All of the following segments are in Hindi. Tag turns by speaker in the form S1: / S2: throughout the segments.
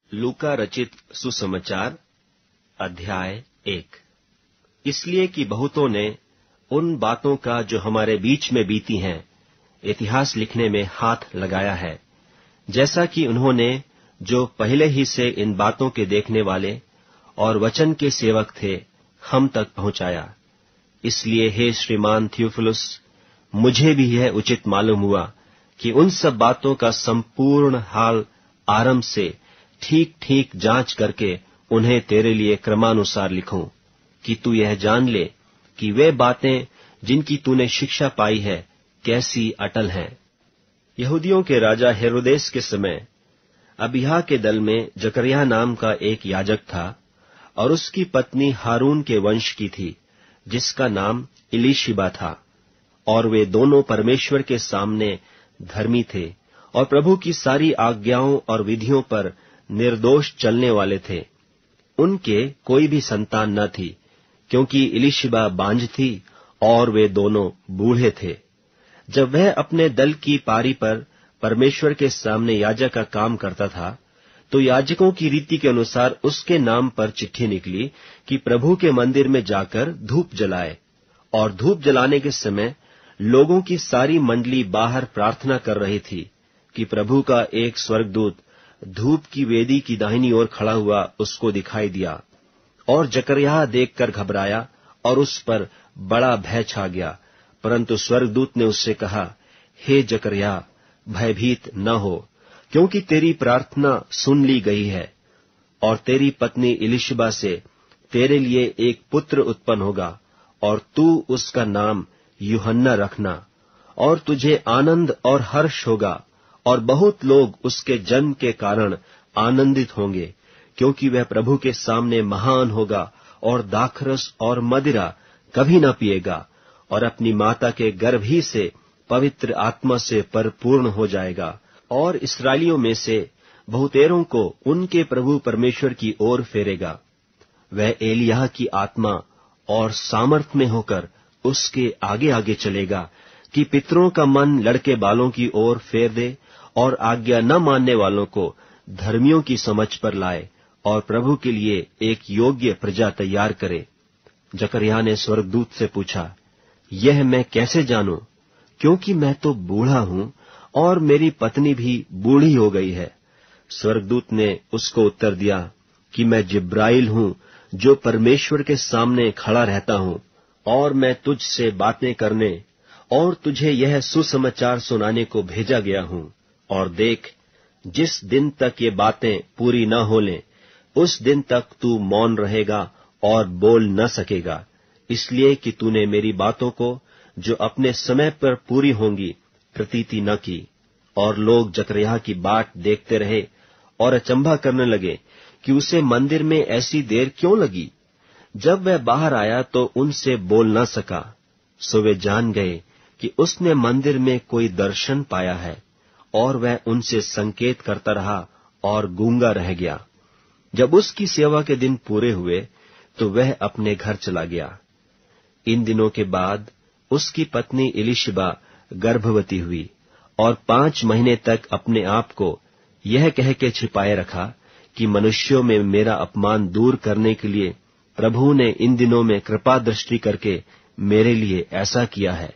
S1: लूका रचित सुसमाचार अध्याय 1। इसलिए कि बहुतों ने उन बातों का जो हमारे बीच में बीती हैं इतिहास लिखने में हाथ लगाया है, जैसा कि उन्होंने जो पहले ही से इन बातों के देखने वाले और वचन के सेवक थे हम तक पहुंचाया। इसलिए हे श्रीमान थियोफिलुस, मुझे भी यह उचित मालूम हुआ कि उन सब बातों का संपूर्ण हाल आरंभ से ठीक ठीक जांच करके उन्हें तेरे लिए क्रमानुसार लिखूं, कि तू यह जान ले कि वे बातें जिनकी तूने शिक्षा पाई है कैसी अटल हैं। यहूदियों के राजा हेरोदेस के समय अबिय्याह के दल में जकरिया नाम का एक याजक था, और उसकी पत्नी हारून के वंश की थी, जिसका नाम इलीशिबा था। और वे दोनों परमेश्वर के सामने धर्मी थे और प्रभु की सारी आज्ञाओं और विधियों पर निर्दोष चलने वाले थे। उनके कोई भी संतान न थी, क्योंकि इलीशिबा बांझ थी और वे दोनों बूढ़े थे। जब वह अपने दल की पारी पर परमेश्वर के सामने याजक का काम करता था, तो याजकों की रीति के अनुसार उसके नाम पर चिट्ठी निकली कि प्रभु के मंदिर में जाकर धूप जलाए। और धूप जलाने के समय लोगों की सारी मंडली बाहर प्रार्थना कर रही थी कि प्रभु का एक स्वर्गदूत धूप की वेदी की दाहिनी ओर खड़ा हुआ उसको दिखाई दिया। और जकरिया देखकर घबराया और उस पर बड़ा भय छा गया। परंतु स्वर्गदूत ने उससे कहा, हे जकरिया, भयभीत न हो, क्योंकि तेरी प्रार्थना सुन ली गई है, और तेरी पत्नी इलीशिबा से तेरे लिए एक पुत्र उत्पन्न होगा, और तू उसका नाम यूहन्ना रखना। और तुझे आनंद और हर्ष होगा, और बहुत लोग उसके जन्म के कारण आनंदित होंगे, क्योंकि वह प्रभु के सामने महान होगा और दाखरस और मदिरा कभी न पिएगा, और अपनी माता के गर्भ ही से पवित्र आत्मा से परिपूर्ण हो जाएगा। और इस्राएलियों में से बहुतेरों को उनके प्रभु परमेश्वर की ओर फेरेगा। वह एलिय्याह की आत्मा और सामर्थ में होकर उसके आगे आगे चलेगा, कि पितरों का मन लड़के बालों की ओर फेर दे, और आज्ञा न मानने वालों को धर्मियों की समझ पर लाए, और प्रभु के लिए एक योग्य प्रजा तैयार करे। जकरिया ने स्वर्गदूत से पूछा, यह मैं कैसे जानूं, क्योंकि मैं तो बूढ़ा हूं और मेरी पत्नी भी बूढ़ी हो गई है। स्वर्गदूत ने उसको उत्तर दिया कि मैं जिब्राइल हूं, जो परमेश्वर के सामने खड़ा रहता हूं, और मैं तुझसे बातें करने और तुझे यह सुसमाचार सुनाने को भेजा गया हूं। और देख, जिस दिन तक ये बातें पूरी न हो लें, उस दिन तक तू मौन रहेगा और बोल न सकेगा, इसलिए कि तूने मेरी बातों को जो अपने समय पर पूरी होंगी प्रतीति न की। और लोग जकरिया की बाट देखते रहे और अचंभा करने लगे कि उसे मंदिर में ऐसी देर क्यों लगी। जब वह बाहर आया तो उनसे बोल न सका, सो वे जान गए कि उसने मंदिर में कोई दर्शन पाया है, और वह उनसे संकेत करता रहा और गूंगा रह गया। जब उसकी सेवा के दिन पूरे हुए तो वह अपने घर चला गया। इन दिनों के बाद उसकी पत्नी इलीशिबा गर्भवती हुई, और 5 महीने तक अपने आप को यह कह के छिपाए रखा कि मनुष्यों में मेरा अपमान दूर करने के लिए प्रभु ने इन दिनों में कृपा दृष्टि करके मेरे लिए ऐसा किया है।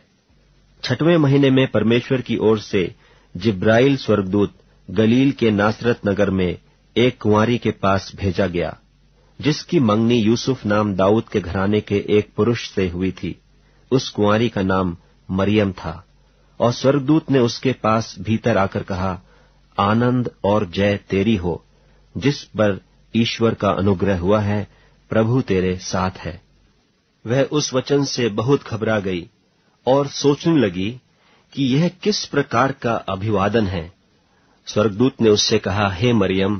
S1: 6वें महीने में परमेश्वर की ओर से जिब्राइल स्वर्गदूत गलील के नासरत नगर में एक कुंवारी के पास भेजा गया, जिसकी मंगनी यूसुफ नाम दाऊद के घराने के एक पुरुष से हुई थी। उस कुंवारी का नाम मरियम था। और स्वर्गदूत ने उसके पास भीतर आकर कहा, आनंद और जय तेरी हो, जिस पर ईश्वर का अनुग्रह हुआ है, प्रभु तेरे साथ है। वह उस वचन से बहुत घबरा गई और सोचने लगी कि यह किस प्रकार का अभिवादन है। स्वर्गदूत ने उससे कहा, हे मरियम,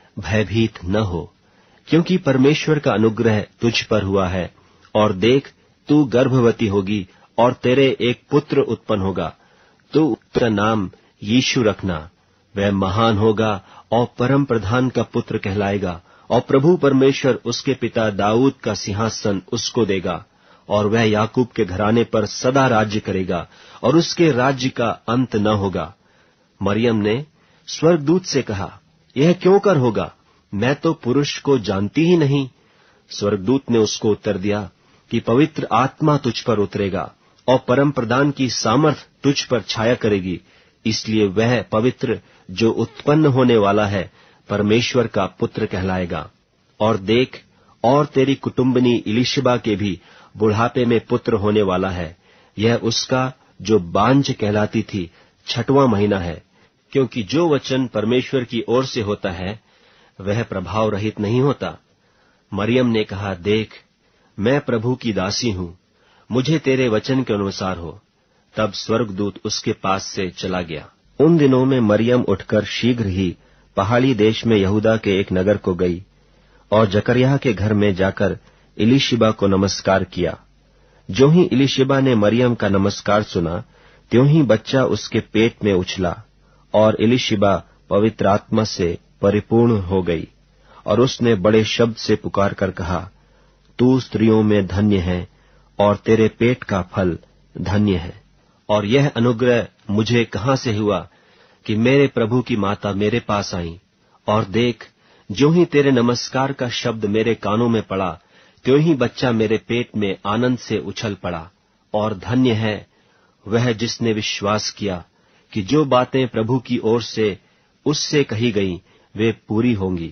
S1: भयभीत न हो, क्योंकि परमेश्वर का अनुग्रह तुझ पर हुआ है। और देख, तू गर्भवती होगी और तेरे एक पुत्र उत्पन्न होगा। तू उसका नाम यीशु रखना। वह महान होगा और परम प्रधान का पुत्र कहलाएगा, और प्रभु परमेश्वर उसके पिता दाऊद का सिंहासन उसको देगा, और वह याकूब के घराने पर सदा राज्य करेगा, और उसके राज्य का अंत न होगा। मरियम ने स्वर्गदूत से कहा, यह क्यों कर होगा, मैं तो पुरुष को जानती ही नहीं। स्वर्गदूत ने उसको उत्तर दिया कि पवित्र आत्मा तुझ पर उतरेगा और परम प्रधान की सामर्थ तुझ पर छाया करेगी, इसलिए वह पवित्र जो उत्पन्न होने वाला है परमेश्वर का पुत्र कहलाएगा। और देख, और तेरी कुटुंबनी इलिशिबा के भी बुढ़ापे में पुत्र होने वाला है। यह उसका जो बांझ कहलाती थी 6वां महीना है, क्योंकि जो वचन परमेश्वर की ओर से होता है वह प्रभाव रहित नहीं होता। मरियम ने कहा, देख, मैं प्रभु की दासी हूं, मुझे तेरे वचन के अनुसार हो। तब स्वर्गदूत उसके पास से चला गया। उन दिनों में मरियम उठकर शीघ्र ही पहाड़ी देश में यहूदा के एक नगर को गई और जकरयाह के घर में जाकर इलिशिबा को नमस्कार किया। जो ही इलिशिबा ने मरियम का नमस्कार सुना, त्यों ही बच्चा उसके पेट में उछला और इलिशिबा पवित्र आत्मा से परिपूर्ण हो गई। और उसने बड़े शब्द से पुकार कर कहा, तू स्त्रियों में धन्य है और तेरे पेट का फल धन्य है। और यह अनुग्रह मुझे कहां से हुआ कि मेरे प्रभु की माता मेरे पास आई। और देख, जो ही तेरे नमस्कार का शब्द मेरे कानों में पड़ा, त्यों ही बच्चा मेरे पेट में आनंद से उछल पड़ा। और धन्य है वह जिसने विश्वास किया कि जो बातें प्रभु की ओर से उससे कही गईं वे पूरी होंगी।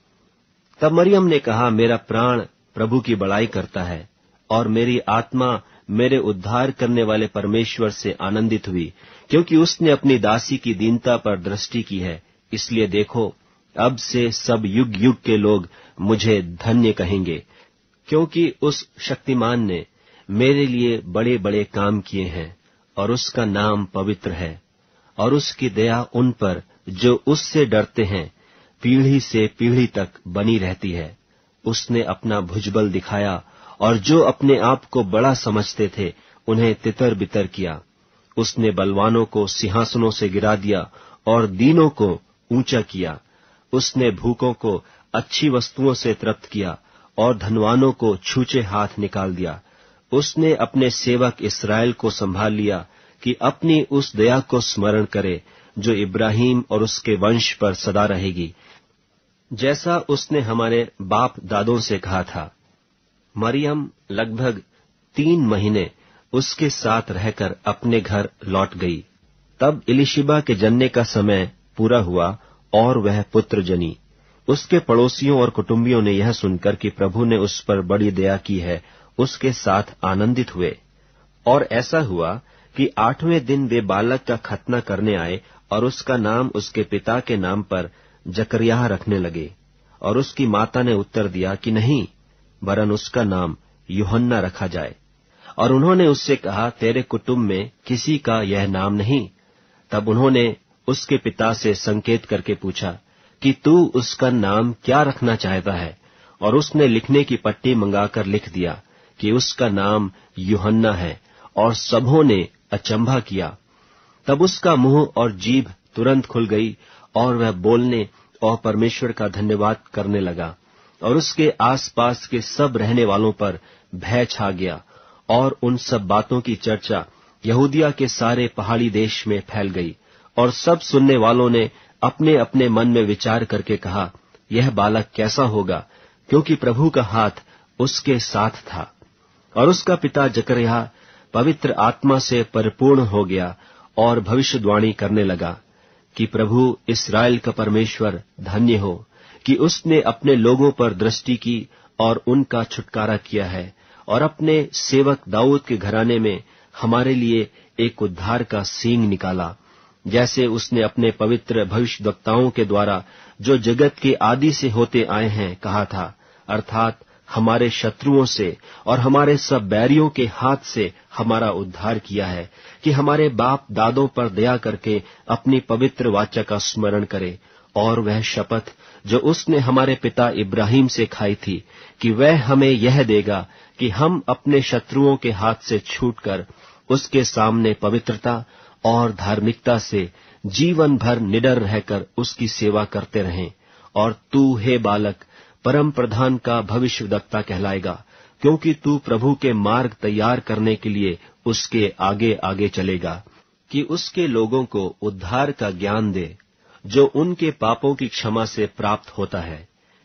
S1: तब मरियम ने कहा, मेरा प्राण प्रभु की बड़ाई करता है और मेरी आत्मा मेरे उद्धार करने वाले परमेश्वर से आनंदित हुई, क्योंकि उसने अपनी दासी की दीनता पर दृष्टि की है। इसलिए देखो, अब से सब युग युग के लोग मुझे धन्य कहेंगे, क्योंकि उस शक्तिमान ने मेरे लिए बड़े बड़े काम किए हैं और उसका नाम पवित्र है। और उसकी दया उन पर जो उससे डरते हैं पीढ़ी से पीढ़ी तक बनी रहती है। उसने अपना भुजबल दिखाया और जो अपने आप को बड़ा समझते थे उन्हें तितर बितर किया। उसने बलवानों को सिंहासनों से गिरा दिया और दीनों को ऊंचा किया। उसने भूखों को अच्छी वस्तुओं से तृप्त किया और धनवानों को छूचे हाथ निकाल दिया। उसने अपने सेवक इस्राएल को संभाल लिया कि अपनी उस दया को स्मरण करे जो इब्राहिम और उसके वंश पर सदा रहेगी, जैसा उसने हमारे बाप दादों से कहा था। मरियम लगभग 3 महीने उसके साथ रहकर अपने घर लौट गई। तब इलिशिबा के जनने का समय पूरा हुआ और वह पुत्र जनी। उसके पड़ोसियों और कुटुंबियों ने यह सुनकर कि प्रभु ने उस पर बड़ी दया की है, उसके साथ आनंदित हुए। और ऐसा हुआ कि 8वें दिन वे बालक का खतना करने आए और उसका नाम उसके पिता के नाम पर जकरयाह रखने लगे। और उसकी माता ने उत्तर दिया कि नहीं, वरन उसका नाम यूहन्ना रखा जाए। और उन्होंने उससे कहा, तेरे कुटुंब में किसी का यह नाम नहीं। तब उन्होंने उसके पिता से संकेत करके पूछा कि तू उसका नाम क्या रखना चाहता है। और उसने लिखने की पट्टी मंगाकर लिख दिया कि उसका नाम यूहन्ना है। और सबों ने अचंभा किया। तब उसका मुंह और जीभ तुरंत खुल गई और वह बोलने और परमेश्वर का धन्यवाद करने लगा। और उसके आसपास के सब रहने वालों पर भय छा गया। और उन सब बातों की चर्चा यहूदिया के सारे पहाड़ी देश में फैल गई। और सब सुनने वालों ने अपने अपने मन में विचार करके कहा, यह बालक कैसा होगा, क्योंकि प्रभु का हाथ उसके साथ था। और उसका पिता जकरयाह पवित्र आत्मा से परिपूर्ण हो गया और भविष्यवाणी करने लगा कि प्रभु इस्राएल का परमेश्वर धन्य हो कि उसने अपने लोगों पर दृष्टि की और उनका छुटकारा किया है, और अपने सेवक दाऊद के घराने में हमारे लिए एक उद्धार का सींग निकाला, जैसे उसने अपने पवित्र भविष्यद्वक्ताओं के द्वारा जो जगत के आदि से होते आए हैं कहा था, अर्थात हमारे शत्रुओं से और हमारे सब बैरियों के हाथ से हमारा उद्धार किया है, कि हमारे बाप दादों पर दया करके अपनी पवित्र वाचा का स्मरण करे, और वह शपथ जो उसने हमारे पिता इब्राहिम से खाई थी कि वह हमें यह देगा कि हम अपने शत्रुओं के हाथ से छूटकर उसके सामने पवित्रता और धार्मिकता से जीवन भर निडर रहकर उसकी सेवा करते रहें। और तू हे बालक परम प्रधान का भविष्यद्वक्ता कहलाएगा, क्योंकि तू प्रभु के मार्ग तैयार करने के लिए उसके आगे आगे चलेगा, कि उसके लोगों को उद्धार का ज्ञान दे जो उनके पापों की क्षमा से प्राप्त होता है,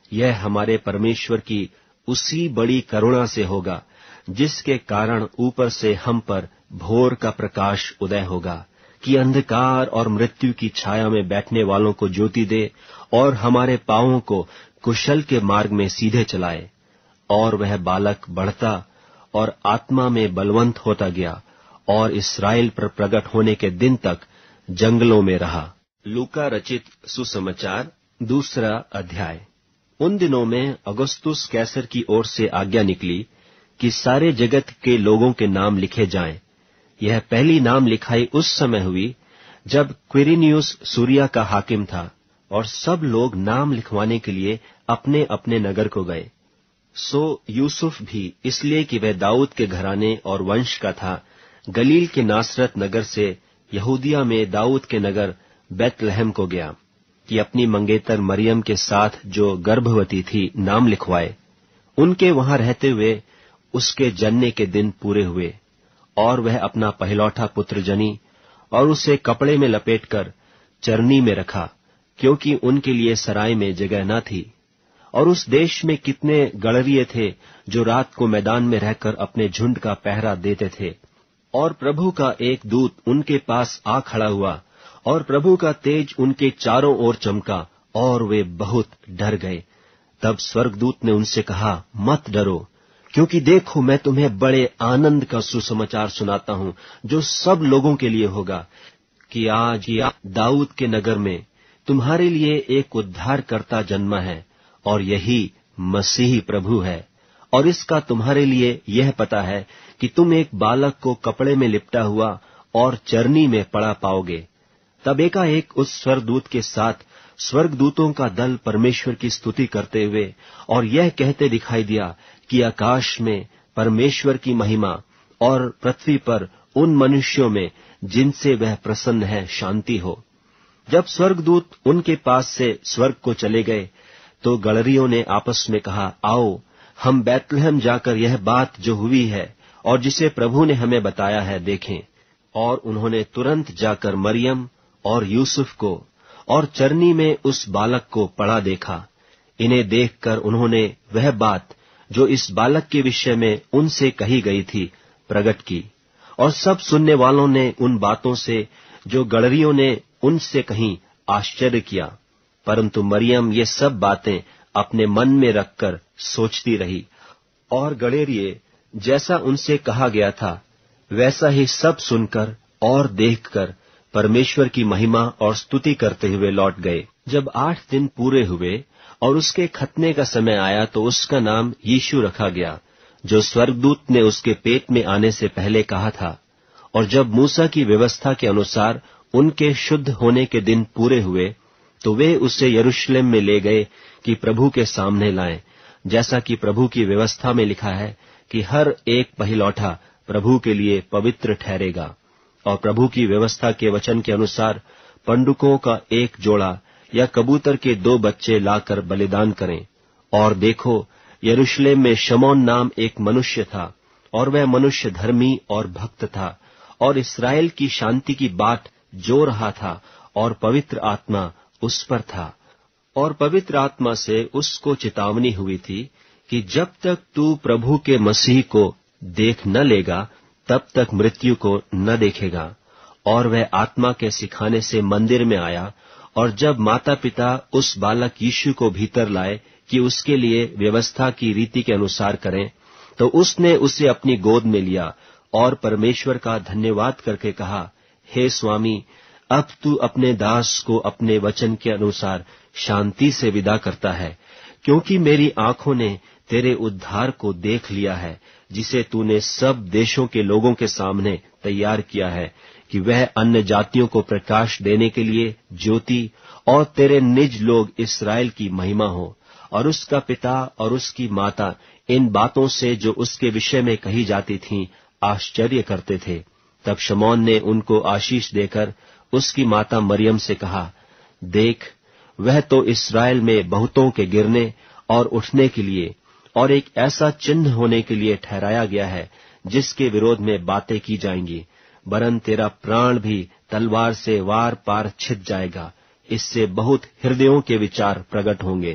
S1: यह हमारे परमेश्वर की उसी बड़ी करुणा से होगा जिसके कारण ऊपर से हम पर भोर का प्रकाश उदय होगा, कि अंधकार और मृत्यु की छाया में बैठने वालों को ज्योति दे और हमारे पांवों को कुशल के मार्ग में सीधे चलाए। और वह बालक बढ़ता और आत्मा में बलवंत होता गया और इस्राएल पर प्रकट होने के दिन तक जंगलों में रहा। लूका रचित सुसमाचार 2 अध्याय। उन दिनों में अगस्तुस कैसर की ओर से आज्ञा निकली कि सारे जगत के लोगों के नाम लिखे जाएं। यह पहली नाम लिखाई उस समय हुई जब क्विरिनियुस सूरिया का हाकिम था, और सब लोग नाम लिखवाने के लिए अपने अपने नगर को गए। सो यूसुफ भी, इसलिए कि वह दाऊद के घराने और वंश का था, गलील के नासरत नगर से यहूदिया में दाऊद के नगर बैतलहम को गया, कि अपनी मंगेतर मरियम के साथ जो गर्भवती थी नाम लिखवाए। उनके वहां रहते हुए उसके जनने के दिन पूरे हुए, और वह अपना पहलौठा पुत्र जनी और उसे कपड़े में लपेटकर चरनी में रखा, क्योंकि उनके लिए सराय में जगह न थी। और उस देश में कितने गड़रिये थे जो रात को मैदान में रहकर अपने झुंड का पहरा देते थे। और प्रभु का एक दूत उनके पास आ खड़ा हुआ, और प्रभु का तेज उनके चारों ओर चमका, और वे बहुत डर गए। तब स्वर्गदूत ने उनसे कहा, मत डरो, क्योंकि देखो मैं तुम्हें बड़े आनंद का सुसमाचार सुनाता हूं, जो सब लोगों के लिए होगा, कि आज दाऊद के नगर में तुम्हारे लिए एक उद्धारकर्ता जन्मा है, और यही मसीही प्रभु है। और इसका तुम्हारे लिए यह पता है कि तुम एक बालक को कपड़े में लिपटा हुआ और चरनी में पड़ा पाओगे। तब एकाएक उस स्वर्गदूत के साथ स्वर्गदूतों का दल परमेश्वर की स्तुति करते हुए और यह कहते दिखाई दिया कि आकाश में परमेश्वर की महिमा और पृथ्वी पर उन मनुष्यों में जिनसे वह प्रसन्न है शांति हो। जब स्वर्गदूत उनके पास से स्वर्ग को चले गए, तो गड़रियों ने आपस में कहा, आओ हम बैतलहम जाकर यह बात जो हुई है और जिसे प्रभु ने हमें बताया है देखें। और उन्होंने तुरंत जाकर मरियम और यूसुफ को और चरनी में उस बालक को पड़ा देखा। इन्हें देखकर उन्होंने वह बात जो इस बालक के विषय में उनसे कही गई थी प्रकट की। और सब सुनने वालों ने उन बातों से जो गड़रियों ने उनसे कहीं आश्चर्य किया, परंतु मरियम ये सब बातें अपने मन में रखकर सोचती रही। और गड़ेरिये जैसा उनसे कहा गया था वैसा ही सब सुनकर और देखकर परमेश्वर की महिमा और स्तुति करते हुए लौट गए। जब 8 दिन पूरे हुए और उसके खतने का समय आया, तो उसका नाम यीशु रखा गया, जो स्वर्गदूत ने उसके पेट में आने से पहले कहा था। और जब मूसा की व्यवस्था के अनुसार उनके शुद्ध होने के दिन पूरे हुए, तो वे उसे यरूशलेम में ले गए कि प्रभु के सामने लाएं, जैसा कि प्रभु की व्यवस्था में लिखा है कि हर एक पहिलौठा प्रभु के लिए पवित्र ठहरेगा। और प्रभु की व्यवस्था के वचन के अनुसार पंडुकों का एक जोड़ा या कबूतर के 2 बच्चे लाकर बलिदान करें। और देखो, यरूशलेम में शमौन नाम एक मनुष्य था, और वह मनुष्य धर्मी और भक्त था, और इस्राएल की शांति की बाट जो रहा था, और पवित्र आत्मा उस पर था। और पवित्र आत्मा से उसको चेतावनी हुई थी कि जब तक तू प्रभु के मसीह को देख न लेगा, तब तक मृत्यु को न देखेगा। और वह आत्मा के सिखाने से मंदिर में आया, और जब माता पिता उस बालक यीशु को भीतर लाए कि उसके लिए व्यवस्था की रीति के अनुसार करें, तो उसने उसे अपनी गोद में लिया और परमेश्वर का धन्यवाद करके कहा, हे स्वामी, अब तू अपने दास को अपने वचन के अनुसार शांति से विदा करता है, क्योंकि मेरी आंखों ने तेरे उद्धार को देख लिया है, जिसे तूने सब देशों के लोगों के सामने तैयार किया है, कि वह अन्य जातियों को प्रकाश देने के लिए ज्योति और तेरे निज लोग इस्राएल की महिमा हो। और उसका पिता और उसकी माता इन बातों से जो उसके विषय में कही जाती थीं आश्चर्य करते थे। तब शमौन ने उनको आशीष देकर उसकी माता मरियम से कहा, देख, वह तो इस्राएल में बहुतों के गिरने और उठने के लिए और एक ऐसा चिन्ह होने के लिए ठहराया गया है जिसके विरोध में बातें की जाएंगी, वरन तेरा प्राण भी तलवार से वार पार छिद जाएगा। इससे बहुत हृदयों के विचार प्रकट होंगे।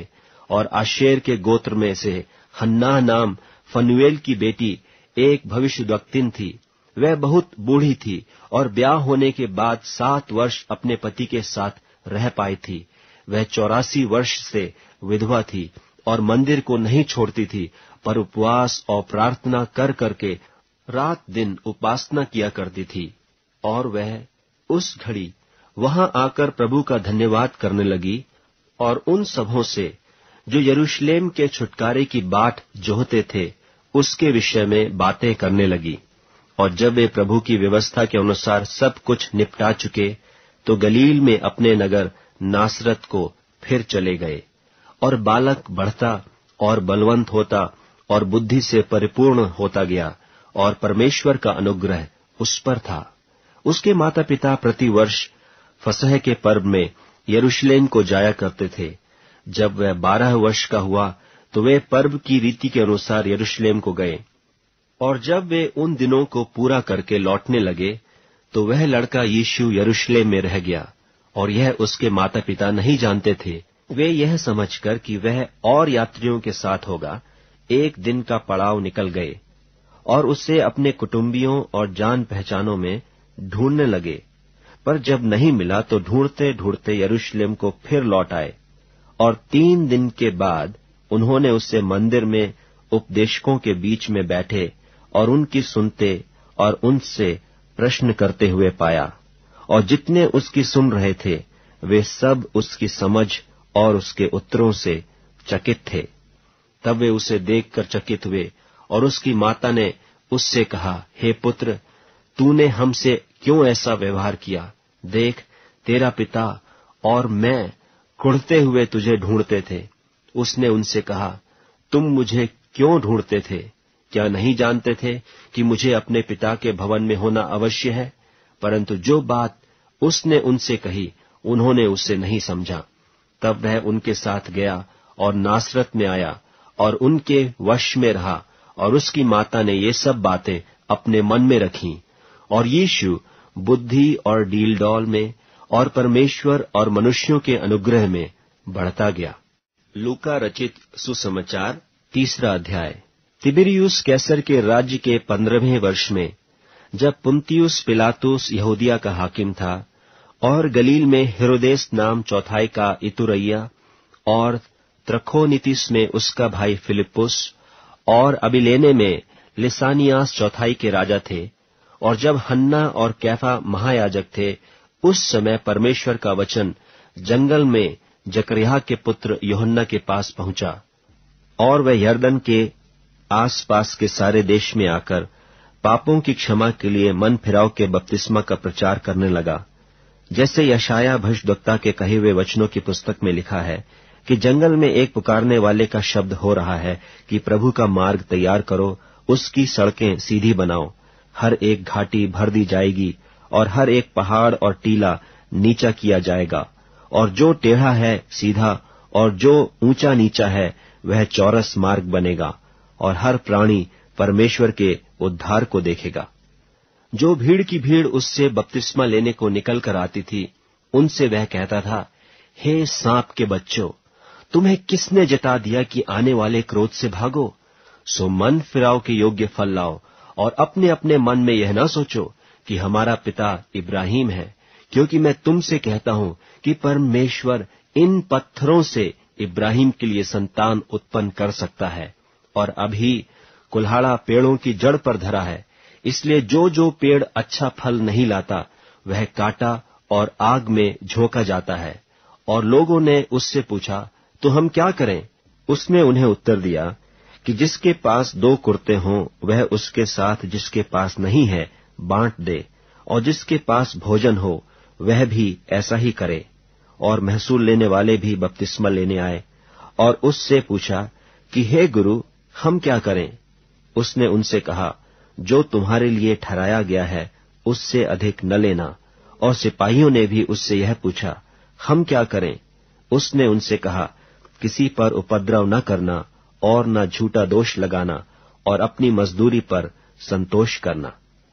S1: और आशेर के गोत्र में से हन्नाह नाम फनुएल की बेटी एक भविष्यद्वक्तिन थी। वह बहुत बूढ़ी थी और ब्याह होने के बाद 7 वर्ष अपने पति के साथ रह पाई थी। वह 84 वर्ष से विधवा थी और मंदिर को नहीं छोड़ती थी, पर उपवास और प्रार्थना कर करके रात दिन उपासना किया करती थी। और वह उस घड़ी वहां आकर प्रभु का धन्यवाद करने लगी और उन सबों से जो यरूशलेम के छुटकारे की बाट जोहते थे उसके विषय में बातें करने लगी। और जब वे प्रभु की व्यवस्था के अनुसार सब कुछ निपटा चुके तो गलील में अपने नगर नासरत को फिर चले गए। और बालक बढ़ता और बलवंत होता और बुद्धि से परिपूर्ण होता गया और परमेश्वर का अनुग्रह उस पर था। उसके माता पिता प्रतिवर्ष फसह के पर्व में यरूशलेम को जाया करते थे। जब वह 12 वर्ष का हुआ तो वे पर्व की रीति के अनुसार यरूशलेम को गए। और जब वे उन दिनों को पूरा करके लौटने लगे तो वह लड़का यीशु यरूशलेम में रह गया और यह उसके माता पिता नहीं जानते थे। वे यह समझकर कि वह और यात्रियों के साथ होगा, एक दिन का पड़ाव निकल गए और उसे अपने कुटुंबियों और जान पहचानों में ढूंढने लगे। पर जब नहीं मिला तो ढूंढते ढूंढते यरूशलेम को फिर लौट आए। और 3 दिन के बाद उन्होंने उसे मंदिर में उपदेशकों के बीच में बैठे और उनकी सुनते और उनसे प्रश्न करते हुए पाया। और जितने उसकी सुन रहे थे वे सब उसकी समझ और उसके उत्तरों से चकित थे। तब वे उसे देखकर चकित हुए और उसकी माता ने उससे कहा, हे पुत्र, तूने हमसे क्यों ऐसा व्यवहार किया? देख, तेरा पिता और मैं कुढ़ते हुए तुझे ढूंढते थे। उसने उनसे कहा, तुम मुझे क्यों ढूंढते थे? क्या नहीं जानते थे कि मुझे अपने पिता के भवन में होना अवश्य है? परंतु जो बात उसने उनसे कही उन्होंने उसे नहीं समझा। तब वह उनके साथ गया और नासरत में आया और उनके वश में रहा। और उसकी माता ने ये सब बातें अपने मन में रखीं। और यीशु बुद्धि और डीलडौल में और परमेश्वर और मनुष्यों के अनुग्रह में बढ़ता गया। लूका रचित सुसमाचार 3 अध्याय। तिबिरियुस कैसर के राज्य के 15वें वर्ष में, जब पुन्तियुस पिलातुस यहूदिया का हाकिम था और गलील में हेरोदेस नाम चौथाई का इतुरैया और त्रखोनितिस में उसका भाई फिलिप्पुस और अबिलेने में लिसानियास चौथाई के राजा थे, और जब हन्ना और कैफा महायाजक थे, उस समय परमेश्वर का वचन जंगल में जकरिया के पुत्र यूहन्ना के पास पहुंचा। और वह यरदन के आसपास के सारे देश में आकर पापों की क्षमा के लिए मन फिराव के बपतिस्मा का प्रचार करने लगा, जैसे यशाया भविष्यद्वक्ता के कहे हुए वचनों की पुस्तक में लिखा है कि जंगल में एक पुकारने वाले का शब्द हो रहा है कि प्रभु का मार्ग तैयार करो, उसकी सड़कें सीधी बनाओ। हर एक घाटी भर दी जाएगी और हर एक पहाड़ और टीला नीचा किया जाएगा, और जो टेढ़ा है सीधा और जो ऊंचा नीचा है वह चौरस मार्ग बनेगा, और हर प्राणी परमेश्वर के उद्धार को देखेगा। जो भीड़ की भीड़ उससे बपतिस्मा लेने को निकल कर आती थी, उनसे वह कहता था, हे सांप के बच्चों, तुम्हें किसने जता दिया कि आने वाले क्रोध से भागो? सो मन फिराव के योग्य फल लाओ, और अपने अपने मन में यह न सोचो कि हमारा पिता इब्राहिम है, क्योंकि मैं तुमसे कहता हूं कि परमेश्वर इन पत्थरों से इब्राहिम के लिए संतान उत्पन्न कर सकता है। और अभी कुल्हाड़ा पेड़ों की जड़ पर धरा है, इसलिए जो जो पेड़ अच्छा फल नहीं लाता वह काटा और आग में झोंका जाता है। और लोगों ने उससे पूछा, तो हम क्या करें? उसने उन्हें उत्तर दिया कि जिसके पास 2 कुर्ते हों वह उसके साथ जिसके पास नहीं है बांट दे, और जिसके पास भोजन हो वह भी ऐसा ही करे। और महसूल लेने वाले भी बपतिस्मा लेने आए और उससे पूछा कि हे गुरु, हम क्या करें? उसने उनसे कहा, जो तुम्हारे लिए ठहराया गया है उससे अधिक न लेना। और सिपाहियों ने भी उससे यह पूछा, हम क्या करें? उसने उनसे कहा, किसी पर उपद्रव न करना और न झूठा दोष लगाना, और अपनी मजदूरी पर संतोष करना।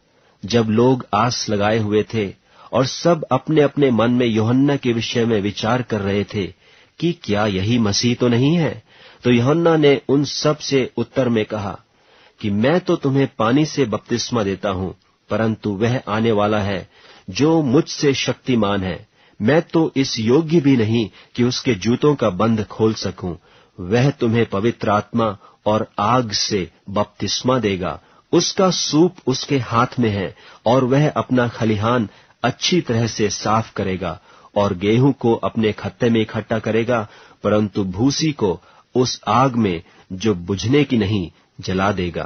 S1: जब लोग आस लगाए हुए थे और सब अपने अपने मन में यूहन्ना के विषय में विचार कर रहे थे कि क्या यही मसीह तो नहीं है? तो यूहन्ना ने उन सब से उत्तर में कहा कि मैं तो तुम्हें पानी से बपतिस्मा देता हूं, परंतु वह आने वाला है जो मुझसे शक्तिमान है। मैं तो इस योग्य भी नहीं कि उसके जूतों का बंध खोल सकूं। वह तुम्हें पवित्र आत्मा और आग से बपतिस्मा देगा। उसका सूप उसके हाथ में है और वह अपना खलिहान अच्छी तरह से साफ करेगा और गेहूं को अपने खत्ते में इकट्ठा करेगा, परंतु भूसी को उस आग में जो बुझने की नहीं जला देगा।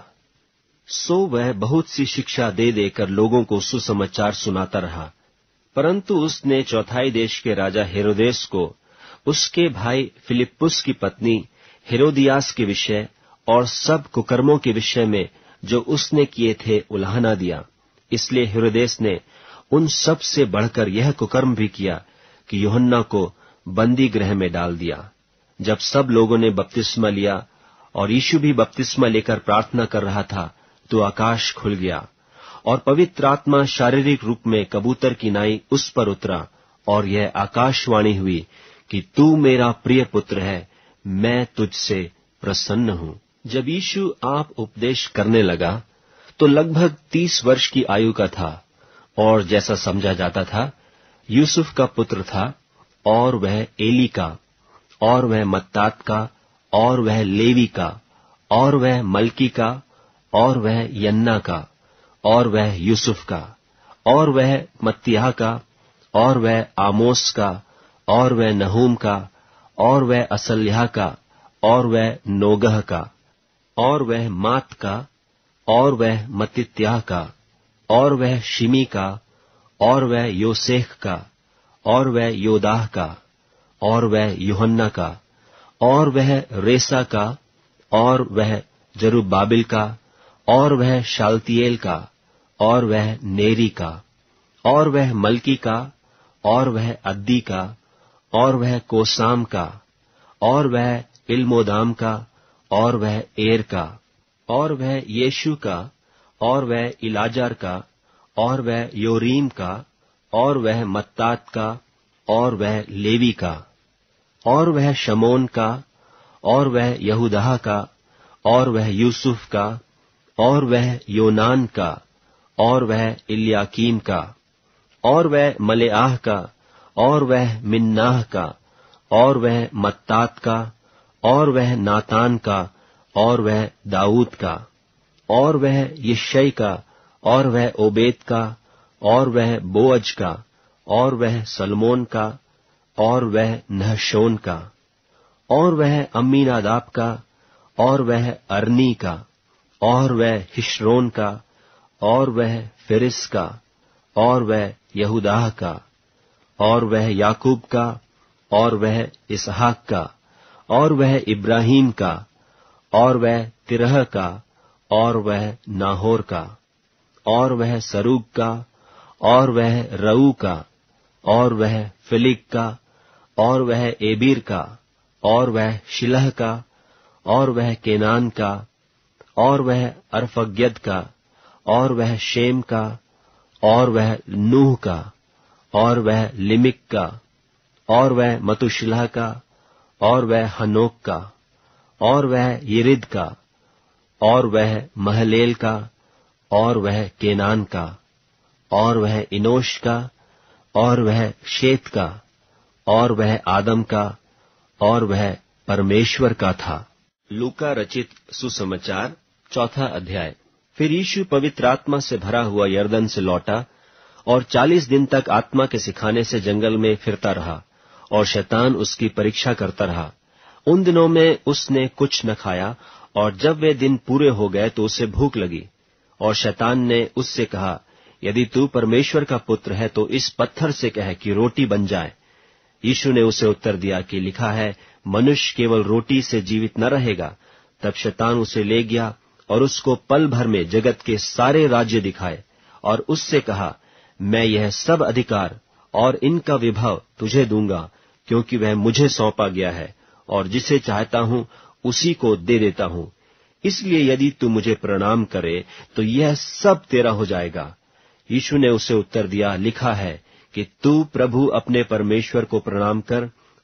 S1: सो वह बहुत सी शिक्षा दे देकर लोगों को सुसमाचार सुनाता रहा। परंतु उसने चौथाई देश के राजा हेरोदेस को उसके भाई फिलिप्पुस की पत्नी हेरोदियास के विषय और सब कुकर्मों के विषय में जो उसने किए थे उलाहना दिया। इसलिए हेरोदेस ने उन सब से बढ़कर यह कुकर्म भी किया कि यूहन्ना को बंदी गृह में डाल दिया। जब सब लोगों ने बपतिस्मा लिया और यीशु भी बपतिस्मा लेकर प्रार्थना कर रहा था, तो आकाश खुल गया और पवित्र आत्मा शारीरिक रूप में कबूतर की नाई उस पर उतरा और यह आकाशवाणी हुई कि तू मेरा प्रिय पुत्र है, मैं तुझसे प्रसन्न हूं। जब यीशु आप उपदेश करने लगा तो लगभग 30 वर्ष की आयु का था और जैसा समझा जाता था यूसुफ का पुत्र था, और वह एली का, और वह मत्तात का, और वह लेवी का, और वह मलकी का, और वह यन्ना का, और वह यूसुफ का, और वह मत्तियाह का, और वह आमोस का, और वह नहूम का, और वह असल्याह का, और वह नोगह का, और वह मात का, और वह मत्तित्याह का, और वह शिमी का, और वह योसेख का, और वह योदाह का, और वह यूहन्ना का, और वह रेसा का, और वह जरुब्बाबिल का, और वह शालतिएल का, और वह नेरी का, और वह मलकी का, और वह अद्दी का, और वह कोसाम का, और वह इल्मोदाम का, और वह एर का, और वह यीशु का, और वह इलाजार का, और वह योरीम का, और वह मत्तात का, और वह लेवी का, और वह शमोन का, और वह यहूदाह का, और वह यूसुफ का, और वह योनान का, और वह इल्याकीम का, और वह मलेआह का, और वह मिन्नाह का, और वह मत्तात का, और वह नातान का, और वह दाऊद का, और वह यिशै का, और वह ओबेद का, और वह बोअज का, और वह सलमोन का, और वह नहशोन का, और वह अम्मीनादाब का, और वह अरनी का, और वह हिश्रोन का, और वह फिरिस का, और वह यहूदाह का, और वह याकूब का, और वह इसहाक का, और वह इब्राहीम का, और वह तिरह का, और वह नाहोर का, और वह सरूग का, और वह रऊ का, और वह फिलिग का, और वह एबीर का, और वह शिलह का, और वह केनान का, और वह अरफग्यद का, और वह शेम का, और वह नूह का, और वह लिमिक का, और वह मतुशिलह का, और वह हनोक का, और वह यिरिद का, और वह महलेल का, और वह केनान का, और वह इनोश का, और वह शेत का, और वह आदम का, और वह परमेश्वर का था। लूका रचित सुसमाचार 4 अध्याय। फिर यीशु पवित्र आत्मा से भरा हुआ यरदन से लौटा और 40 दिन तक आत्मा के सिखाने से जंगल में फिरता रहा, और शैतान उसकी परीक्षा करता रहा। उन दिनों में उसने कुछ न खाया, और जब वे दिन पूरे हो गए तो उसे भूख लगी। और शैतान ने उससे कहा, यदि तू परमेश्वर का पुत्र है तो इस पत्थर से कह कि रोटी बन जाए। यीशु ने उसे उत्तर दिया कि लिखा है, मनुष्य केवल रोटी से जीवित न रहेगा। तब शैतान उसे ले गया और उसको पल भर में जगत के सारे राज्य दिखाए, और उससे कहा, मैं यह सब अधिकार और इनका विभव तुझे दूंगा, क्योंकि वह मुझे सौंपा गया है, और जिसे चाहता हूं उसी को दे देता हूं। इसलिए यदि तू मुझे प्रणाम करे तो यह सब तेरा हो जाएगा। यीशु ने उसे उत्तर दिया, लिखा है कि तू प्रभु अपने परमेश्वर को प्रणाम कर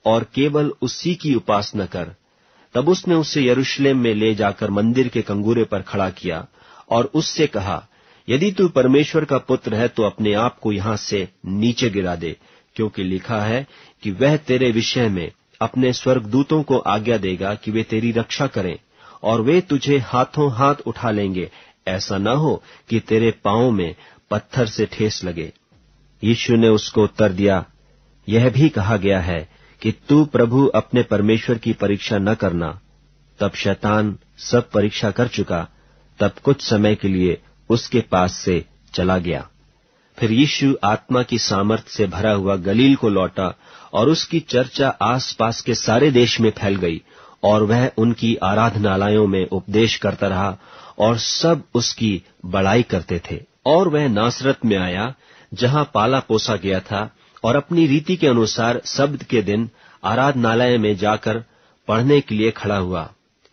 S1: और केवल उसी की उपासना कर। तब उसने उसे यरूशलेम में ले जाकर मंदिर के कंगूरे पर खड़ा किया और उससे कहा, यदि तू परमेश्वर का पुत्र है तो अपने आप को यहां से नीचे गिरा दे, क्योंकि लिखा है कि वह तेरे विषय में अपने स्वर्गदूतों को आज्ञा देगा कि वे तेरी रक्षा करें, और वे तुझे हाथों हाथ उठा लेंगे, ऐसा न हो कि तेरे पांवों में पत्थर से ठेस लगे। यीशु ने उसको उत्तर दिया, यह भी कहा गया है कि तू प्रभु अपने परमेश्वर की परीक्षा न करना। तब शैतान सब परीक्षा कर चुका, तब कुछ समय के लिए उसके पास से चला गया। फिर यीशु आत्मा की सामर्थ से भरा हुआ गलील को लौटा, और उसकी चर्चा आसपास के सारे देश में फैल गई, और वह उनकी आराधनालयों में उपदेश करता रहा, और सब उसकी बड़ाई करते थे। और वह नासरत में आया, जहां पाला पोसा गया था, और अपनी रीति के अनुसार सब्त के दिन आराधनालय में जाकर पढ़ने के लिए खड़ा हुआ।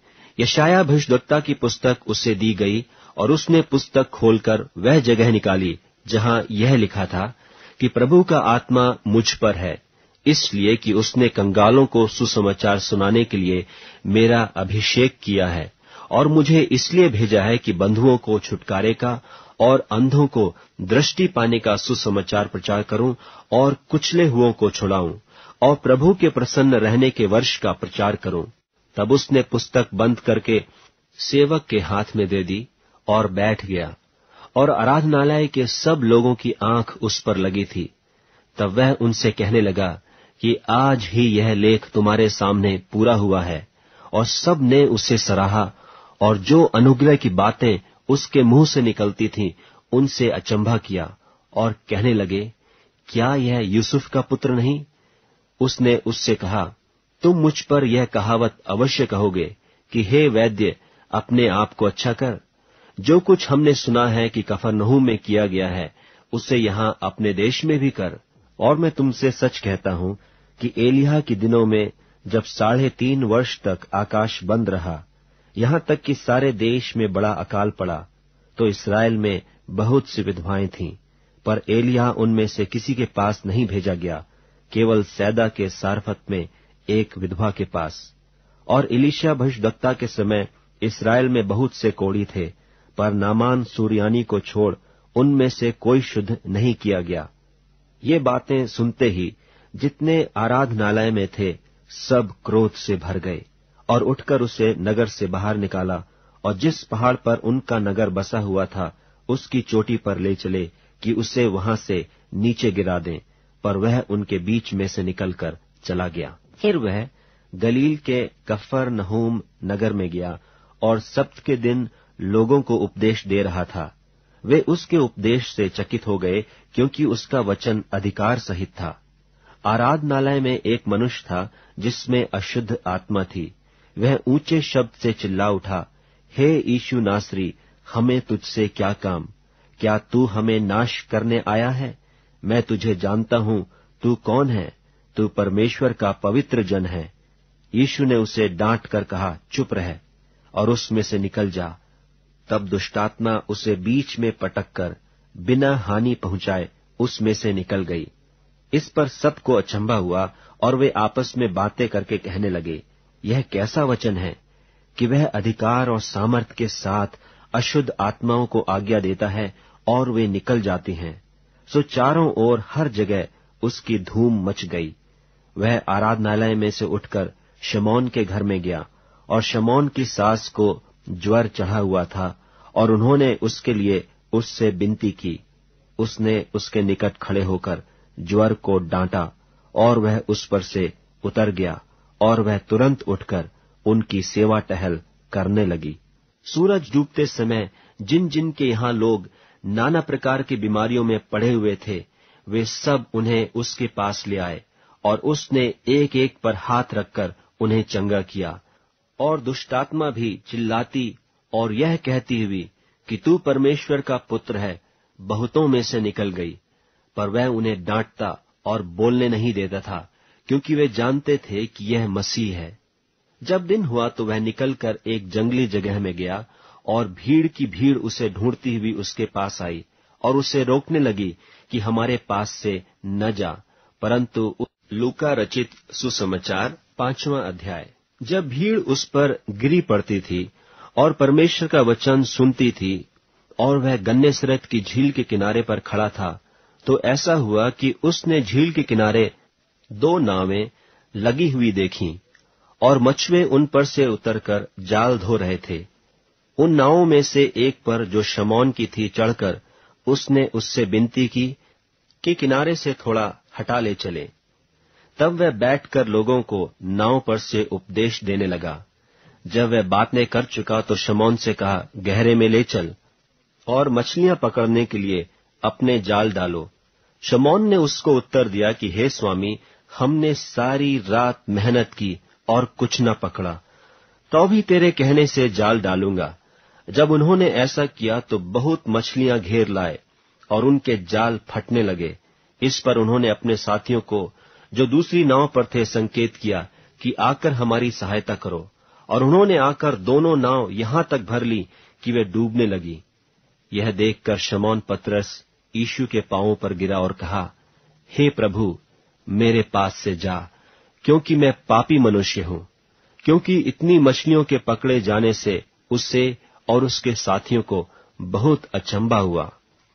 S1: यशायाह भविष्यद्वक्ता की पुस्तक उसे दी गई, और उसने पुस्तक खोलकर वह जगह निकाली जहां यह लिखा था कि प्रभु का आत्मा मुझ पर है, इसलिए कि उसने कंगालों को सुसमाचार सुनाने के लिए मेरा अभिषेक किया है, और मुझे इसलिए भेजा है कि बंधुओं को छुटकारे का और अंधों को दृष्टि पाने का सुसमाचार प्रचार करूं, और कुचले हुओं को छुड़ाऊं, और प्रभु के प्रसन्न रहने के वर्ष का प्रचार करूं। तब उसने पुस्तक बंद करके सेवक के हाथ में दे दी और बैठ गया, और आराधनालय के सब लोगों की आंख उस पर लगी थी। तब वह उनसे कहने लगा कि आज ही यह लेख तुम्हारे सामने पूरा हुआ है। और सब ने उसे सराहा, और जो अनुग्रह की बातें उसके मुंह से निकलती थीं, उनसे अचंभा किया, और कहने लगे, क्या यह यूसुफ का पुत्र नहीं? उसने उससे कहा, तुम मुझ पर यह कहावत अवश्य कहोगे कि हे वैद्य, अपने आप को अच्छा कर। जो कुछ हमने सुना है कि कफरनहूम में किया गया है, उसे यहाँ अपने देश में भी कर। और मैं तुमसे सच कहता हूँ कि एलिय्याह के दिनों में जब 3.5 वर्ष तक आकाश बंद रहा, यहाँ तक कि सारे देश में बड़ा अकाल पड़ा, तो इस्राएल में बहुत सी विधवाएं थीं, पर एलिय्याह उनमें से किसी के पास नहीं भेजा गया, केवल सैदा के सारफत में एक विधवा के पास। और एलीशा भविष्यद्वक्ता के समय इस्राएल में बहुत से कोढ़ी थे, पर नामान सूर्यानी को छोड़ उनमें से कोई शुद्ध नहीं किया गया। ये बातें सुनते ही जितने आराधनालय में थे सब क्रोध से भर गए, और उठकर उसे नगर से बाहर निकाला, और जिस पहाड़ पर उनका नगर बसा हुआ था उसकी चोटी पर ले चले कि उसे वहां से नीचे गिरा दें, पर वह उनके बीच में से निकलकर चला गया। फिर वह गलील के कफरनहूम नगर में गया, और सब्त के दिन लोगों को उपदेश दे रहा था। वे उसके उपदेश से चकित हो गए, क्योंकि उसका वचन अधिकार सहित था। आराधनालय में एक मनुष्य था जिसमें अशुद्ध आत्मा थी। वह ऊंचे शब्द से चिल्ला उठा, हे यीशु नासरी, हमें तुझसे क्या काम? क्या तू हमें नाश करने आया है? मैं तुझे जानता हूँ, तू कौन है? तू परमेश्वर का पवित्र जन है। यीशु ने उसे डांट कर कहा, चुप रह और उसमें से निकल जा। तब दुष्टात्मा उसे बीच में पटक कर बिना हानि पहुंचाए उसमें से निकल गई। इस पर सबको अचंभा हुआ, और वे आपस में बातें करके कहने लगे, यह कैसा वचन है कि वह अधिकार और सामर्थ के साथ अशुद्ध आत्माओं को आज्ञा देता है और वे निकल जाती हैं। सो चारों ओर हर जगह उसकी धूम मच गई। वह आराधनालय में से उठकर शमौन के घर में गया, और शमौन की सास को ज्वर चढ़ा हुआ था, और उन्होंने उसके लिए उससे विनती की। उसने उसके निकट खड़े होकर ज्वर को डांटा, और वह उस पर से उतर गया, और वह तुरंत उठकर उनकी सेवा टहल करने लगी। सूरज डूबते समय जिन जिन के यहाँ लोग नाना प्रकार की बीमारियों में पड़े हुए थे, वे सब उन्हें उसके पास ले आए, और उसने एक एक पर हाथ रखकर उन्हें चंगा किया। और दुष्टात्मा भी चिल्लाती और यह कहती हुई कि तू परमेश्वर का पुत्र है, बहुतों में से निकल गई। पर वह उन्हें डांटता और बोलने नहीं देता था, क्योंकि वे जानते थे कि यह मसीह है। जब दिन हुआ तो वह निकलकर एक जंगली जगह में गया, और भीड़ की भीड़ उसे ढूंढती हुई उसके पास आई, और उसे रोकने लगी कि हमारे पास से न जा, परंतु लूका रचित सुसमाचार 5वां अध्याय। जब भीड़ उस पर गिरी पड़ती थी और परमेश्वर का वचन सुनती थी और वह गन्नेसरत की झील के किनारे पर खड़ा था, तो ऐसा हुआ कि उसने झील के किनारे 2 नावें लगी हुई देखीं और मछुए उन पर से उतरकर जाल धो रहे थे। उन नावों में से एक पर, जो शमौन की थी, चढ़कर उसने उससे विनती की कि किनारे से थोड़ा हटा ले चले। तब वह बैठकर लोगों को नाव पर से उपदेश देने लगा। जब वह बातें कर चुका तो शमौन से कहा, गहरे में ले चल और मछलियां पकड़ने के लिए अपने जाल डालो। शमौन ने उसको उत्तर दिया कि हे स्वामी, हमने सारी रात मेहनत की और कुछ न पकड़ा, तो भी तेरे कहने से जाल डालूंगा। जब उन्होंने ऐसा किया तो बहुत मछलियां घेर लाए और उनके जाल फटने लगे। इस पर उन्होंने अपने साथियों को, जो दूसरी नाव पर थे, संकेत किया कि आकर हमारी सहायता करो, और उन्होंने आकर दोनों नाव यहां तक भर ली कि वे डूबने लगी। यह देखकर शमौन पतरस यीशु के पांवों पर गिरा और कहा, हे प्रभु, मेरे पास से जा, क्योंकि मैं पापी मनुष्य हूं। क्योंकि इतनी मछलियों के पकड़े जाने से उसे और उसके साथियों को बहुत अचंभा हुआ।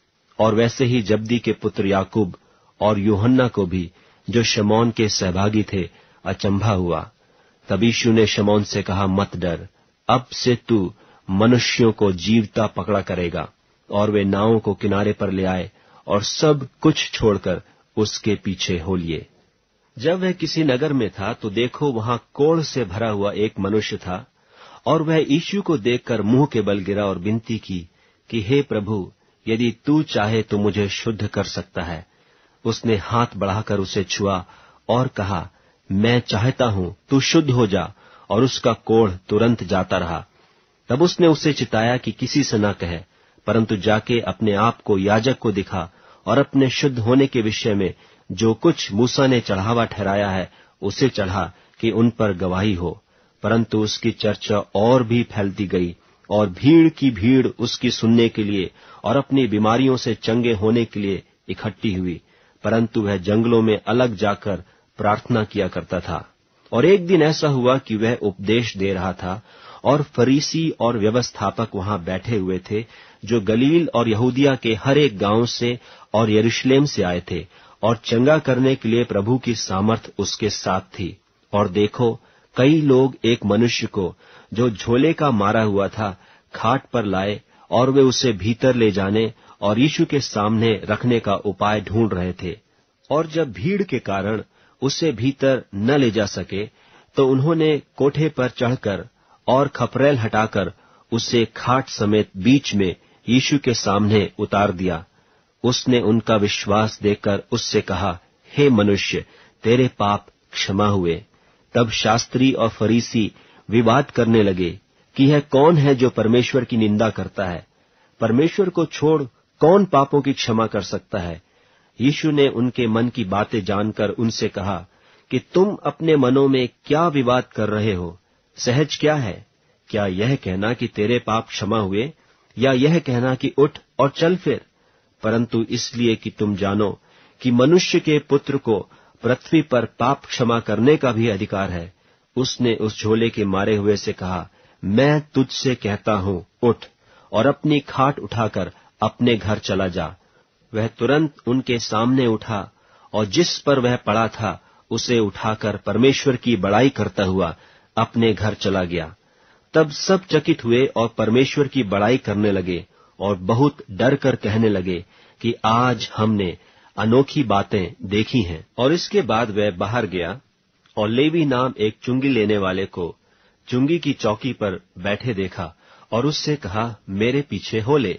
S1: और वैसे ही जब्दी के पुत्र याकूब और यूहन्ना को भी, जो शमौन के सहभागी थे, अचंभा हुआ। तब यीशु ने शमौन से कहा, मत डर, अब से तू मनुष्यों को जीवता पकड़ा करेगा। और वे नावों को किनारे पर ले आए और सब कुछ छोड़कर उसके पीछे हो लिए। जब वह किसी नगर में था तो देखो, वहां कोढ़ से भरा हुआ एक मनुष्य था, और वह यीशु को देखकर मुंह के बल गिरा और विनती की कि हे प्रभु, यदि तू चाहे तो मुझे शुद्ध कर सकता है। उसने हाथ बढ़ाकर उसे छुआ और कहा, मैं चाहता हूं, तू शुद्ध हो जा। और उसका कोढ़ तुरंत जाता रहा। तब उसने उसे चिताया कि किसी से न कहे, परंतु जाके अपने आप को याजक को दिखा और अपने शुद्ध होने के विषय में जो कुछ मूसा ने चढ़ावा ठहराया है उसे चढ़ा, कि उन पर गवाही हो। परंतु उसकी चर्चा और भी फैलती गई और भीड़ की भीड़ उसकी सुनने के लिए और अपनी बीमारियों से चंगे होने के लिए इकट्ठी हुई। परंतु वह जंगलों में अलग जाकर प्रार्थना किया करता था। और एक दिन ऐसा हुआ कि वह उपदेश दे रहा था, और फरीसी और व्यवस्थापक वहां बैठे हुए थे, जो गलील और यहूदिया के हर एक गांव से और यरूशलेम से आए थे, और चंगा करने के लिए प्रभु की सामर्थ उसके साथ थी। और देखो, कई लोग एक मनुष्य को, जो झोले का मारा हुआ था, खाट पर लाए, और वे उसे भीतर ले जाने और यीशु के सामने रखने का उपाय ढूंढ रहे थे। और जब भीड़ के कारण उसे भीतर न ले जा सके, तो उन्होंने कोठे पर चढ़कर और खपरेल हटाकर उसे खाट समेत बीच में यीशु के सामने उतार दिया। उसने उनका विश्वास देखकर उससे कहा, हे मनुष्य, तेरे पाप क्षमा हुए। तब शास्त्री और फरीसी विवाद करने लगे कि यह कौन है जो परमेश्वर की निंदा करता है। परमेश्वर को छोड़ कौन पापों की क्षमा कर सकता है। यीशु ने उनके मन की बातें जानकर उनसे कहा कि तुम अपने मनों में क्या विवाद कर रहे हो? सहज क्या है? क्या यह कहना कि तेरे पाप क्षमा हुए, या यह कहना कि उठ और चल फिर? परंतु इसलिए कि तुम जानो कि मनुष्य के पुत्र को पृथ्वी पर पाप क्षमा करने का भी अधिकार है। उसने उस झोले के मारे हुए से कहा, मैं तुझसे कहता हूं, उठ और अपनी खाट उठाकर अपने घर चला जा। वह तुरंत उनके सामने उठा, और जिस पर वह पड़ा था उसे उठाकर परमेश्वर की बड़ाई करता हुआ अपने घर चला गया। तब सब चकित हुए और परमेश्वर की बड़ाई करने लगे, और बहुत डर कर कहने लगे कि आज हमने अनोखी बातें देखी हैं। और इसके बाद वह बाहर गया और लेवी नाम एक चुंगी लेने वाले को चुंगी की चौकी पर बैठे देखा, और उससे कहा, मेरे पीछे हो ले।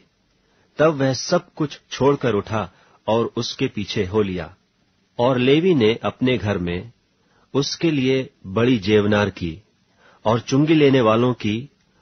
S1: तब वह सब कुछ छोड़कर उठा और उसके पीछे हो लिया। और लेवी ने अपने घर में उसके लिए बड़ी जेवनार की, और चुंगी लेने वालों की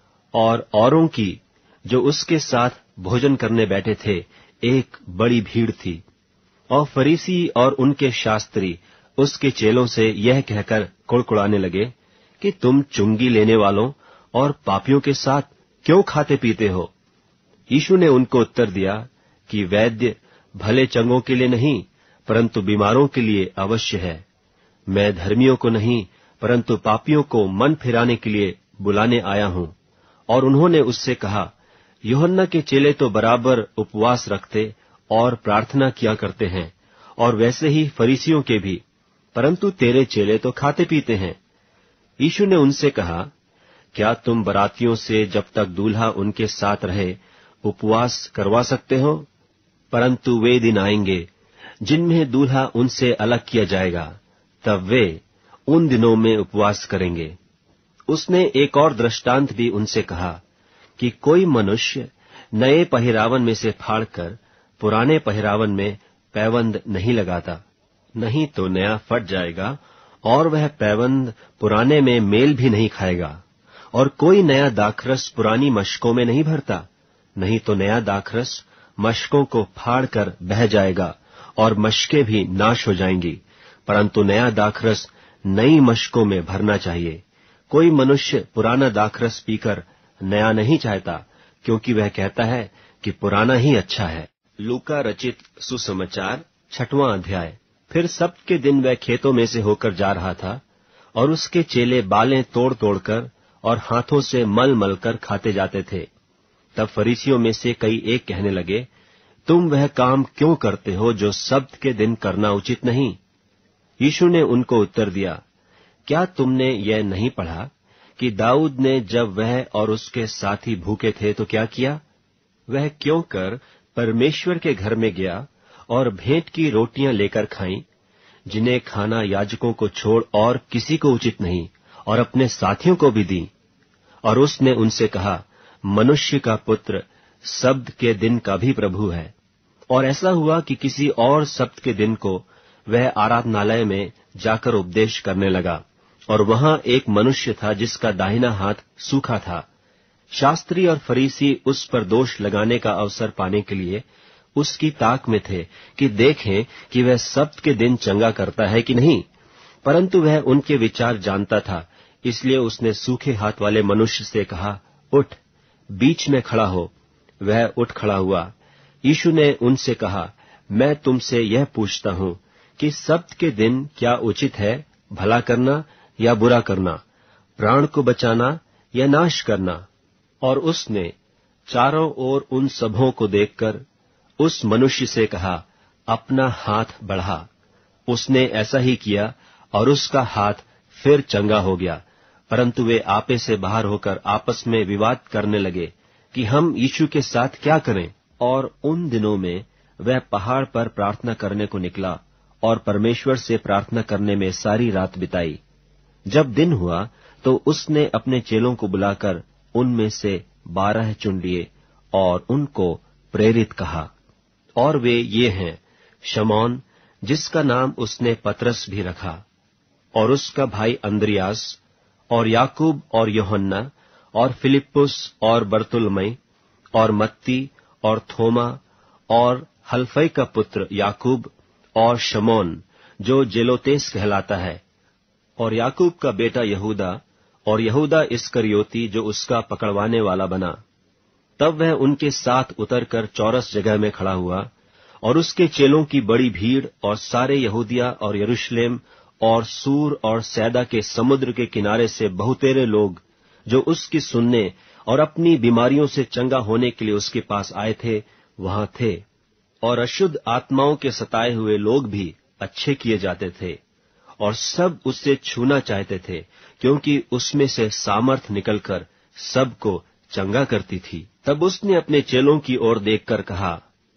S1: और औरों की, जो उसके साथ भोजन करने बैठे थे, एक बड़ी भीड़ थी। और फरीसी और उनके शास्त्री उसके चेलों से यह कहकर कुड़कुड़ाने लगे कि तुम चुंगी लेने वालों और पापियों के साथ क्यों खाते पीते हो? यीशु ने उनको उत्तर दिया कि वैद्य भले चंगों के लिए नहीं, परंतु बीमारों के लिए अवश्य है। मैं धर्मियों को नहीं परंतु पापियों को मन फिराने के लिए बुलाने आया हूं। और उन्होंने उससे कहा, यूहन्ना के चेले तो बराबर उपवास रखते और प्रार्थना किया करते हैं, और वैसे ही फरीसियों के भी, परंतु तेरे चेले तो खाते पीते हैं। यीशु ने उनसे कहा, क्या तुम बरातियों से जब तक दूल्हा उनके साथ रहे उपवास करवा सकते हो? परंतु वे दिन आएंगे जिनमें दूल्हा उनसे अलग किया जाएगा, तब वे उन दिनों में उपवास करेंगे। उसने एक और दृष्टांत भी उनसे कहा कि कोई मनुष्य नए पहिरावन में से फाड़कर पुराने पहिरावन में पैबंद नहीं लगाता, नहीं तो नया फट जाएगा और वह पैबंद पुराने में मेल भी नहीं खाएगा। और कोई नया दाखरस पुरानी मशकों में नहीं भरता, नहीं तो नया दाखरस मशकों को फाड़कर बह जाएगा और मशकें भी नाश हो जाएंगी, परंतु नया दाखरस नई मशकों में भरना चाहिए। कोई मनुष्य पुराना दाखरस पीकर नया नहीं चाहता, क्योंकि वह कहता है कि पुराना ही अच्छा है। लूका रचित सुसमाचार 6वां अध्याय। फिर सब्त के दिन वह खेतों में से होकर जा रहा था, और उसके चेले बालें तोड़ तोड़कर और हाथों से मल मल कर खाते जाते थे। तब फरीसियों में से कई एक कहने लगे, तुम वह काम क्यों करते हो जो सब्त के दिन करना उचित नहीं? यीशु ने उनको उत्तर दिया, क्या तुमने यह नहीं पढ़ा कि दाऊद ने जब वह और उसके साथी भूखे थे तो क्या किया? वह क्यों कर परमेश्वर के घर में गया और भेंट की रोटियां लेकर खाईं, जिन्हें खाना याजकों को छोड़ और किसी को उचित नहीं, और अपने साथियों को भी दी। और उसने उनसे कहा, मनुष्य का पुत्र सब्त के दिन का भी प्रभु है। और ऐसा हुआ कि किसी और सब्त के दिन को वह आराधनालय में जाकर उपदेश करने लगा, और वहां एक मनुष्य था जिसका दाहिना हाथ सूखा था। शास्त्री और फरीसी उस पर दोष लगाने का अवसर पाने के लिए उसकी ताक में थे कि देखें कि वह सब्त के दिन चंगा करता है कि नहीं। परंतु वह उनके विचार जानता था, इसलिए उसने सूखे हाथ वाले मनुष्य से कहा, उठ, बीच में खड़ा हो। वह उठ खड़ा हुआ। यीशु ने उनसे कहा, मैं तुमसे यह पूछता हूं कि सब्त के दिन क्या उचित है, भला करना या बुरा करना, प्राण को बचाना या नाश करना? और उसने चारों ओर उन सबों को देखकर उस मनुष्य से कहा, अपना हाथ बढ़ा। उसने ऐसा ही किया और उसका हाथ फिर चंगा हो गया। परंतु वे आपे से बाहर होकर आपस में विवाद करने लगे कि हम यीशु के साथ क्या करें। और उन दिनों में वह पहाड़ पर प्रार्थना करने को निकला और परमेश्वर से प्रार्थना करने में सारी रात बिताई। जब दिन हुआ तो उसने अपने चेलों को बुलाकर उनमें से 12 चुन लिए और उनको प्रेरित कहा। और वे ये हैं, शमौन जिसका नाम उसने पतरस भी रखा, और उसका भाई अंद्रियास, और याकूब और यूहन्ना, और फिलिप्पुस और बरतुलमै, और मत्ती और थोमा, और हल्फई का पुत्र याकूब, और शमौन जो जेलोतेस कहलाता है, और याकूब का बेटा यहूदा, और यहूदा इस्करियोती जो उसका पकड़वाने वाला बना। तब वह उनके साथ उतरकर चौरस जगह में खड़ा हुआ, और उसके चेलों की बड़ी भीड़ और सारे यहूदिया और यरूशलेम और सूर और सैदा के समुद्र के किनारे से बहुतेरे लोग जो उसकी सुनने और अपनी बीमारियों से चंगा होने के लिए उसके पास आए थे, वहां थे। और अशुद्ध आत्माओं के सताए हुए लोग भी अच्छे किए जाते थे, और सब उससे छूना चाहते थे, क्योंकि उसमें से सामर्थ निकलकर सबको चंगा करती थी। तब उसने अपने चेलों की ओर देखकर कहा,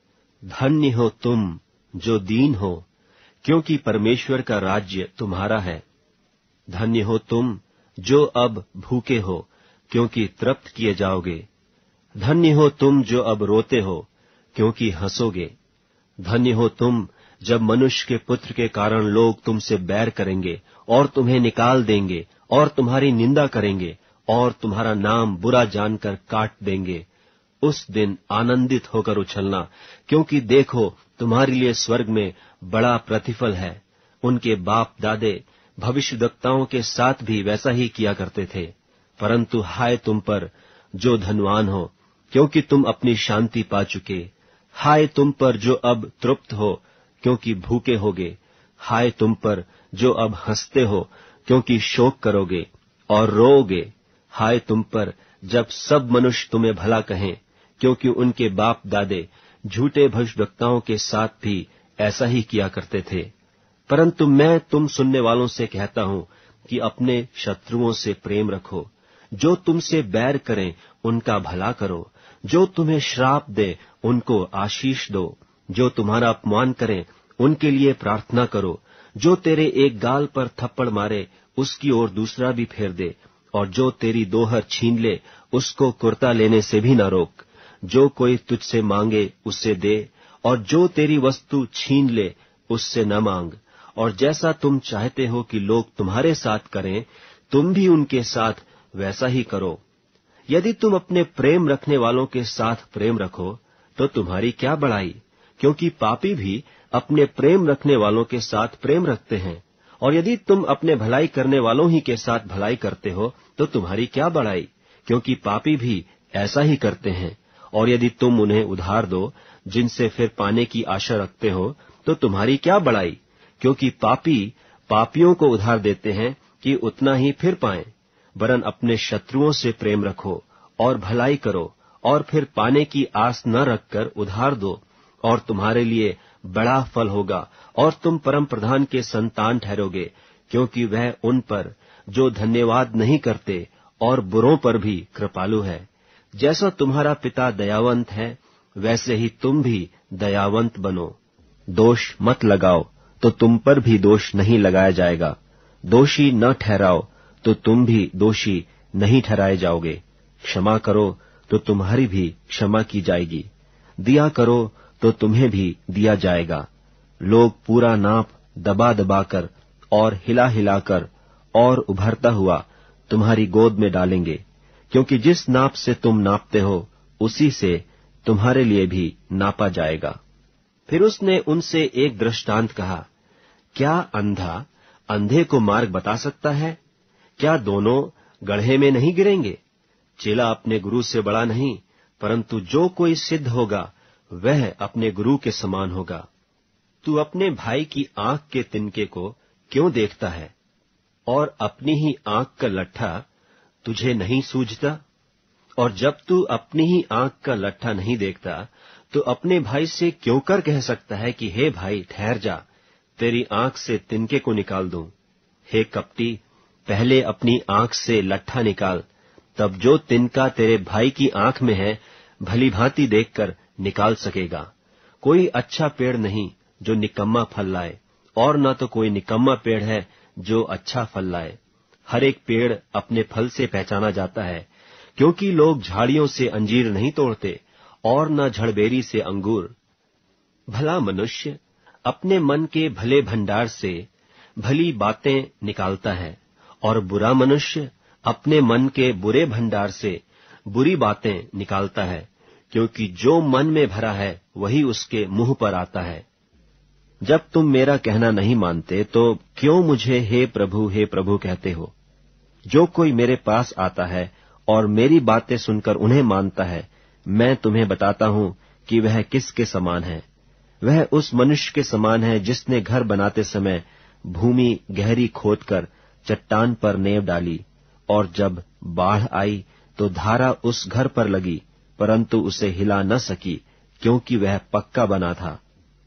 S1: धन्य हो तुम जो दीन हो, क्योंकि परमेश्वर का राज्य तुम्हारा है। धन्य हो तुम जो अब भूखे हो, क्योंकि तृप्त किए जाओगे। धन्य हो तुम जो अब रोते हो, क्योंकि हंसोगे। धन्य हो तुम जब मनुष्य के पुत्र के कारण लोग तुमसे बैर करेंगे और तुम्हें निकाल देंगे और तुम्हारी निंदा करेंगे और तुम्हारा नाम बुरा जानकर काट देंगे। उस दिन आनंदित होकर उछलना, क्योंकि देखो तुम्हारे लिए स्वर्ग में बड़ा प्रतिफल है। उनके बाप दादे भविष्यद्वक्ताओं के साथ भी वैसा ही किया करते थे। परंतु हाय तुम पर जो धनवान हो, क्योंकि तुम अपनी शांति पा चुके। हाय तुम पर जो अब तृप्त हो, क्योंकि भूखे होगे। हाय तुम पर जो अब हंसते हो, क्योंकि शोक करोगे और रोओगे। हाय तुम पर जब सब मनुष्य तुम्हें भला कहें, क्योंकि उनके बाप दादे झूठे भविष्यवक्ताओं के साथ भी ऐसा ही किया करते थे। परंतु मैं तुम सुनने वालों से कहता हूं कि अपने शत्रुओं से प्रेम रखो, जो तुमसे बैर करें उनका भला करो, जो तुम्हें श्राप दे उनको आशीष दो, जो तुम्हारा अपमान करें उनके लिए प्रार्थना करो, जो तेरे एक गाल पर थप्पड़ मारे उसकी ओर दूसरा भी फेर दे, और जो तेरी दोहर छीन ले उसको कुर्ता लेने से भी न रोक। जो कोई तुझसे मांगे उससे दे, और जो तेरी वस्तु छीन ले उससे न मांग। और जैसा तुम चाहते हो कि लोग तुम्हारे साथ करें, तुम भी उनके साथ वैसा ही करो। यदि तुम अपने प्रेम रखने वालों के साथ प्रेम रखो तो तुम्हारी क्या बड़ाई, क्योंकि पापी भी अपने प्रेम रखने वालों के साथ प्रेम रखते हैं। और यदि तुम अपने भलाई करने वालों ही के साथ भलाई करते हो तो तुम्हारी क्या बड़ाई, क्योंकि पापी भी ऐसा ही करते हैं। और यदि तुम उन्हें उधार दो जिनसे फिर पाने की आशा रखते हो तो तुम्हारी क्या बड़ाई, क्योंकि पापी पापियों को उधार देते हैं कि उतना ही फिर पाएं। वरन अपने शत्रुओं से प्रेम रखो और भलाई करो, और फिर पाने की आस न रखकर उधार दो, और तुम्हारे लिए बड़ा फल होगा, और तुम परम प्रधान के संतान ठहरोगे, क्योंकि वह उन पर जो धन्यवाद नहीं करते और बुरों पर भी कृपालु है। जैसा तुम्हारा पिता दयावंत है, वैसे ही तुम भी दयावंत बनो। दोष मत लगाओ तो तुम पर भी दोष नहीं लगाया जाएगा। दोषी न ठहराओ तो तुम भी दोषी नहीं ठहराए जाओगे। क्षमा करो तो तुम्हारी भी क्षमा की जाएगी। दिया करो तो तुम्हें भी दिया जाएगा। लोग पूरा नाप दबा दबाकर और हिला हिलाकर और उभरता हुआ तुम्हारी गोद में डालेंगे, क्योंकि जिस नाप से तुम नापते हो उसी से तुम्हारे लिए भी नापा जाएगा। फिर उसने उनसे एक दृष्टांत कहा, क्या अंधा अंधे को मार्ग बता सकता है? क्या दोनों गड्ढे में नहीं गिरेंगे? चेला अपने गुरु से बड़ा नहीं, परंतु जो कोई सिद्ध होगा वह अपने गुरु के समान होगा। तू अपने भाई की आंख के तिनके को क्यों देखता है, और अपनी ही आंख का लट्ठा तुझे नहीं सूझता? और जब तू अपनी ही आंख का लट्ठा नहीं देखता तो अपने भाई से क्यों कर कह सकता है कि हे भाई ठहर जा, तेरी आंख से तिनके को निकाल दूं? हे कपटी, पहले अपनी आंख से लट्ठा निकाल, तब जो तिनका तेरे भाई की आंख में है भली भांति देखकर निकाल सकेगा। कोई अच्छा पेड़ नहीं जो निकम्मा फल लाए, और न तो कोई निकम्मा पेड़ है जो अच्छा फल लाए। हर एक पेड़ अपने फल से पहचाना जाता है, क्योंकि लोग झाड़ियों से अंजीर नहीं तोड़ते और न झड़बेरी से अंगूर। भला मनुष्य अपने मन के भले भंडार से भली बातें निकालता है, और बुरा मनुष्य अपने मन के बुरे भंडार से बुरी बातें निकालता है, क्योंकि जो मन में भरा है वही उसके मुंह पर आता है। जब तुम मेरा कहना नहीं मानते तो क्यों मुझे हे प्रभु कहते हो? जो कोई मेरे पास आता है और मेरी बातें सुनकर उन्हें मानता है, मैं तुम्हें बताता हूं कि वह किसके समान है। वह उस मनुष्य के समान है जिसने घर बनाते समय भूमि गहरी खोदकर चट्टान पर नींव डाली, और जब बाढ़ आई तो धारा उस घर पर लगी, परंतु उसे हिला न सकी, क्योंकि वह पक्का बना था।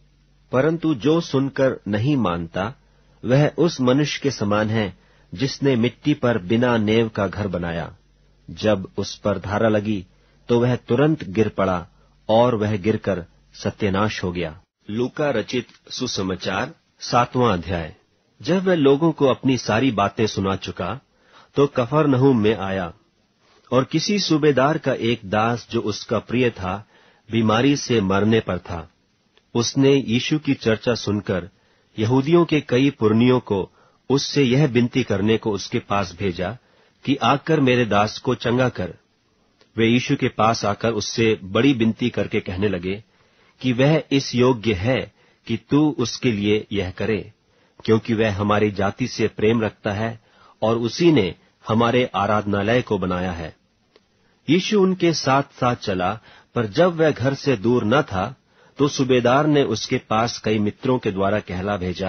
S1: परंतु जो सुनकर नहीं मानता वह उस मनुष्य के समान है जिसने मिट्टी पर बिना नींव का घर बनाया। जब उस पर धारा लगी तो वह तुरंत गिर पड़ा, और वह गिरकर सत्यानाश हो गया। लूका रचित सुसमाचार 7वां अध्याय। जब वह लोगों को अपनी सारी बातें सुना चुका तो कफरनहूम में आया, और किसी सूबेदार का एक दास जो उसका प्रिय था बीमारी से मरने पर था। उसने यीशु की चर्चा सुनकर यहूदियों के कई पुरनियों को उससे यह विनती करने को उसके पास भेजा कि आकर मेरे दास को चंगा कर। वे यीशु के पास आकर उससे बड़ी विनती करके कहने लगे कि वह इस योग्य है कि तू उसके लिए यह करे, क्योंकि वह हमारी जाति से प्रेम रखता है और उसी ने हमारे आराधनालय को बनाया है। यीशु उनके साथ साथ चला, पर जब वह घर से दूर न था तो सूबेदार ने उसके पास कई मित्रों के द्वारा कहला भेजा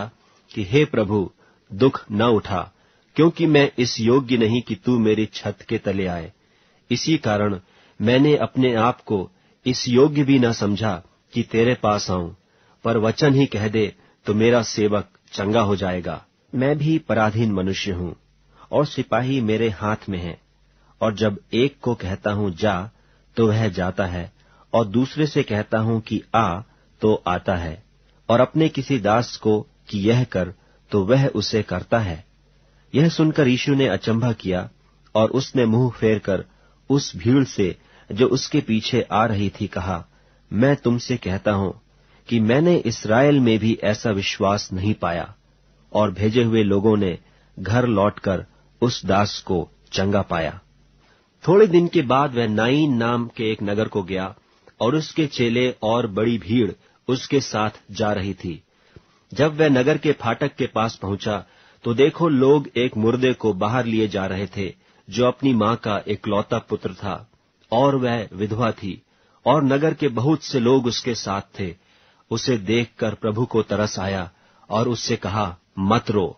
S1: कि हे प्रभु, दुख न उठा, क्योंकि मैं इस योग्य नहीं कि तू मेरी छत के तले आए। इसी कारण मैंने अपने आप को इस योग्य भी न समझा कि तेरे पास आऊं, पर वचन ही कह दे तो मेरा सेवक चंगा हो जाएगा। मैं भी पराधीन मनुष्य हूं, और सिपाही मेरे हाथ में है। और जब एक को कहता हूं जा, तो वह जाता है, और दूसरे से कहता हूं कि आ, तो आता है, और अपने किसी दास को कि यह कर, तो वह उसे करता है। यह सुनकर यीशु ने अचंभा किया, और उसने मुंह फेर कर उस भीड़ से जो उसके पीछे आ रही थी कहा, मैं तुमसे कहता हूं कि मैंने इस्राएल में भी ऐसा विश्वास नहीं पाया। और भेजे हुए लोगों ने घर लौटकर उस दास को चंगा पाया। थोड़े दिन के बाद वह नाइन नाम के एक नगर को गया, और उसके चेले और बड़ी भीड़ उसके साथ जा रही थी। जब वह नगर के फाटक के पास पहुंचा, तो देखो, लोग एक मुर्दे को बाहर लिए जा रहे थे, जो अपनी मां का इकलौता पुत्र था, और वह विधवा थी, और नगर के बहुत से लोग उसके साथ थे। उसे देखकर प्रभु को तरस आया, और उससे कहा, मत रो।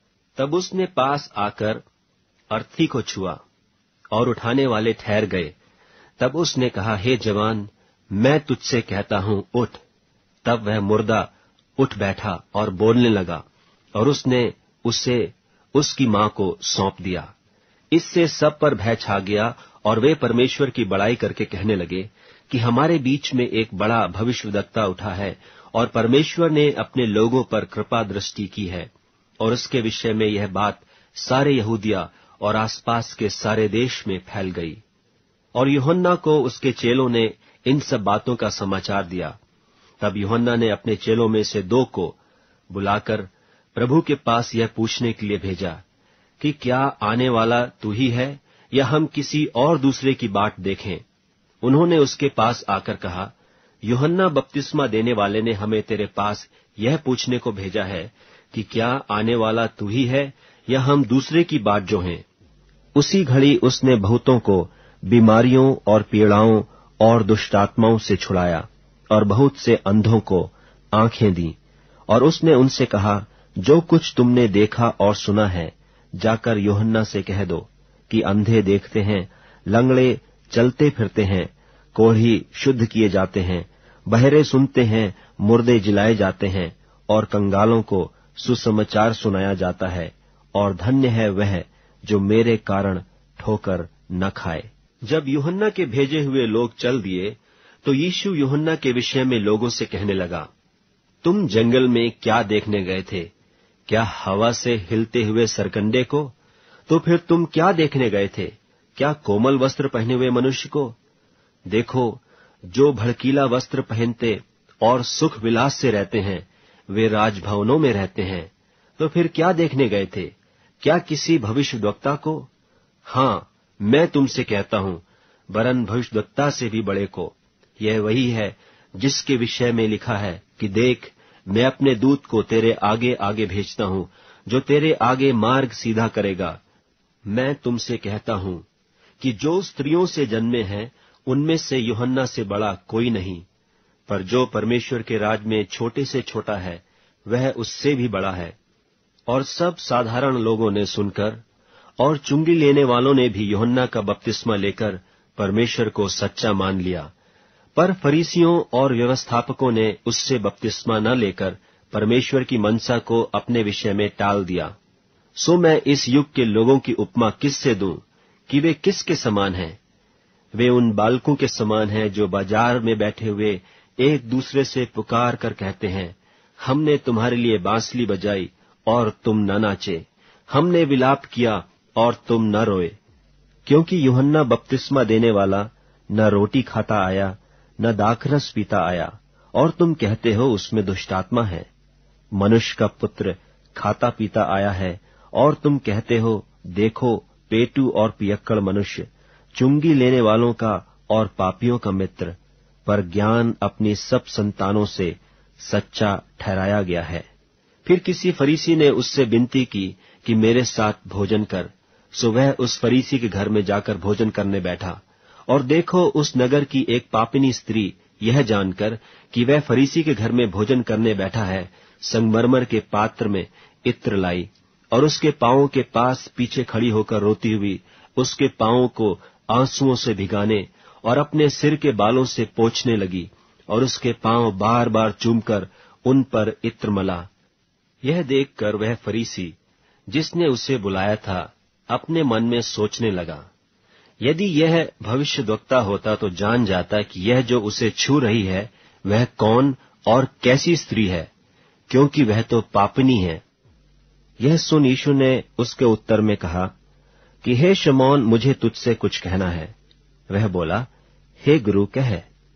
S1: तब उसने पास आकर अर्थी को छुआ, और उठाने वाले ठहर गए। तब उसने कहा, हे जवान, मैं तुझसे कहता हूं, उठ। तब वह मुर्दा उठ बैठा और बोलने लगा, और उसने उसे उसकी मां को सौंप दिया। इससे सब पर भय छा गया, और वे परमेश्वर की बड़ाई करके कहने लगे कि हमारे बीच में एक बड़ा भविष्यद्वक्ता उठा है, और परमेश्वर ने अपने लोगों पर कृपा दृष्टि की है। और उसके विषय में यह बात सारे यहूदिया और आसपास के सारे देश में फैल गई। और यूहन्ना को उसके चेलों ने इन सब बातों का समाचार दिया। तब यूहन्ना ने अपने चेलों में से 2 को बुलाकर प्रभु के पास यह पूछने के लिए भेजा कि क्या आने वाला तू ही है, या हम किसी और दूसरे की बाट देखें। उन्होंने उसके पास आकर कहा, यूहन्ना बपतिस्मा देने वाले ने हमें तेरे पास यह पूछने को भेजा है कि क्या आने वाला तू ही है, या हम दूसरे की बाट जो हैं। उसी घड़ी उसने बहुतों को बीमारियों और पीड़ाओं और दुष्टात्माओं से छुड़ाया, और बहुत से अंधों को आंखें दी। और उसने उनसे कहा, जो कुछ तुमने देखा और सुना है, जाकर यूहन्ना से कह दो कि अंधे देखते हैं, लंगड़े चलते फिरते हैं, कोढ़ी शुद्ध किए जाते हैं, बहरे सुनते हैं, मुर्दे जिलाए जाते हैं, और कंगालों को सुसमाचार सुनाया जाता है। और धन्य है वह जो मेरे कारण ठोकर न खाए। जब यूहन्ना के भेजे हुए लोग चल दिए, तो यीशु यूहन्ना के विषय में लोगों से कहने लगा, तुम जंगल में क्या देखने गए थे? क्या हवा से हिलते हुए सरकंडे को? तो फिर तुम क्या देखने गए थे? क्या कोमल वस्त्र पहने हुए मनुष्य को? देखो, जो भड़कीला वस्त्र पहनते और सुख विलास से रहते हैं, वे राजभवनों में रहते हैं। तो फिर क्या देखने गए थे? क्या किसी भविष्यद्वक्ता को? हाँ, मैं तुमसे कहता हूं, वरन भविष्यद्वक्ता से भी बड़े को। यह वही है जिसके विषय में लिखा है कि देख, मैं अपने दूत को तेरे आगे आगे भेजता हूं, जो तेरे आगे मार्ग सीधा करेगा। मैं तुमसे कहता हूं कि जो स्त्रियों से जन्मे हैं, उनमें से यूहन्ना से बड़ा कोई नहीं, पर जो परमेश्वर के राज में छोटे से छोटा है, वह उससे भी बड़ा है। और सब साधारण लोगों ने सुनकर, और चुंगी लेने वालों ने भी यूहन्ना का बपतिस्मा लेकर परमेश्वर को सच्चा मान लिया। पर फरीसियों और व्यवस्थापकों ने उससे बपतिस्मा न लेकर परमेश्वर की मनसा को अपने विषय में टाल दिया। सो मैं इस युग के लोगों की उपमा किससे दूं कि वे किसके समान हैं? वे उन बालकों के समान हैं जो बाजार में बैठे हुए एक दूसरे से पुकार कर कहते हैं, हमने तुम्हारे लिए बांसुरी बजाई और तुम न नाचे, हमने विलाप किया और तुम न रोए। क्योंकि यूहन्ना बपतिस्मा देने वाला न रोटी खाता आया, न दाखरस पीता आया, और तुम कहते हो उसमें दुष्टात्मा है। मनुष्य का पुत्र खाता पीता आया है, और तुम कहते हो, देखो पेटू और पियक्कड़ मनुष्य, चुंगी लेने वालों का और पापियों का मित्र। पर ज्ञान अपनी सब संतानों से सच्चा ठहराया गया है। फिर किसी फरीसी ने उससे विनती की कि मेरे साथ भोजन कर। सो वह उस फरीसी के घर में जाकर भोजन करने बैठा। और देखो, उस नगर की एक पापिनी स्त्री यह जानकर कि वह फरीसी के घर में भोजन करने बैठा है, संगमरमर के पात्र में इत्र लाई और उसके पांवों के पास पीछे खड़ी होकर रोती हुई उसके पांवों को आंसुओं से भिगाने और अपने सिर के बालों से पोंछने लगी और उसके पांव बार बार चूमकर उन पर इत्र मला। यह देखकर वह फरीसी जिसने उसे बुलाया था अपने मन में सोचने लगा, यदि यह भविष्यद्वक्ता होता तो जान जाता कि यह जो उसे छू रही है वह कौन और कैसी स्त्री है, क्योंकि वह तो पापिनी है। यह सुन यीशु ने उसके उत्तर में कहा कि हे शमौन, मुझे तुझसे कुछ कहना है। वह बोला, हे गुरु, कह।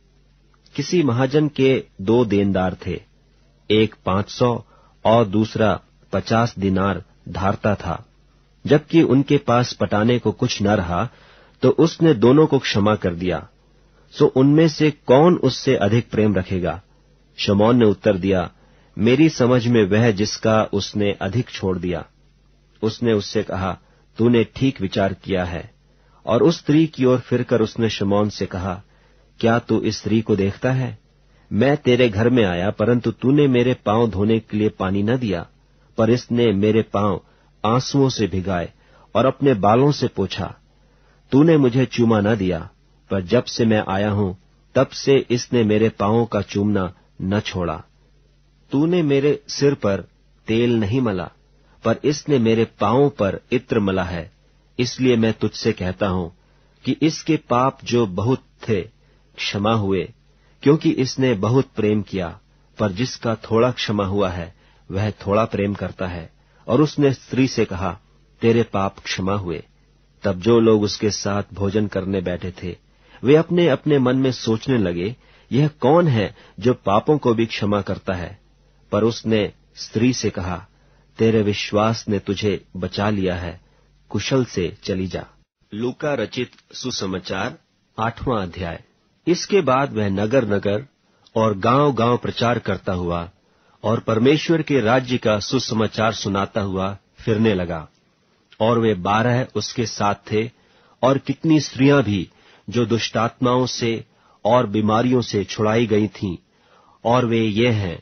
S1: किसी महाजन के 2 देनदार थे, एक 500 और दूसरा 50 दिनार धारता था। जबकि उनके पास पटाने को कुछ न रहा तो उसने दोनों को क्षमा कर दिया। सो उनमें से कौन उससे अधिक प्रेम रखेगा? शमौन ने उत्तर दिया, मेरी समझ में वह जिसका उसने अधिक छोड़ दिया। उसने उससे कहा, तूने ठीक विचार किया है। और उस स्त्री की ओर फिरकर उसने शमौन से कहा, क्या तू इस स्त्री को देखता है? मैं तेरे घर में आया, परंतु तूने मेरे पांव धोने के लिए पानी न दिया, पर इसने मेरे पांव आंसुओं से भिगाए और अपने बालों से पोंछा। तूने मुझे चूमा न दिया, पर जब से मैं आया हूं तब से इसने मेरे पांवों का चूमना न छोड़ा। तूने मेरे सिर पर तेल नहीं मला, पर इसने मेरे पांवों पर इत्र मला है। इसलिए मैं तुझसे कहता हूं कि इसके पाप जो बहुत थे क्षमा हुए, क्योंकि इसने बहुत प्रेम किया। पर जिसका थोड़ा क्षमा हुआ है वह थोड़ा प्रेम करता है। और उसने स्त्री से कहा, तेरे पाप क्षमा हुए। तब जो लोग उसके साथ भोजन करने बैठे थे वे अपने अपने मन में सोचने लगे, यह कौन है जो पापों को भी क्षमा करता है? पर उसने स्त्री से कहा, तेरे विश्वास ने तुझे बचा लिया है, कुशल से चली जा। लूका रचित सुसमाचार 8वां अध्याय। इसके बाद वह नगर नगर और गांव गांव प्रचार करता हुआ और परमेश्वर के राज्य का सुसमाचार सुनाता हुआ फिरने लगा। और वे 12 उसके साथ थे, और कितनी स्त्रियां भी जो दुष्टात्माओं से और बीमारियों से छुड़ाई गई थीं। और वे ये हैं,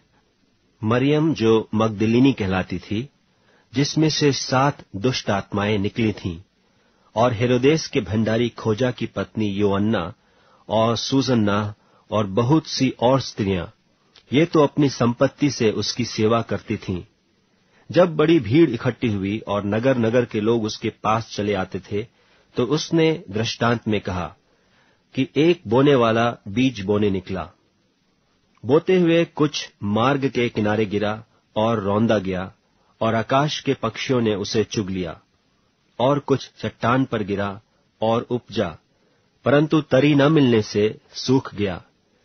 S1: मरियम जो मगदलिनी कहलाती थी, जिसमें से 7 दुष्ट आत्माएं निकली थीं, और हेरोदेस के भंडारी खोजा की पत्नी योअन्ना और सुसन्ना और बहुत सी और स्त्रियां, ये तो अपनी संपत्ति से उसकी सेवा करती थीं। जब बड़ी भीड़ इकट्ठी हुई और नगर नगर के लोग उसके पास चले आते थे, तो उसने दृष्टांत में कहा कि एक बोने वाला बीज बोने निकला। बोते हुए कुछ मार्ग के किनारे गिरा और रौंदा गया, और आकाश के पक्षियों ने उसे चुग लिया। और कुछ चट्टान पर गिरा और उपजा, परंतु तरी न मिलने से सूख गया।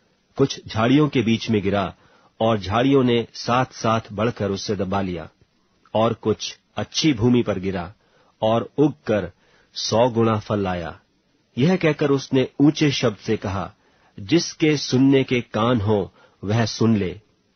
S1: कुछ झाड़ियों के बीच में गिरा, और झाड़ियों ने साथ साथ बढ़कर उसे दबा लिया। और कुछ अच्छी भूमि पर गिरा और उगकर 100 गुना फल लाया। यह कहकर उसने ऊंचे शब्द से कहा, जिसके सुनने के कान हो वह सुन ले।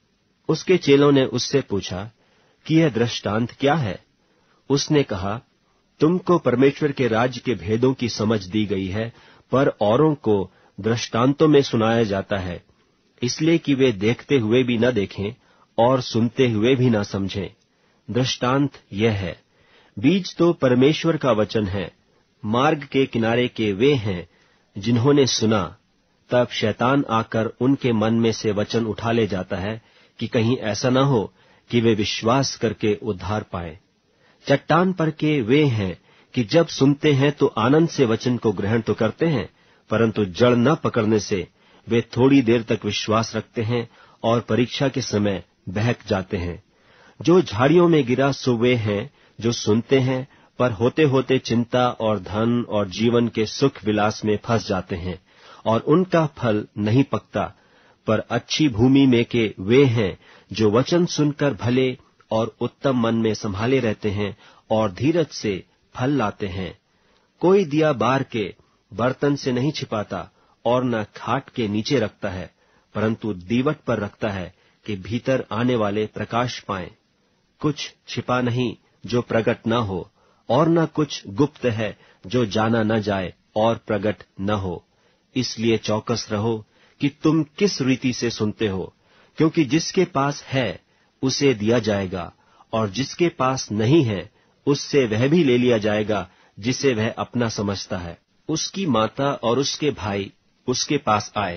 S1: उसके चेलों ने उससे पूछा कि यह दृष्टांत क्या है? उसने कहा, तुमको परमेश्वर के राज्य के भेदों की समझ दी गई है, पर औरों को दृष्टांतों में सुनाया जाता है, इसलिए कि वे देखते हुए भी न देखें और सुनते हुए भी न समझें। दृष्टांत यह है, बीज तो परमेश्वर का वचन है। मार्ग के किनारे के वे हैं जिन्होंने सुना, तब शैतान आकर उनके मन में से वचन उठा ले जाता है कि कहीं ऐसा न हो कि वे विश्वास करके उद्धार पाएं। चट्टान पर के वे हैं कि जब सुनते हैं तो आनंद से वचन को ग्रहण तो करते हैं, परंतु जड़ न पकड़ने से वे थोड़ी देर तक विश्वास रखते हैं और परीक्षा के समय बहक जाते हैं। जो झाड़ियों में गिरा सो वे हैं जो सुनते हैं, पर होते होते चिंता और धन और जीवन के सुख विलास में फंस जाते हैं, और उनका फल नहीं पकता। पर अच्छी भूमि में के वे हैं जो वचन सुनकर भले और उत्तम मन में संभाले रहते हैं और धीरज से फल लाते हैं। कोई दिया बार के बर्तन से नहीं छिपाता और न खाट के नीचे रखता है, परंतु दीवट पर रखता है कि भीतर आने वाले प्रकाश पाएं। कुछ छिपा नहीं जो प्रकट न हो, और न कुछ गुप्त है जो जाना न जाए और प्रकट न हो। इसलिए चौकस रहो कि तुम किस रीति से सुनते हो, क्योंकि जिसके पास है उसे दिया जाएगा, और जिसके पास नहीं है उससे वह भी ले लिया जाएगा जिसे वह अपना समझता है। उसकी माता और उसके भाई उसके पास आए,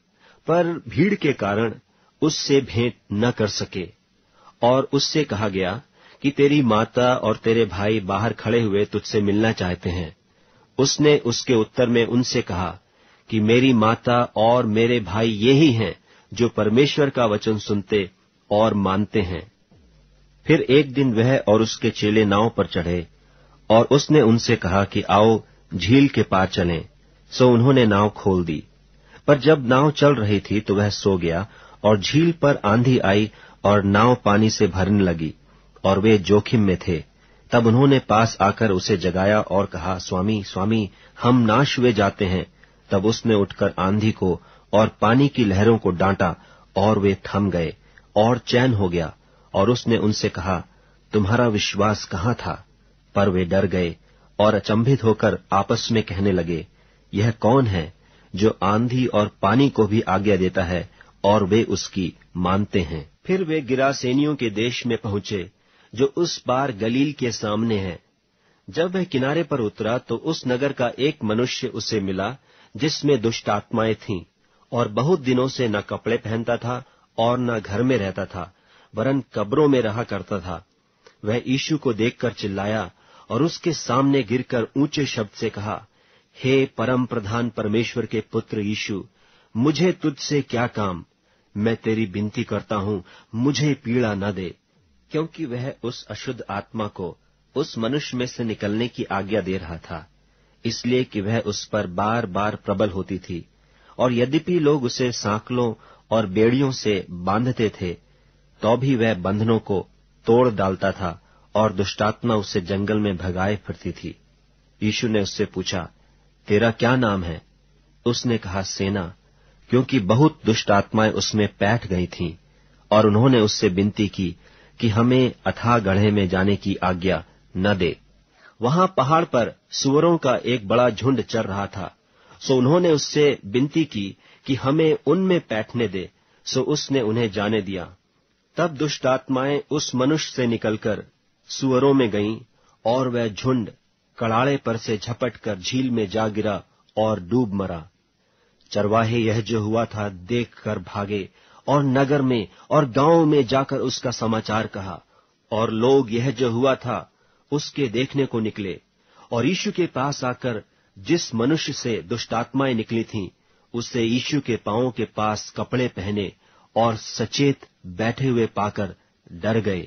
S1: पर भीड़ के कारण उससे भेंट न कर सके, और उससे कहा गया कि तेरी माता और तेरे भाई बाहर खड़े हुए तुझसे मिलना चाहते हैं। उसने उसके उत्तर में उनसे कहा कि मेरी माता और मेरे भाई ये ही हैं जो परमेश्वर का वचन सुनते और मानते हैं। फिर एक दिन वह और उसके चेले नाव पर चढ़े, और उसने उनसे कहा कि आओ झील के पार चलें। सो उन्होंने नाव खोल दी, पर जब नाव चल रही थी तो वह सो गया, और झील पर आंधी आई और नाव पानी से भरने लगी, और वे जोखिम में थे। तब उन्होंने पास आकर उसे जगाया और कहा, स्वामी स्वामी, हम नाश हुए जाते हैं। तब उसने उठकर आंधी को और पानी की लहरों को डांटा, और वे थम गए और चैन हो गया। और उसने उनसे कहा, तुम्हारा विश्वास कहाँ था? पर वे डर गए और अचंभित होकर आपस में कहने लगे, यह कौन है जो आंधी और पानी को भी आज्ञा देता है और वे उसकी मानते हैं। फिर वे गिरासेनियों के देश में पहुंचे, जो उस पार गलील के सामने है। जब वह किनारे पर उतरा तो उस नगर का एक मनुष्य उसे मिला जिसमें दुष्ट आत्माएं थीं, और बहुत दिनों से न कपड़े पहनता था और न घर में रहता था, वरन कब्रों में रहा करता था। वह यीशु को देखकर चिल्लाया और उसके सामने गिरकर ऊंचे शब्द से कहा, हे परम प्रधान परमेश्वर के पुत्र यीशु, मुझे तुझसे क्या काम? मैं तेरी विनती करता हूँ, मुझे पीड़ा न दे। क्योंकि वह उस अशुद्ध आत्मा को उस मनुष्य में से निकलने की आज्ञा दे रहा था, इसलिए कि वह उस पर बार बार प्रबल होती थी। और यद्यपि लोग उसे सांकलों और बेड़ियों से बांधते थे, तो भी वह बंधनों को तोड़ डालता था, और दुष्टात्मा उससे जंगल में भगाए फिरती थी। यीशु ने उससे पूछा, तेरा क्या नाम है? उसने कहा, सेना, क्योंकि बहुत दुष्ट आत्माएं उसमें बैठ गई थीं। और उन्होंने उससे विनती की कि हमें अथाह गड्ढे में जाने की आज्ञा न दे। वहां पहाड़ पर सूअरों का एक बड़ा झुंड चर रहा था। सो उन्होंने उससे विनती की कि हमें उनमें बैठने दे। सो उसने उन्हें जाने दिया। तब दुष्ट आत्माएं उस मनुष्य से निकलकर सूअरों में गईं, और वह झुंड कड़ाड़े पर से झपट कर झील में जा गिरा और डूब मरा। चरवाहे यह जो हुआ था देखकर भागे, और नगर में और गांव में जाकर उसका समाचार कहा। और लोग यह जो हुआ था उसके देखने को निकले, और यीशु के पास आकर जिस मनुष्य से दुष्टात्माएं निकली थीं, उसे यीशु के पांवों के पास कपड़े पहने और सचेत बैठे हुए पाकर डर गए।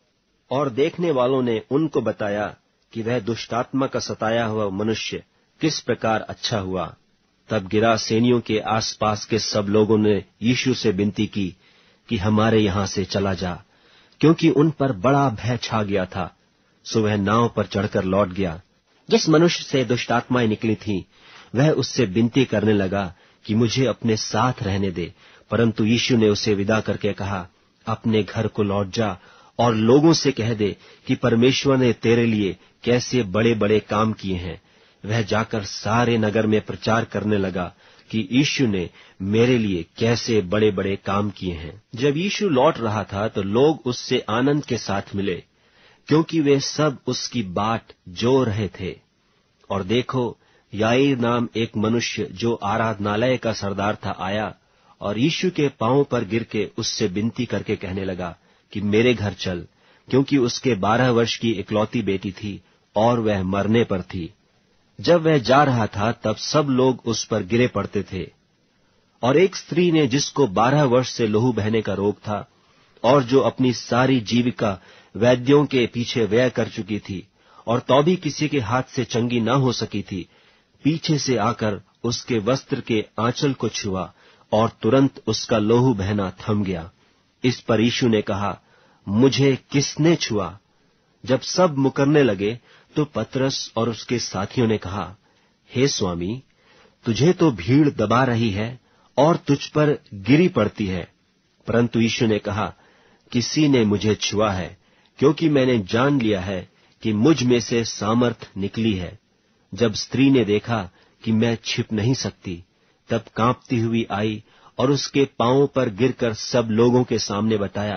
S1: और देखने वालों ने उनको बताया कि वह दुष्टात्मा का सताया हुआ मनुष्य किस प्रकार अच्छा हुआ। तब गिरासेनियों के आसपास के सब लोगों ने यीशु से विनती की कि हमारे यहां से चला जा, क्योंकि उन पर बड़ा भय छा गया था। सो वह नाव पर चढ़कर लौट गया। जिस मनुष्य से दुष्टात्माएं निकली थीं, वह उससे विनती करने लगा कि मुझे अपने साथ रहने दे, परंतु यीशु ने उसे विदा करके कहा, अपने घर को लौट जा और लोगों से कह दे कि परमेश्वर ने तेरे लिए कैसे बड़े बड़े काम किए हैं। वह जाकर सारे नगर में प्रचार करने लगा कि यीशु ने मेरे लिए कैसे बड़े बड़े काम किए हैं। जब यीशु लौट रहा था तो लोग उससे आनंद के साथ मिले, क्योंकि वे सब उसकी बाट जो रहे थे। और देखो, याईर नाम एक मनुष्य जो आराधनालय का सरदार था आया, और यीशु के पांवों पर गिर के उससे विनती करके कहने लगा कि मेरे घर चल, क्योंकि उसके 12 वर्ष की इकलौती बेटी थी और वह मरने पर थी। जब वह जा रहा था तब सब लोग उस पर गिरे पड़ते थे। और एक स्त्री ने, जिसको 12 वर्ष से लहू बहने का रोग था और जो अपनी सारी जीविका वैद्यों के पीछे व्यय कर चुकी थी और तो भी किसी के हाथ से चंगी न हो सकी थी, पीछे से आकर उसके वस्त्र के आंचल को छुआ और तुरंत उसका लहू बहना थम गया। इस पर यीशु ने कहा, मुझे किसने छुआ? जब सब मुकरने लगे तो पतरस और उसके साथियों ने कहा, हे स्वामी, तुझे तो भीड़ दबा रही है और तुझ पर गिरी पड़ती है। परंतु यीशु ने कहा, किसी ने मुझे छुआ है, क्योंकि मैंने जान लिया है कि मुझ में से सामर्थ निकली है। जब स्त्री ने देखा कि मैं छिप नहीं सकती, तब कांपती हुई आई और उसके पांवों पर गिरकर सब लोगों के सामने बताया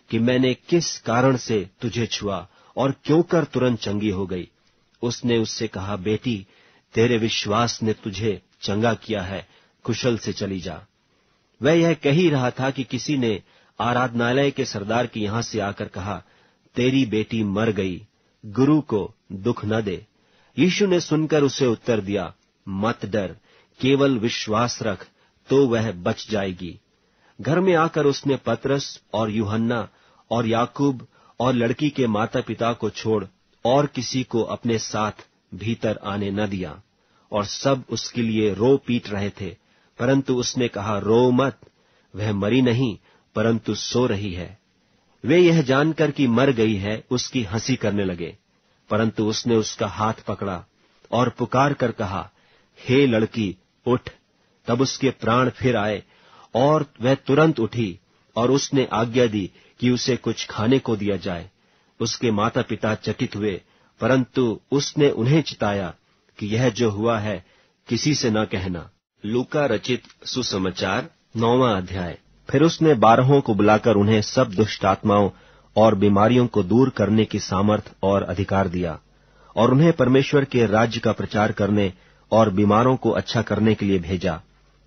S1: कि मैंने किस कारण से तुझे छुआ और क्यों कर तुरंत चंगी हो गई। उसने उससे कहा, बेटी, तेरे विश्वास ने तुझे चंगा किया है, कुशल से चली जा। वह यह कह ही रहा था कि किसी ने आराधनालय के सरदार के यहां से आकर कहा, तेरी बेटी मर गई, गुरु को दुख न दे। यीशु ने सुनकर उसे उत्तर दिया, मत डर, केवल विश्वास रख तो वह बच जाएगी। घर में आकर उसने पतरस और यूहन्ना और याकूब और लड़की के माता पिता को छोड़ और किसी को अपने साथ भीतर आने न दिया। और सब उसके लिए रो पीट रहे थे, परंतु उसने कहा, रो मत, वह मरी नहीं परंतु सो रही है। वे यह जानकर कि मर गई है उसकी हंसी करने लगे, परंतु उसने उसका हाथ पकड़ा और पुकार कर कहा, हे लड़की, उठ। तब उसके प्राण फिर आए और वह तुरंत उठी, और उसने आज्ञा दी कि उसे कुछ खाने को दिया जाए। उसके माता पिता चकित हुए, परंतु उसने उन्हें चिताया कि यह जो हुआ है किसी से न कहना। लूका रचित सुसमाचार 9वां अध्याय। फिर उसने 12 को बुलाकर उन्हें सब दुष्ट आत्माओं और बीमारियों को दूर करने की सामर्थ और अधिकार दिया, और उन्हें परमेश्वर के राज्य का प्रचार करने और बीमारों को अच्छा करने के लिए भेजा।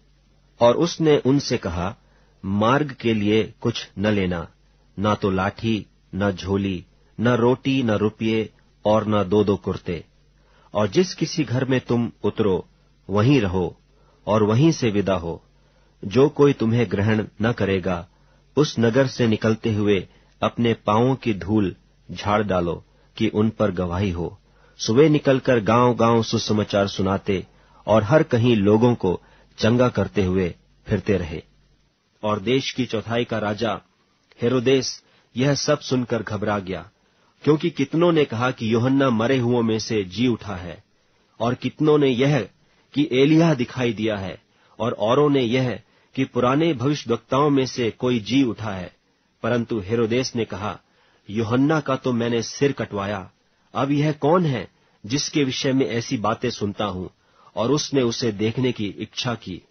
S1: और उसने उनसे कहा, मार्ग के लिए कुछ न लेना, न तो लाठी, न झोली, न रोटी, न रुपये और न 2 कुर्ते। और जिस किसी घर में तुम उतरो वहीं रहो और वहीं से विदा हो। जो कोई तुम्हें ग्रहण न करेगा, उस नगर से निकलते हुए अपने पांवों की धूल झाड़ डालो कि उन पर गवाही हो। सुबह निकलकर गांव-गांव सुसमाचार सुनाते और हर कहीं लोगों को चंगा करते हुए फिरते रहे। और देश की चौथाई का राजा हेरोदेस यह सब सुनकर घबरा गया, क्योंकि कितनों ने कहा कि यूहन्ना मरे हुओं में से जी उठा है, और कितनों ने यह कि एलिय्याह दिखाई दिया है, और औरों ने यह कि पुराने भविष्यद्वक्ताओं में से कोई जी उठा है। परंतु हेरोदेस ने कहा, यूहन्ना का तो मैंने सिर कटवाया, अब यह कौन है जिसके विषय में ऐसी बातें सुनता हूं? और उसने उसे देखने की इच्छा की।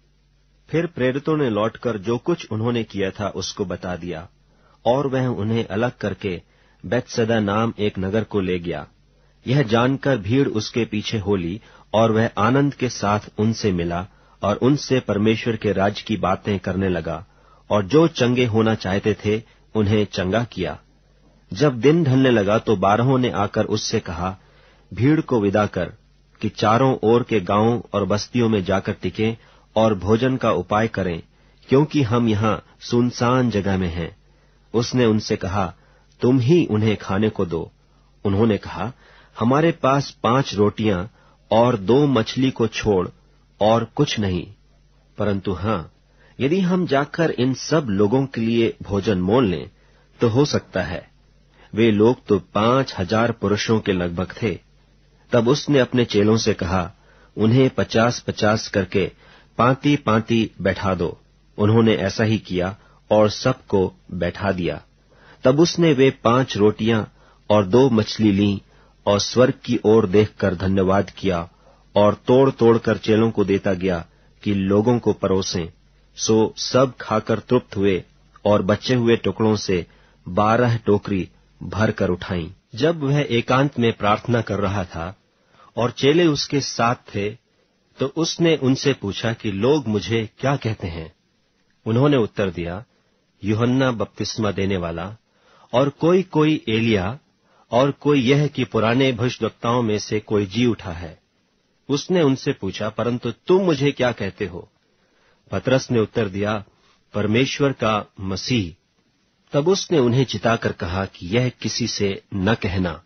S1: फिर प्रेरितों ने लौटकर जो कुछ उन्होंने किया था उसको बता दिया, और वह उन्हें अलग करके बैतसैदा नाम एक नगर को ले गया। यह जानकर भीड़ उसके पीछे हो ली, और वह आनंद के साथ उनसे मिला और उनसे परमेश्वर के राज्य की बातें करने लगा, और जो चंगे होना चाहते थे उन्हें चंगा किया। जब दिन ढलने लगा तो 12 ने आकर उससे कहा, भीड़ को विदा कर कि चारों ओर के गांवों और बस्तियों में जाकर टिकें और भोजन का उपाय करें, क्योंकि हम यहाँ सुनसान जगह में हैं। उसने उनसे कहा, तुम ही उन्हें खाने को दो। उन्होंने कहा, हमारे पास 5 रोटियां और 2 मछली को छोड़ और कुछ नहीं, परंतु हाँ, यदि हम जाकर इन सब लोगों के लिए भोजन मोल लें तो हो सकता है। वे लोग तो 5000 पुरुषों के लगभग थे। तब उसने अपने चेलों से कहा, उन्हें 50-50 करके पांति-पांति बैठा दो। उन्होंने ऐसा ही किया और सबको बैठा दिया। तब उसने वे 5 रोटियां और 2 मछली लीं और स्वर्ग की ओर देखकर धन्यवाद किया और तोड़-तोड़ कर चेलों को देता गया कि लोगों को परोसें। सो सब खाकर तृप्त हुए और बचे हुए टुकड़ों से 12 टोकरी भर कर उठाई। जब वह एकांत में प्रार्थना कर रहा था और चेले उसके साथ थे, तो उसने उनसे पूछा कि लोग मुझे क्या कहते हैं? उन्होंने उत्तर दिया, यूहन्ना बपतिस्मा देने वाला, और कोई एलिय्याह, और कोई यह कि पुराने भविष्यद्वक्ताओं में से कोई जी उठा है। उसने उनसे पूछा, परंतु तुम मुझे क्या कहते हो? पतरस ने उत्तर दिया, परमेश्वर का मसीह। तब उसने उन्हें चिताकर कहा कि यह किसी से न कहना।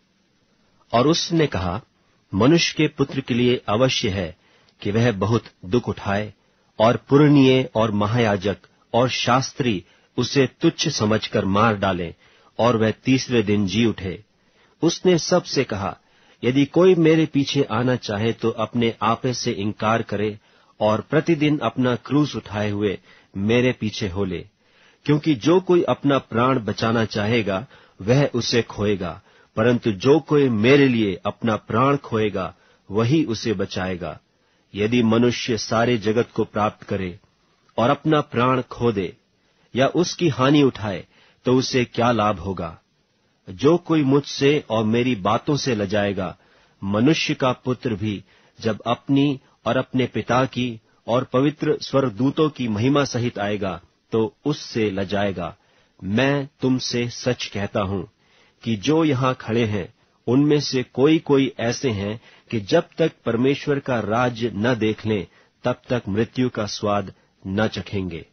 S1: और उसने कहा, मनुष्य के पुत्र के लिए अवश्य है कि वह बहुत दुख उठाए, और पुरनिये और महायाजक और शास्त्री उसे तुच्छ समझकर मार डालें, और वह 3रे दिन जी उठे। उसने सबसे कहा, यदि कोई मेरे पीछे आना चाहे तो अपने आपे से इनकार करे और प्रतिदिन अपना क्रूस उठाए हुए मेरे पीछे हो ले। क्योंकि जो कोई अपना प्राण बचाना चाहेगा वह उसे खोएगा, परंतु जो कोई मेरे लिए अपना प्राण खोएगा वही उसे बचाएगा। यदि मनुष्य सारे जगत को प्राप्त करे और अपना प्राण खो दे या उसकी हानि उठाए, तो उसे क्या लाभ होगा? जो कोई मुझसे और मेरी बातों से लजाएगा, मनुष्य का पुत्र भी जब अपनी और अपने पिता की और पवित्र स्वर्गदूतों की महिमा सहित आएगा, तो उससे लजाएगा। मैं तुमसे सच कहता हूं कि जो यहाँ खड़े हैं, उनमें से कोई कोई ऐसे हैं कि जब तक परमेश्वर का राज्य न देख लें, तब तक मृत्यु का स्वाद न चखेंगे।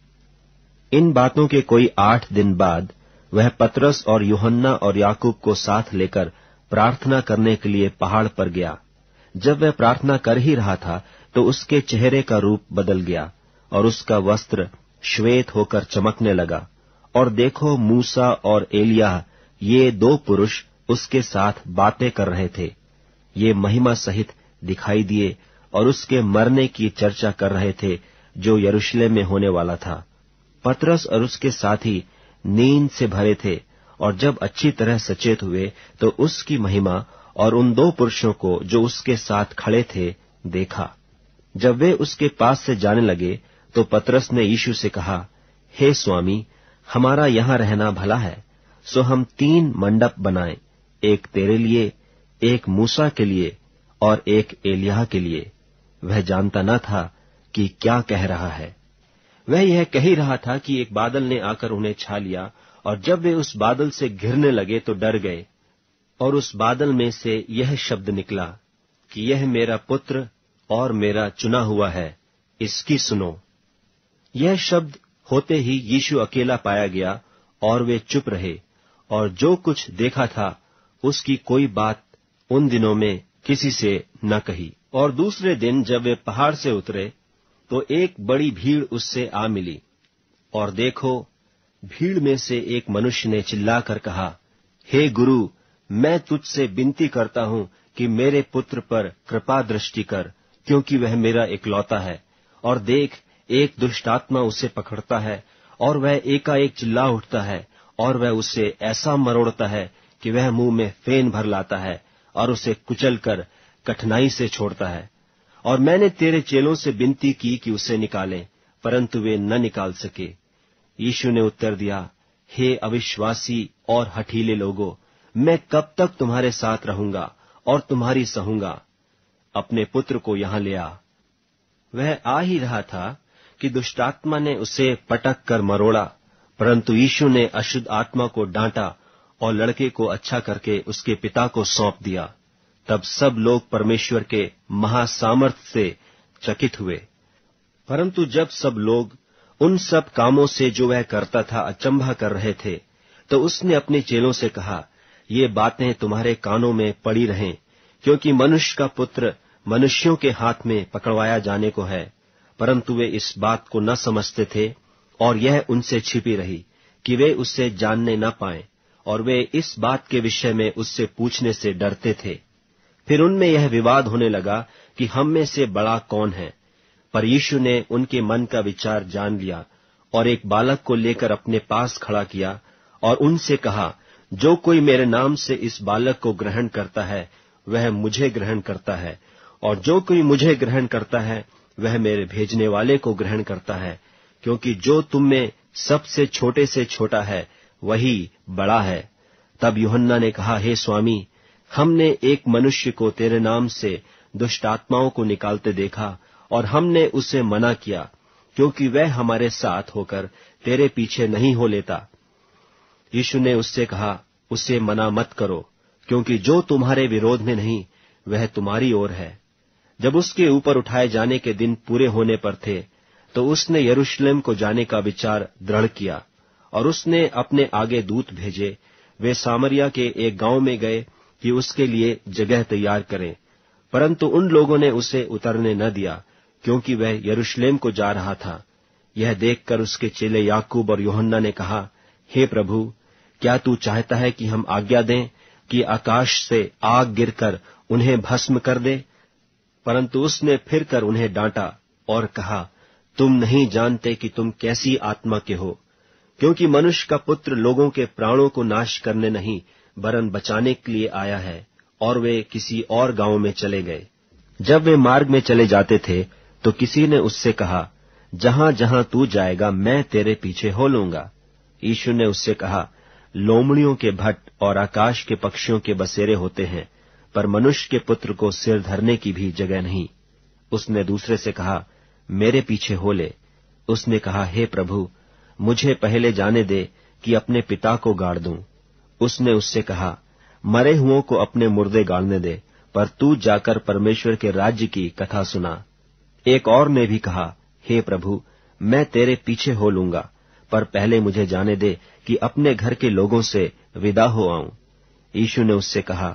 S1: इन बातों के कोई 8 दिन बाद वह पतरस और यूहन्ना और याकूब को साथ लेकर प्रार्थना करने के लिए पहाड़ पर गया। जब वह प्रार्थना कर ही रहा था, तो उसके चेहरे का रूप बदल गया और उसका वस्त्र श्वेत होकर चमकने लगा। और देखो, मूसा और एलिय्याह, ये 2 पुरुष उसके साथ बातें कर रहे थे। ये महिमा सहित दिखाई दिए और उसके मरने की चर्चा कर रहे थे, जो यरूशलेम में होने वाला था। पतरस और उसके साथी नींद से भरे थे, और जब अच्छी तरह सचेत हुए, तो उसकी महिमा और उन 2 पुरुषों को जो उसके साथ खड़े थे देखा। जब वे उसके पास से जाने लगे, तो पतरस ने यीशु से कहा, हे स्वामी, हमारा यहाँ रहना भला है, सो हम 3 मंडप बनाएं, एक तेरे लिए, एक मूसा के लिए और एक एलिय्याह के लिए। वह जानता न था कि क्या कह रहा है। वह यह कह ही रहा था कि एक बादल ने आकर उन्हें छा लिया, और जब वे उस बादल से घिरने लगे तो डर गए। और उस बादल में से यह शब्द निकला कि यह मेरा पुत्र और मेरा चुना हुआ है, इसकी सुनो। यह शब्द होते ही यीशु अकेला पाया गया, और वे चुप रहे, और जो कुछ देखा था उसकी कोई बात उन दिनों में किसी से न कही। और दूसरे दिन जब वे पहाड़ से उतरे, तो एक बड़ी भीड़ उससे आ मिली। और देखो, भीड़ में से एक मनुष्य ने चिल्लाकर कहा, हे गुरु, मैं तुझसे विनती करता हूं कि मेरे पुत्र पर कृपा दृष्टि कर, क्योंकि वह मेरा इकलौता है। और देख, एक दुष्ट आत्मा उसे पकड़ता है, और वह एकाएक चिल्ला उठता है, और वह उसे ऐसा मरोड़ता है कि वह मुंह में फेन भर लाता है, और उसे कुचलकर कठिनाई से छोड़ता है। और मैंने तेरे चेलों से विनती की कि उसे निकालें, परंतु वे न निकाल सके। यीशु ने उत्तर दिया, हे अविश्वासी और हठीले लोगों, मैं कब तक तुम्हारे साथ रहूंगा और तुम्हारी सहूंगा? अपने पुत्र को यहां ले आ। वह आ ही रहा था कि दुष्टात्मा ने उसे पटक कर मरोड़ा, परंतु यीशु ने अशुद्ध आत्मा को डांटा और लड़के को अच्छा करके उसके पिता को सौंप दिया। तब सब लोग परमेश्वर के महासामर्थ्य से चकित हुए। परंतु जब सब लोग उन सब कामों से जो वह करता था अचंभा कर रहे थे, तो उसने अपने चेलों से कहा, ये बातें तुम्हारे कानों में पड़ी रहें, क्योंकि मनुष्य का पुत्र मनुष्यों के हाथ में पकड़वाया जाने को है। परंतु वे इस बात को न समझते थे, और यह उनसे छिपी रही कि वे उससे जानने न पाएं, और वे इस बात के विषय में उससे पूछने से डरते थे। फिर उनमें यह विवाद होने लगा कि हम में से बड़ा कौन है। पर यीशु ने उनके मन का विचार जान लिया, और एक बालक को लेकर अपने पास खड़ा किया, और उनसे कहा, जो कोई मेरे नाम से इस बालक को ग्रहण करता है, वह मुझे ग्रहण करता है, और जो कोई मुझे ग्रहण करता है, वह मेरे भेजने वाले को ग्रहण करता है। क्योंकि जो तुम में सबसे छोटे से छोटा है, वही बड़ा है। तब यूहन्ना ने कहा, हे स्वामी, हमने एक मनुष्य को तेरे नाम से दुष्ट आत्माओं को निकालते देखा, और हमने उसे मना किया, क्योंकि वह हमारे साथ होकर तेरे पीछे नहीं हो लेता। यीशु ने उससे कहा, उसे मना मत करो, क्योंकि जो तुम्हारे विरोध में नहीं, वह तुम्हारी ओर है। जब उसके ऊपर उठाए जाने के दिन पूरे होने पर थे, तो उसने यरूशलेम को जाने का विचार दृढ़ किया, और उसने अपने आगे दूत भेजे। वे सामरिया के एक गांव में गए कि उसके लिए जगह तैयार करें, परंतु उन लोगों ने उसे उतरने न दिया, क्योंकि वह यरूशलेम को जा रहा था। यह देखकर उसके चेले याकूब और यूहन्ना ने कहा, हे प्रभु, क्या तू चाहता है कि हम आज्ञा दें कि आकाश से आग गिरकर उन्हें भस्म कर दे? परंतु उसने फिर कर उन्हें डांटा और कहा, तुम नहीं जानते कि तुम कैसी आत्मा के हो, क्योंकि मनुष्य का पुत्र लोगों के प्राणों को नाश करने नहीं, वरन बचाने के लिए आया है। और वे किसी और गांव में चले गए। जब वे मार्ग में चले जाते थे, तो किसी ने उससे कहा, जहां जहां तू जाएगा, मैं तेरे पीछे हो लूंगा। यीशु ने उससे कहा, लोमड़ियों के भट्ट और आकाश के पक्षियों के बसेरे होते हैं, पर मनुष्य के पुत्र को सिर धरने की भी जगह नहीं। उसने दूसरे से कहा, मेरे पीछे हो ले। उसने कहा, हे प्रभु, मुझे पहले जाने दे कि अपने पिता को गाड़ दूं। उसने उससे कहा, मरे हुओं को अपने मुर्दे गाड़ने दे, पर तू जाकर परमेश्वर के राज्य की कथा सुना। एक और ने भी कहा, हे प्रभु, मैं तेरे पीछे हो लूंगा, पर पहले मुझे जाने दे कि अपने घर के लोगों से विदा हो आऊं। यीशु ने उससे कहा,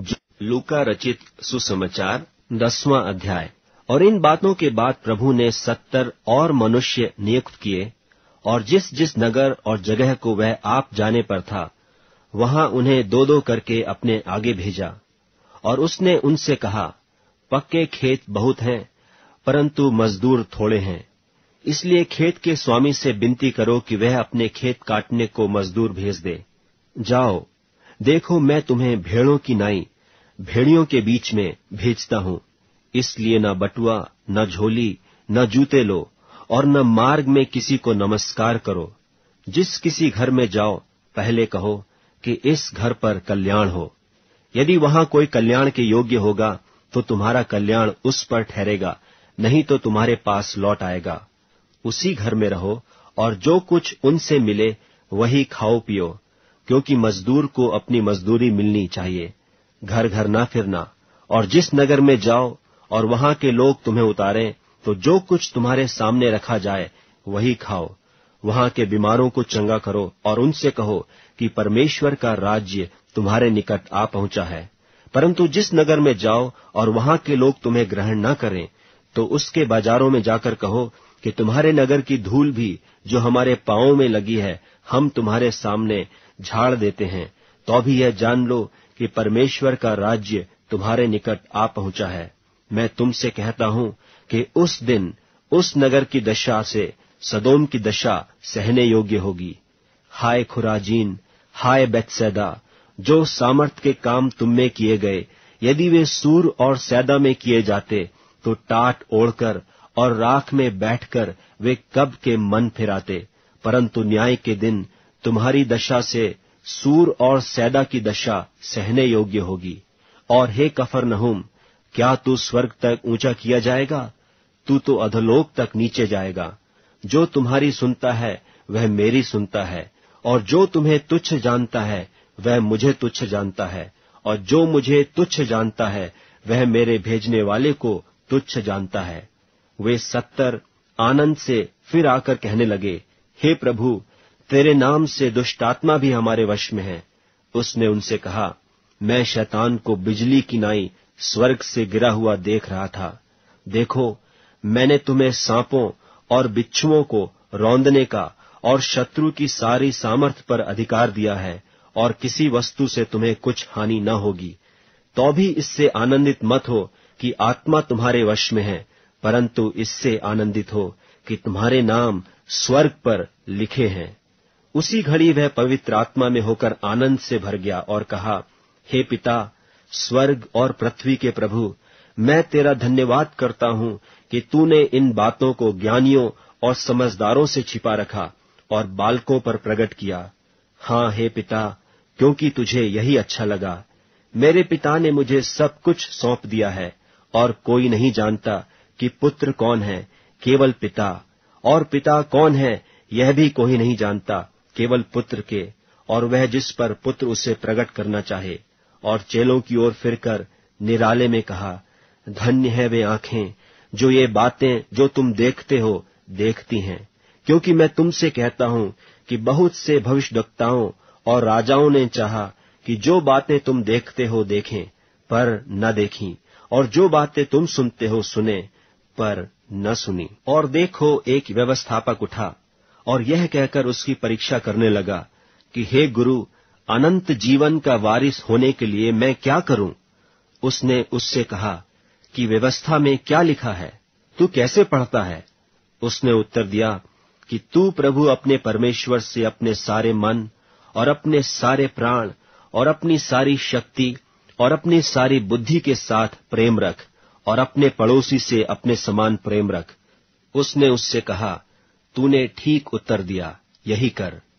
S1: लूका रचित सुसमाचार 10वां अध्याय। और इन बातों के बाद प्रभु ने 70 और मनुष्य नियुक्त किए, और जिस जिस नगर और जगह को वह आप जाने पर था, वहां उन्हें 2-2 करके अपने आगे भेजा। और उसने उनसे कहा, पक्के खेत बहुत हैं, परंतु मजदूर थोड़े हैं। इसलिए खेत के स्वामी से विनती करो कि वह अपने खेत काटने को मजदूर भेज दे। जाओ, देखो, मैं तुम्हें भेड़ों की नाई भेड़ियों के बीच में भेजता हूं। इसलिए न बटुआ, न झोली, न जूते लो, और न मार्ग में किसी को नमस्कार करो। जिस किसी घर में जाओ, पहले कहो कि इस घर पर कल्याण हो। यदि वहां कोई कल्याण के योग्य होगा, तो तुम्हारा कल्याण उस पर ठहरेगा, नहीं तो तुम्हारे पास लौट आएगा। उसी घर में रहो, और जो कुछ उनसे मिले वही खाओ पियो, क्योंकि मजदूर को अपनी मजदूरी मिलनी चाहिए। घर घर न फिरना। और जिस नगर में जाओ और वहां के लोग तुम्हें उतारें, तो जो कुछ तुम्हारे सामने रखा जाए वही खाओ। वहां के बीमारों को चंगा करो, और उनसे कहो कि परमेश्वर का राज्य तुम्हारे निकट आ पहुंचा है। परंतु जिस नगर में जाओ और वहां के लोग तुम्हें ग्रहण न करें, तो उसके बाजारों में जाकर कहो कि तुम्हारे नगर की धूल भी जो हमारे पांवों में लगी है, हम तुम्हारे सामने झाड़ देते हैं। तो भी यह जान लो कि परमेश्वर का राज्य तुम्हारे निकट आ पहुंचा है। मैं तुमसे कहता हूं कि उस दिन उस नगर की दशा से सदोम की दशा सहने योग्य होगी। हाय खुराजीन, हाय बैतसैदा, जो सामर्थ के काम तुम में किए गए, यदि वे सूर और सैदा में किए जाते, तो टाट ओढ़कर और राख में बैठकर वे कब के मन फिराते। परंतु न्याय के दिन तुम्हारी दशा से सूर और सैदा की दशा सहने योग्य होगी। और हे कफरनहूम, क्या तू स्वर्ग तक ऊंचा किया जाएगा? तू तो अधोलोक तक नीचे जाएगा। जो तुम्हारी सुनता है वह मेरी सुनता है, और जो तुम्हें तुच्छ जानता है वह मुझे तुच्छ जानता है, और जो मुझे तुच्छ जानता है वह मेरे भेजने वाले को तुच्छ जानता है। वे 70 आनंद से फिर आकर कहने लगे, हे प्रभु, तेरे नाम से दुष्टात्मा भी हमारे वश में है। उसने उनसे कहा, मैं शैतान को बिजली की नाई स्वर्ग से गिरा हुआ देख रहा था। देखो, मैंने तुम्हें सांपों और बिच्छुओं को रौंदने का और शत्रु की सारी सामर्थ पर अधिकार दिया है, और किसी वस्तु से तुम्हें कुछ हानि न होगी। तो भी इससे आनंदित मत हो कि आत्मा तुम्हारे वश में है, परंतु इससे आनंदित हो कि तुम्हारे नाम स्वर्ग पर लिखे हैं। उसी घड़ी वह पवित्र आत्मा में होकर आनंद से भर गया और कहा, हे पिता, स्वर्ग और पृथ्वी के प्रभु, मैं तेरा धन्यवाद करता हूं कि तूने इन बातों को ज्ञानियों और समझदारों से छिपा रखा और बालकों पर प्रकट किया। हाँ हे पिता, क्योंकि तुझे यही अच्छा लगा। मेरे पिता ने मुझे सब कुछ सौंप दिया है, और कोई नहीं जानता कि पुत्र कौन है, केवल पिता, और पिता कौन है यह भी कोई नहीं जानता, केवल पुत्र के, और वह जिस पर पुत्र उसे प्रकट करना चाहे। और चेलों की ओर फिरकर निराले में कहा, धन्य है वे आंखें जो ये बातें जो तुम देखते हो देखती हैं, क्योंकि मैं तुमसे कहता हूं कि बहुत से भविष्यद्वक्ताओं और राजाओं ने चाहा कि जो बातें तुम देखते हो देखें, पर न देखीं, और जो बातें तुम सुनते हो सुने, पर न सुनी। और देखो, एक व्यवस्थापक उठा और यह कहकर उसकी परीक्षा करने लगा कि हे गुरु, अनंत जीवन का वारिस होने के लिए मैं क्या करूं? उसने उससे कहा कि व्यवस्था में क्या लिखा है, तू कैसे पढ़ता है? उसने उत्तर दिया कि तू प्रभु अपने परमेश्वर से अपने सारे मन और अपने सारे प्राण और अपनी सारी शक्ति और अपनी सारी बुद्धि के साथ प्रेम रख, और अपने पड़ोसी से अपने समान प्रेम रख। उसने उससे कहा, तूने ठीक उत्तर दिया, यही कर।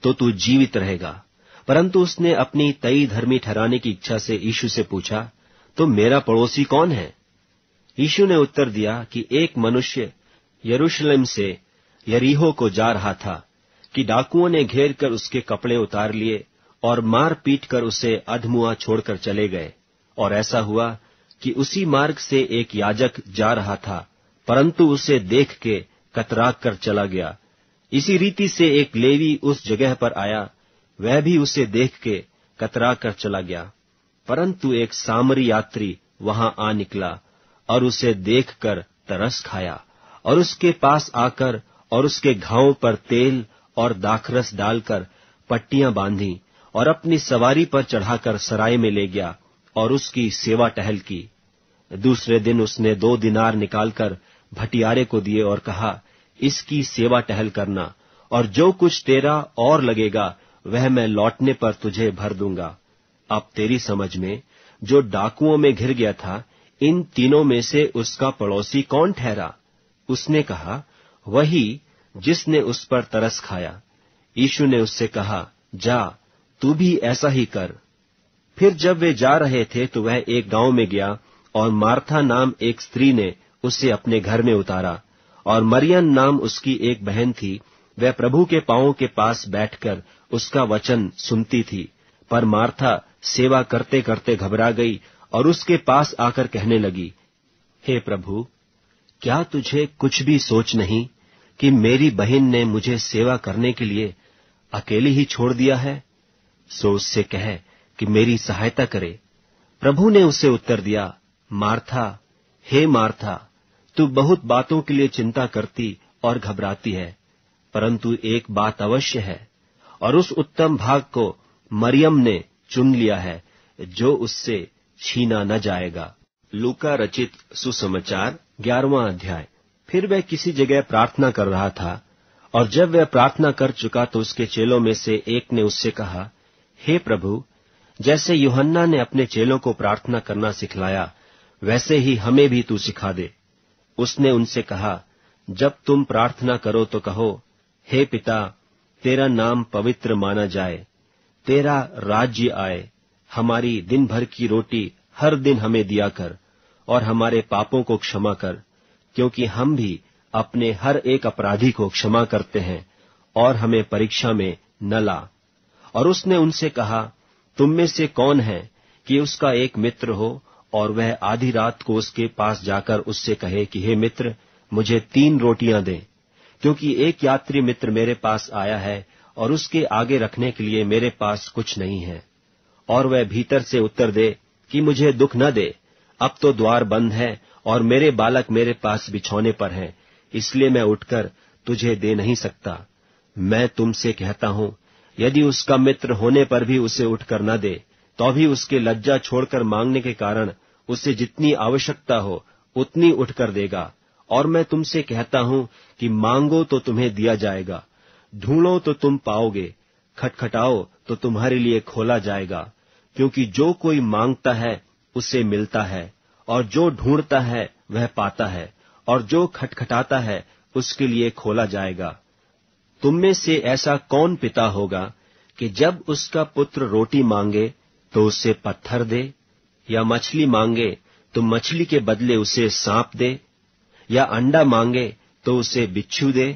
S1: तो तू जीवित रहेगा। परंतु उसने अपनी तई धर्मी ठहराने की इच्छा से यीशु से पूछा, तो मेरा पड़ोसी कौन है? यीशु ने उत्तर दिया कि एक मनुष्य यरूशलेम से यरीहो को जा रहा था कि डाकुओं ने घेर कर उसके कपड़े उतार लिए और मार पीट कर उसे अधमुआ छोड़कर चले गए। और ऐसा हुआ कि उसी मार्ग से एक याजक जा रहा था, परंतु उसे देख के कतरा कर चला गया। इसी रीति से एक लेवी उस जगह पर आया, वह भी उसे देख के कतरा कर चला गया। परंतु एक सामरी यात्री वहां आ निकला और उसे देखकर तरस खाया और उसके पास आकर और उसके घावों पर तेल और दाखरस डालकर पट्टियां बांधी और अपनी सवारी पर चढ़ाकर सराय में ले गया और उसकी सेवा टहल की। दूसरे दिन उसने 2 दिनार निकालकर भटियारे को दिए और कहा, इसकी सेवा टहल करना, और जो कुछ तेरा और लगेगा वह मैं लौटने पर तुझे भर दूंगा। अब तेरी समझ में जो डाकुओं में घिर गया था, इन तीनों में से उसका पड़ोसी कौन ठहरा? उसने कहा, वही जिसने उस पर तरस खाया। यीशु ने उससे कहा, जा, तू भी ऐसा ही कर। फिर जब वे जा रहे थे तो वह एक गांव में गया और मार्था नाम एक स्त्री ने उसे अपने घर में उतारा, और मरियम नाम उसकी एक बहन थी। वह प्रभु के पांवों के पास बैठकर उसका वचन सुनती थी। पर मार्था सेवा करते करते घबरा गई और उसके पास आकर कहने लगी, हे प्रभु, क्या तुझे कुछ भी सोच नहीं कि मेरी बहन ने मुझे सेवा करने के लिए अकेले ही छोड़ दिया है? सो उससे कह कि मेरी सहायता करे। प्रभु ने उसे उत्तर दिया, मार्था, हे मार्था, तू बहुत बातों के लिए चिंता करती और घबराती है, परंतु एक बात अवश्य है, और उस उत्तम भाग को मरियम ने चुन लिया है, जो उससे छीना न जाएगा। लूका रचित सुसमाचार 11वां अध्याय। फिर वह किसी जगह प्रार्थना कर रहा था, और जब वह प्रार्थना कर चुका तो उसके चेलों में से एक ने उससे कहा, हे प्रभु, जैसे यूहन्ना ने अपने चेलों को प्रार्थना करना सिखलाया, वैसे ही हमें भी तू सिखा दे। उसने उनसे कहा, जब तुम प्रार्थना करो तो कहो, हे पिता, तेरा नाम पवित्र माना जाए, तेरा राज्य आए, हमारी दिन भर की रोटी हर दिन हमें दिया कर, और हमारे पापों को क्षमा कर, क्योंकि हम भी अपने हर एक अपराधी को क्षमा करते हैं, और हमें परीक्षा में न ला। और उसने उनसे कहा, तुम में से कौन है कि उसका एक मित्र हो और वह आधी रात को उसके पास जाकर उससे कहे कि हे मित्र, मुझे 3 रोटियां दे, क्योंकि एक यात्री मित्र मेरे पास आया है और उसके आगे रखने के लिए मेरे पास कुछ नहीं है। और वह भीतर से उत्तर दे कि मुझे दुख न दे, अब तो द्वार बंद है और मेरे बालक मेरे पास बिछौने पर हैं, इसलिए मैं उठकर तुझे दे नहीं सकता। मैं तुमसे कहता हूं, यदि उसका मित्र होने पर भी उसे उठकर न दे, तो भी उसके लज्जा छोड़कर मांगने के कारण उसे जितनी आवश्यकता हो उतनी उठकर देगा। और मैं तुमसे कहता हूं कि मांगो तो तुम्हें दिया जाएगा, ढूंढो तो तुम पाओगे, खटखटाओ तो तुम्हारे लिए खोला जाएगा। क्योंकि जो कोई मांगता है उसे मिलता है, और जो ढूंढता है वह पाता है, और जो खटखटाता है उसके लिए खोला जाएगा। तुम में से ऐसा कौन पिता होगा कि जब उसका पुत्र रोटी मांगे तो उसे पत्थर दे, या मछली मांगे तो मछली के बदले उसे सांप दे, या अंडा मांगे तो उसे बिच्छू दे?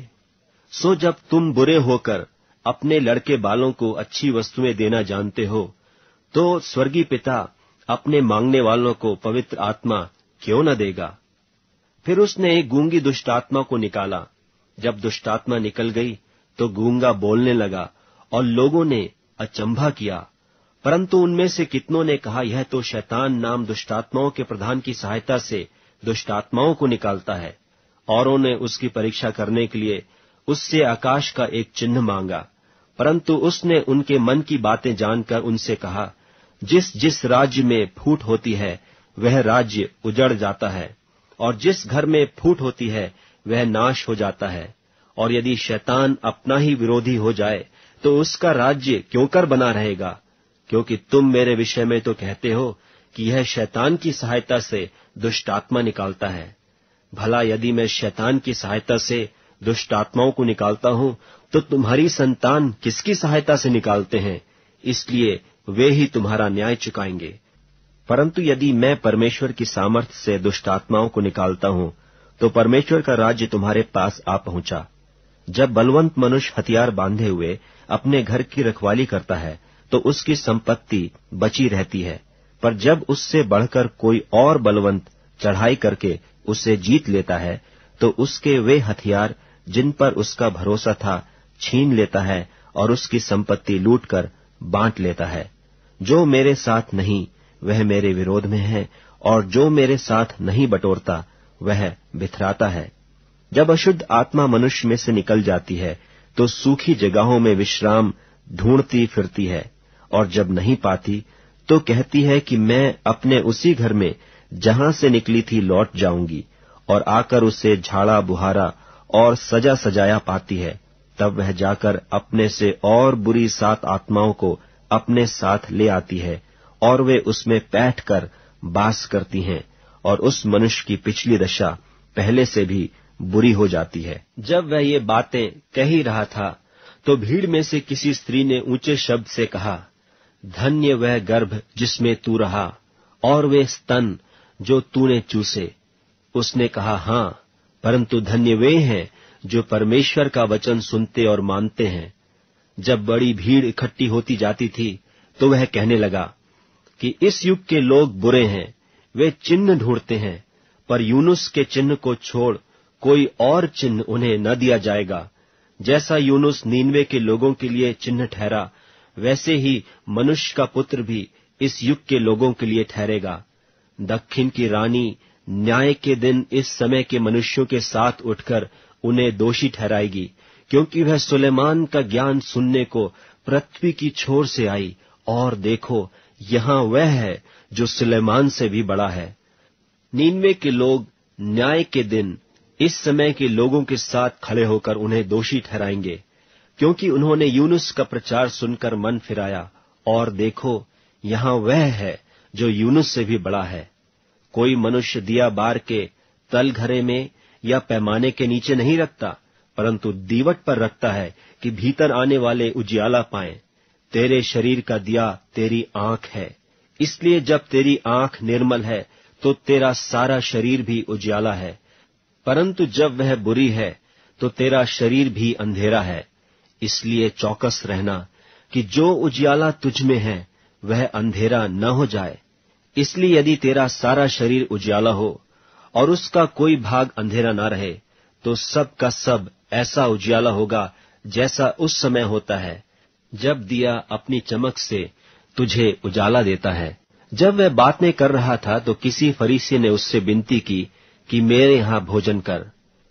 S1: सो जब तुम बुरे होकर अपने लड़के बालों को अच्छी वस्तुएं देना जानते हो, तो स्वर्गीय पिता अपने मांगने वालों को पवित्र आत्मा क्यों न देगा? फिर उसने एक गूंगी दुष्टात्मा को निकाला। जब दुष्टात्मा निकल गई तो गूंगा बोलने लगा, और लोगों ने अचंभा किया। परंतु उनमें से कितनों ने कहा, यह तो शैतान नाम दुष्टात्माओं के प्रधान की सहायता से दुष्टात्माओं को निकालता है। औरों ने उसकी परीक्षा करने के लिए उससे आकाश का एक चिन्ह मांगा। परंतु उसने उनके मन की बातें जानकर उनसे कहा, जिस जिस राज्य में फूट होती है वह राज्य उजड़ जाता है, और जिस घर में फूट होती है वह नाश हो जाता है। और यदि शैतान अपना ही विरोधी हो जाए तो उसका राज्य क्यों कर बना रहेगा? क्योंकि तुम मेरे विषय में तो कहते हो कि यह शैतान की सहायता से दुष्टात्मा निकालता है। भला यदि मैं शैतान की सहायता से दुष्ट आत्माओं को निकालता हूं, तो तुम्हारी संतान किसकी सहायता से निकालते हैं? इसलिए वे ही तुम्हारा न्याय चुकाएंगे। परंतु यदि मैं परमेश्वर की सामर्थ्य से दुष्ट आत्माओं को निकालता हूं, तो परमेश्वर का राज्य तुम्हारे पास आ पहुंचा। जब बलवंत मनुष्य हथियार बांधे हुए अपने घर की रखवाली करता है, तो उसकी संपत्ति बची रहती है। पर जब उससे बढ़कर कोई और बलवंत चढ़ाई करके उसे जीत लेता है, तो उसके वे हथियार जिन पर उसका भरोसा था छीन लेता है और उसकी संपत्ति लूटकर बांट लेता है। जो मेरे साथ नहीं वह मेरे विरोध में है, और जो मेरे साथ नहीं बटोरता वह बिथराता है। जब अशुद्ध आत्मा मनुष्य में से निकल जाती है, तो सूखी जगहों में विश्राम ढूंढती फिरती है, और जब नहीं पाती तो कहती है कि मैं अपने उसी घर में जहां से निकली थी लौट जाऊंगी, और आकर उसे झाड़ा बुहारा और सजा सजाया पाती है। तब वह जाकर अपने से और बुरी 7 आत्माओं को अपने साथ ले आती है, और वे उसमें बैठकर बास करती हैं, और उस मनुष्य की पिछली दशा पहले से भी बुरी हो जाती है। जब वह ये बातें कह ही रहा था, तो भीड़ में से किसी स्त्री ने ऊंचे शब्द से कहा, धन्य वह गर्भ जिसमें तू रहा, और वे स्तन जो तूने चूसे। उसने कहा, हाँ, परंतु धन्य वे हैं जो परमेश्वर का वचन सुनते और मानते हैं। जब बड़ी भीड़ इकट्ठी होती जाती थी, तो वह कहने लगा कि इस युग के लोग बुरे हैं, वे चिन्ह ढूंढते हैं, पर यूनुस के चिन्ह को छोड़ कोई और चिन्ह उन्हें न दिया जाएगा। जैसा यूनुस नीनवे के लोगों के लिए चिन्ह ठहरा, वैसे ही मनुष्य का पुत्र भी इस युग के लोगों के लिए ठहरेगा। दक्षिण की रानी न्याय के दिन इस समय के मनुष्यों के साथ उठकर उन्हें दोषी ठहराएगी, क्योंकि वह सुलेमान का ज्ञान सुनने को पृथ्वी की छोर से आई, और देखो यहाँ वह है जो सुलेमान से भी बड़ा है। नीनवे के लोग न्याय के दिन इस समय के लोगों के साथ खड़े होकर उन्हें दोषी ठहराएंगे, क्योंकि उन्होंने यूनुस का प्रचार सुनकर मन फिराया, और देखो यहाँ वह है जो यूनुस से भी बड़ा है। कोई मनुष्य दिया बार के तलघरे में या पैमाने के नीचे नहीं रखता, परंतु दीवट पर रखता है कि भीतर आने वाले उजियाला पाएं। तेरे शरीर का दिया तेरी आंख है, इसलिए जब तेरी आंख निर्मल है तो तेरा सारा शरीर भी उजियाला है, परंतु जब वह बुरी है तो तेरा शरीर भी अंधेरा है। इसलिए चौकस रहना कि जो उजियाला तुझ में है वह अंधेरा न हो जाए। इसलिए यदि तेरा सारा शरीर उजियाला हो और उसका कोई भाग अंधेरा न रहे, तो सब का सब ऐसा उजियाला होगा जैसा उस समय होता है जब दिया अपनी चमक से तुझे उजाला देता है। जब वह बातें कर रहा था, तो किसी फरीसी ने उससे विनती की कि मेरे यहाँ भोजन कर,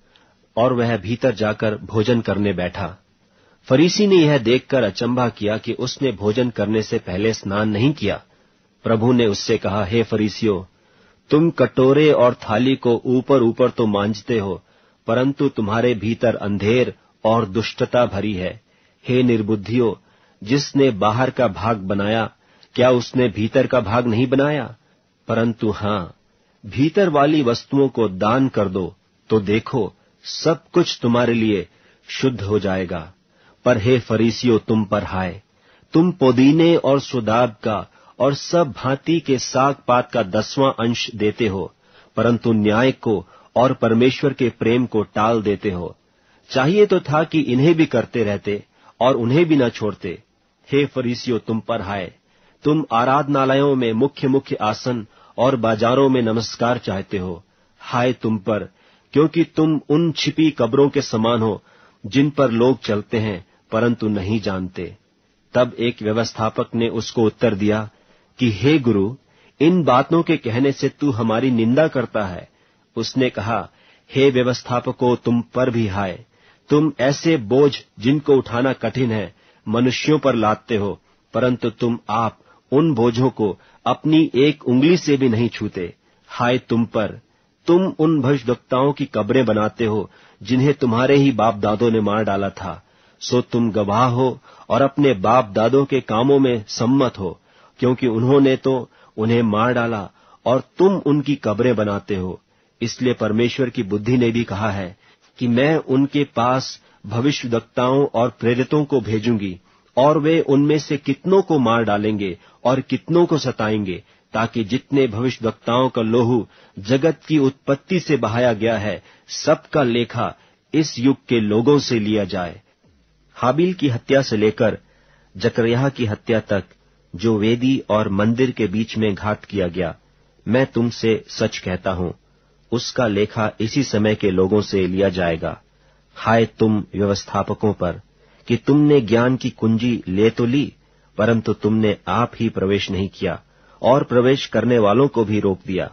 S1: और वह भीतर जाकर भोजन करने बैठा। फरीसी ने यह देखकर अचंभा किया कि उसने भोजन करने से पहले स्नान नहीं किया। प्रभु ने उससे कहा, हे फरीसियों, तुम कटोरे और थाली को ऊपर ऊपर तो मांजते हो, परंतु तुम्हारे भीतर अंधेर और दुष्टता भरी है। हे निर्बुद्धियों, जिसने बाहर का भाग बनाया, क्या उसने भीतर का भाग नहीं बनाया? परंतु हाँ, भीतर वाली वस्तुओं को दान कर दो, तो देखो सब कुछ तुम्हारे लिए शुद्ध हो जाएगा। पर हे फरीसियों, तुम पर हाय, तुम पुदीने और सुदाब का और सब भांति के साग पात का 10वां अंश देते हो, परंतु न्याय को और परमेश्वर के प्रेम को टाल देते हो। चाहिए तो था कि इन्हें भी करते रहते और उन्हें भी न छोड़ते। हे फरीसियों, तुम पर हाय, तुम आराधनालयों में मुख्य मुख्य आसन और बाजारों में नमस्कार चाहते हो। हाय तुम पर, क्योंकि तुम उन छिपी कब्रों के समान हो जिन पर लोग चलते हैं परंतु नहीं जानते। तब एक व्यवस्थापक ने उसको उत्तर दिया कि हे गुरु, इन बातों के कहने से तू हमारी निंदा करता है। उसने कहा, हे व्यवस्थापकों, तुम पर भी हाय, तुम ऐसे बोझ जिनको उठाना कठिन है मनुष्यों पर लादते हो, परंतु तुम आप उन बोझों को अपनी एक उंगली से भी नहीं छूते। हाय तुम पर, तुम उन भविष्यद्वक्ताओं की कब्रें बनाते हो जिन्हें तुम्हारे ही बाप दादों ने मार डाला था। सो तुम गवाह हो और अपने बाप दादों के कामों में सम्मत हो, क्योंकि उन्होंने तो उन्हें मार डाला और तुम उनकी कब्रें बनाते हो। इसलिए परमेश्वर की बुद्धि ने भी कहा है कि मैं उनके पास भविष्यद्वक्ताओं और प्रेरितों को भेजूंगी, और वे उनमें से कितनों को मार डालेंगे और कितनों को सताएंगे, ताकि जितने भविष्यद्वक्ताओं का लोहू जगत की उत्पत्ति से बहाया गया है, सबका लेखा इस युग के लोगों से लिया जाए। हाबिल की हत्या से लेकर जकरयाह की हत्या तक जो वेदी और मंदिर के बीच में घात किया गया, मैं तुमसे सच कहता हूं, उसका लेखा इसी समय के लोगों से लिया जाएगा। हाय तुम व्यवस्थापकों पर कि तुमने ज्ञान की कुंजी ले तो ली, परंतु तुमने आप ही प्रवेश नहीं किया, और प्रवेश करने वालों को भी रोक दिया।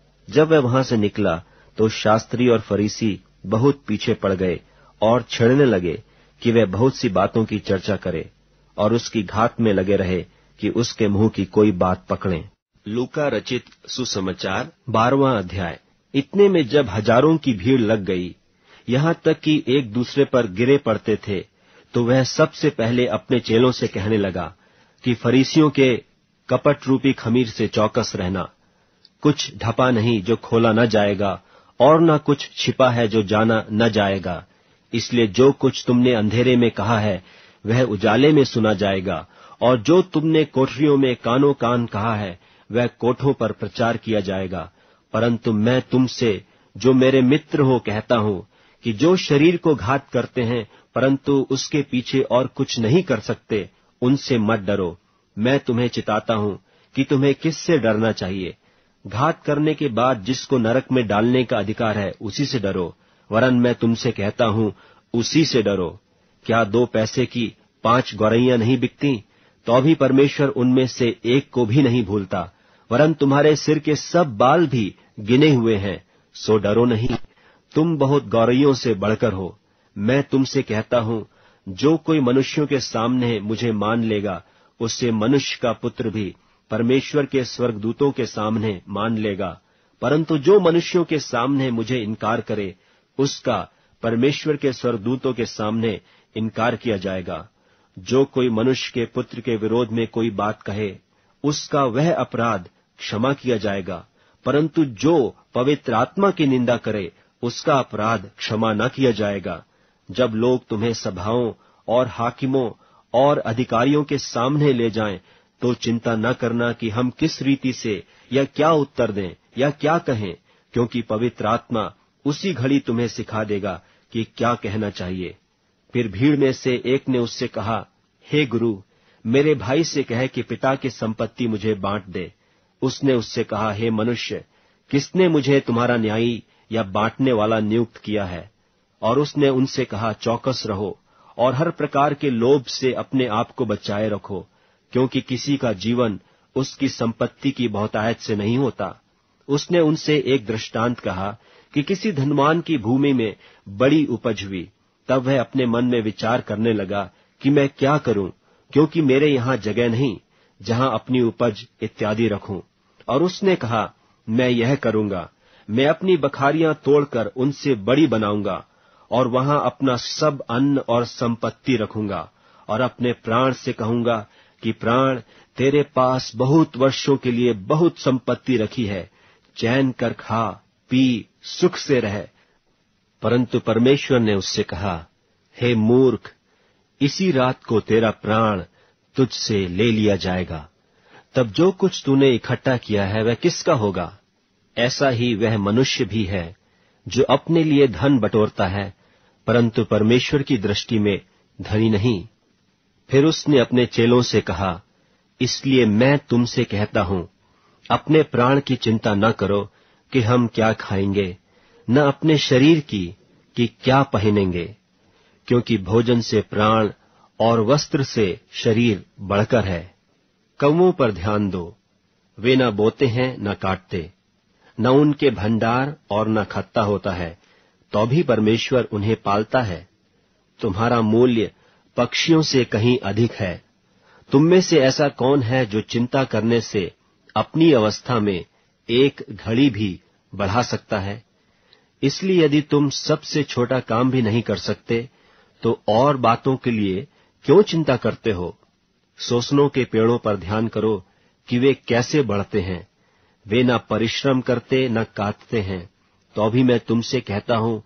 S1: जब वह वहां से निकला तो शास्त्री और फरीसी बहुत पीछे पड़ गए और छेड़ने लगे कि वह बहुत सी बातों की चर्चा करे, और उसकी घात में लगे रहे कि उसके मुंह की कोई बात पकड़ें। लूका रचित सुसमाचार 12वां अध्याय। इतने में जब हजारों की भीड़ लग गई, यहाँ तक कि एक दूसरे पर गिरे पड़ते थे, तो वह सबसे पहले अपने चेलों से कहने लगा कि फरीसियों के कपट रूपी खमीर से चौकस रहना। कुछ ढपा नहीं जो खोला न जाएगा, और न कुछ छिपा है जो जाना न जाएगा। इसलिए जो कुछ तुमने अंधेरे में कहा है वह उजाले में सुना जाएगा, और जो तुमने कोठरियों में कानों कान कहा है वह कोठों पर प्रचार किया जाएगा। परंतु मैं तुमसे जो मेरे मित्र हो कहता हूं कि जो शरीर को घात करते हैं परंतु उसके पीछे और कुछ नहीं कर सकते, उनसे मत डरो। मैं तुम्हें चिताता हूं कि तुम्हें किससे डरना चाहिए। घात करने के बाद जिसको नरक में डालने का अधिकार है उसी से डरो, वरन मैं तुमसे कहता हूं उसी से डरो। क्या 2 पैसे की 5 गौरैयां नहीं बिकती? तो भी परमेश्वर उनमें से एक को भी नहीं भूलता। वरन तुम्हारे सिर के सब बाल भी गिने हुए हैं, सो डरो नहीं, तुम बहुत गौरैयों से बढ़कर हो। मैं तुमसे कहता हूं, जो कोई मनुष्यों के सामने मुझे मान लेगा, उससे मनुष्य का पुत्र भी परमेश्वर के स्वर्गदूतों के सामने मान लेगा। परंतु जो मनुष्यों के सामने मुझे इनकार करे, उसका परमेश्वर के स्वर्गदूतों के सामने इनकार किया जाएगा। जो कोई मनुष्य के पुत्र के विरोध में कोई बात कहे, उसका वह अपराध क्षमा किया जाएगा, परंतु जो पवित्र आत्मा की निंदा करे, उसका अपराध क्षमा न किया जाएगा। जब लोग तुम्हें सभाओं और हाकिमों और अधिकारियों के सामने ले जाएं, तो चिंता न करना कि हम किस रीति से या क्या उत्तर दें या क्या कहें, क्योंकि पवित्र आत्मा उसी घड़ी तुम्हें सिखा देगा कि क्या कहना चाहिए। फिर भीड़ में से एक ने उससे कहा, हे गुरु, मेरे भाई से कह कि पिता की संपत्ति मुझे बांट दे। उसने उससे कहा, हे मनुष्य, किसने मुझे तुम्हारा न्यायी या बांटने वाला नियुक्त किया है? और उसने उनसे कहा, चौकस रहो और हर प्रकार के लोभ से अपने आप को बचाए रखो, क्योंकि किसी का जीवन उसकी संपत्ति की बहुतायत से नहीं होता। उसने उनसे एक दृष्टांत कहा कि किसी धनवान की भूमि में बड़ी उपज हुई। तब वह अपने मन में विचार करने लगा कि मैं क्या करूं, क्योंकि मेरे यहाँ जगह नहीं जहां अपनी उपज इत्यादि रखूं। और उसने कहा, मैं यह करूंगा, मैं अपनी बखारियां तोड़कर उनसे बड़ी बनाऊंगा और वहां अपना सब अन्न और संपत्ति रखूंगा, और अपने प्राण से कहूंगा कि प्राण, तेरे पास बहुत वर्षों के लिए बहुत संपत्ति रखी है, चैन कर खा पी सुख से रह। परंतु परमेश्वर ने उससे कहा, हे मूर्ख, इसी रात को तेरा प्राण तुझसे ले लिया जाएगा। तब जो कुछ तूने इकट्ठा किया है वह किसका होगा? ऐसा ही वह मनुष्य भी है जो अपने लिए धन बटोरता है, परंतु परमेश्वर की दृष्टि में धनी नहीं। फिर उसने अपने चेलों से कहा, इसलिए मैं तुमसे कहता हूं, अपने प्राण की चिंता न करो कि हम क्या खाएंगे, न अपने शरीर की कि क्या पहनेंगे, क्योंकि भोजन से प्राण और वस्त्र से शरीर बढ़कर है। कौवों पर ध्यान दो, वे न बोते हैं न काटते, न उनके भंडार और न खत्ता होता है, तो भी परमेश्वर उन्हें पालता है। तुम्हारा मूल्य पक्षियों से कहीं अधिक है। तुम में से ऐसा कौन है जो चिंता करने से अपनी अवस्था में एक घड़ी भी बढ़ा सकता है? इसलिए यदि तुम सबसे छोटा काम भी नहीं कर सकते, तो और बातों के लिए क्यों चिंता करते हो? सोसनों के पेड़ों पर ध्यान करो कि वे कैसे बढ़ते हैं। वे न परिश्रम करते न काटते हैं, तो भी मैं तुमसे कहता हूं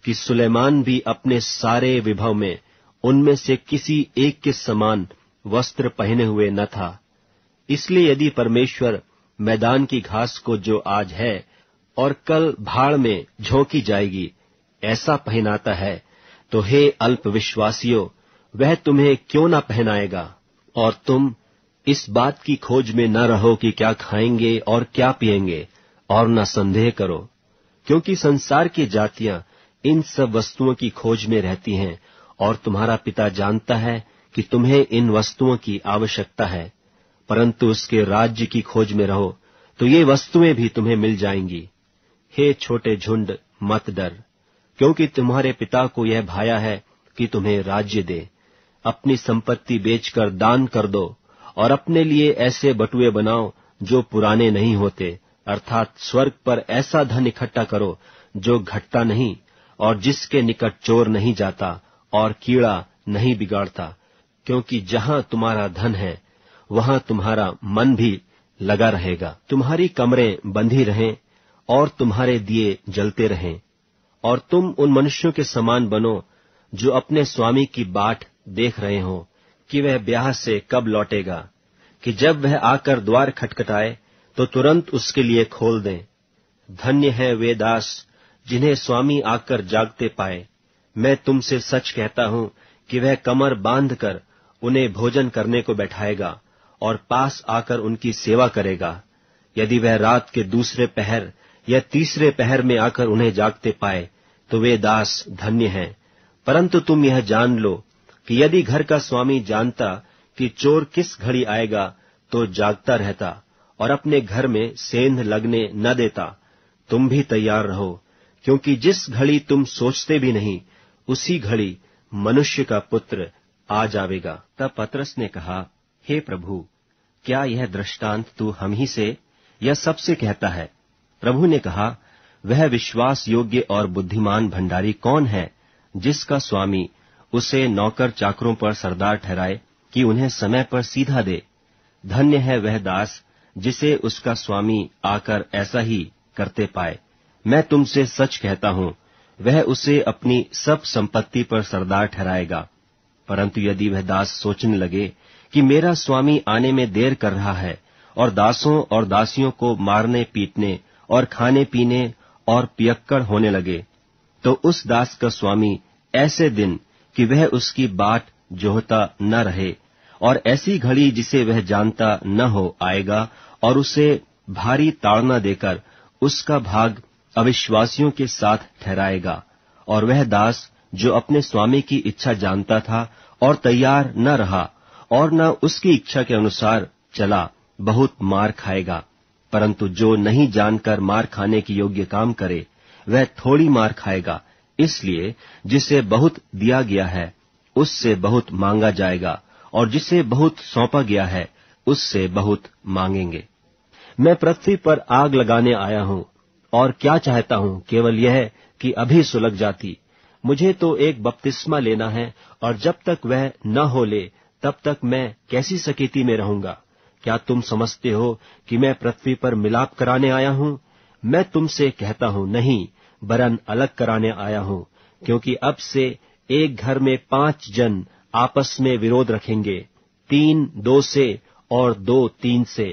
S1: कि सुलेमान भी अपने सारे विभव में उनमें से किसी एक के समान वस्त्र पहने हुए न था। इसलिए यदि परमेश्वर मैदान की घास को जो आज है और कल भाड़ में झोंकी जाएगी ऐसा पहनाता है, तो हे अल्पविश्वासियों, वह तुम्हें क्यों न पहनाएगा। और तुम इस बात की खोज में न रहो कि क्या खाएंगे और क्या पिएंगे, और न संदेह करो, क्योंकि संसार की जातियां इन सब वस्तुओं की खोज में रहती हैं, और तुम्हारा पिता जानता है कि तुम्हें इन वस्तुओं की आवश्यकता है। परंतु उसके राज्य की खोज में रहो, तो ये वस्तुएं भी तुम्हें मिल जाएंगी। हे छोटे झुंड, मत डर, क्योंकि तुम्हारे पिता को यह भाया है कि तुम्हें राज्य दे। अपनी संपत्ति बेचकर दान कर दो, और अपने लिए ऐसे बटुए बनाओ जो पुराने नहीं होते, अर्थात स्वर्ग पर ऐसा धन इकट्ठा करो जो घटता नहीं, और जिसके निकट चोर नहीं जाता और कीड़ा नहीं बिगाड़ता। क्योंकि जहां तुम्हारा धन है वहां तुम्हारा मन भी लगा रहेगा। तुम्हारी कमरें बंधी रहें और तुम्हारे दिए जलते रहें, और तुम उन मनुष्यों के समान बनो जो अपने स्वामी की बाट देख रहे हो कि वह ब्याह से कब लौटेगा, कि जब वह आकर द्वार खटखटाए तो तुरंत उसके लिए खोल दें। धन्य है वे दास जिन्हें स्वामी आकर जागते पाए। मैं तुमसे सच कहता हूं कि वह कमर बांधकर उन्हें भोजन करने को बैठाएगा और पास आकर उनकी सेवा करेगा। यदि वह रात के दूसरे पहर या तीसरे पहर में आकर उन्हें जागते पाए तो वे दास धन्य हैं। परंतु तुम यह जान लो कि यदि घर का स्वामी जानता कि चोर किस घड़ी आएगा तो जागता रहता और अपने घर में सेंध लगने न देता। तुम भी तैयार रहो, क्योंकि जिस घड़ी तुम सोचते भी नहीं उसी घड़ी मनुष्य का पुत्र आ जाएगा। तब पतरस ने कहा, हे प्रभु, क्या यह दृष्टांत तू हम ही से या सबसे कहता है? प्रभु ने कहा, वह विश्वास योग्य और बुद्धिमान भंडारी कौन है जिसका स्वामी उसे नौकर चाकरों पर सरदार ठहराए कि उन्हें समय पर सीधा दे। धन्य है वह दास जिसे उसका स्वामी आकर ऐसा ही करते पाए। मैं तुमसे सच कहता हूं, वह उसे अपनी सब संपत्ति पर सरदार ठहराएगा। परंतु यदि वह दास सोचने लगे कि मेरा स्वामी आने में देर कर रहा है और दासों और दासियों को मारने पीटने और खाने पीने और पियक्कड़ होने लगे, तो उस दास का स्वामी ऐसे दिन कि वह उसकी बाट जोहता न रहे और ऐसी घड़ी जिसे वह जानता न हो आएगा और उसे भारी ताड़ना देकर उसका भाग अविश्वासियों के साथ ठहराएगा। और वह दास जो अपने स्वामी की इच्छा जानता था और तैयार न रहा और न उसकी इच्छा के अनुसार चला, बहुत मार खाएगा। परंतु जो नहीं जानकर मार खाने की योग्य काम करे वह थोड़ी मार खाएगा। इसलिए जिसे बहुत दिया गया है उससे बहुत मांगा जाएगा, और जिसे बहुत सौंपा गया है उससे बहुत मांगेंगे। मैं पृथ्वी पर आग लगाने आया हूं, और क्या चाहता हूं केवल यह कि अभी सुलग जाती। मुझे तो एक बपतिस्मा लेना है, और जब तक वह न हो ले तब तक मैं कैसी सकेती में रहूंगा। क्या तुम समझते हो कि मैं पृथ्वी पर मिलाप कराने आया हूं? मैं तुमसे कहता हूं नहीं, वरन अलग कराने आया हूं, क्योंकि अब से एक घर में 5 जन आपस में विरोध रखेंगे, 3 2 से और 2 3 से।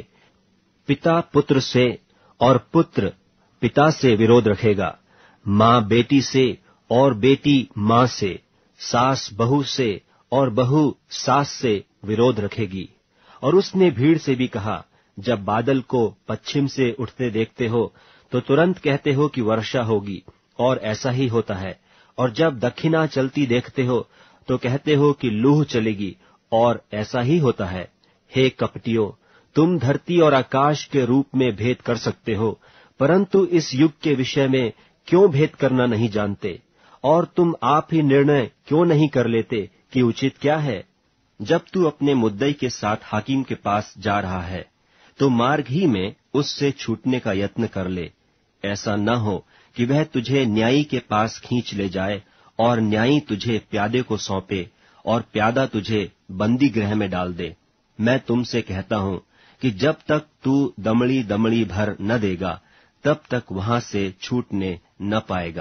S1: पिता पुत्र से और पुत्र पिता से विरोध रखेगा, माँ बेटी से और बेटी माँ से, सास बहू से और बहू सास से विरोध रखेगी। और उसने भीड़ से भी कहा, जब बादल को पश्चिम से उठते देखते हो तो तुरंत कहते हो कि वर्षा होगी, और ऐसा ही होता है। और जब दक्षिणा चलती देखते हो तो कहते हो कि लूह चलेगी, और ऐसा ही होता है। हे कपटियों, तुम धरती और आकाश के रूप में भेद कर सकते हो, परंतु इस युग के विषय में क्यों भेद करना नहीं जानते? और तुम आप ही निर्णय क्यों नहीं कर लेते कि उचित क्या है? जब तू अपने मुद्दई के साथ हाकिम के पास जा रहा है तो मार्ग ही में उससे छूटने का यत्न कर ले। ऐसा न हो कि वह तुझे न्यायी के पास खींच ले जाए और न्यायी तुझे प्यादे को सौंपे और प्यादा तुझे बंदी गृह में डाल दे। मैं तुमसे कहता हूं कि जब तक तू दमड़ी दमड़ी भर न देगा तब तक वहां से छूटने न पाएगा।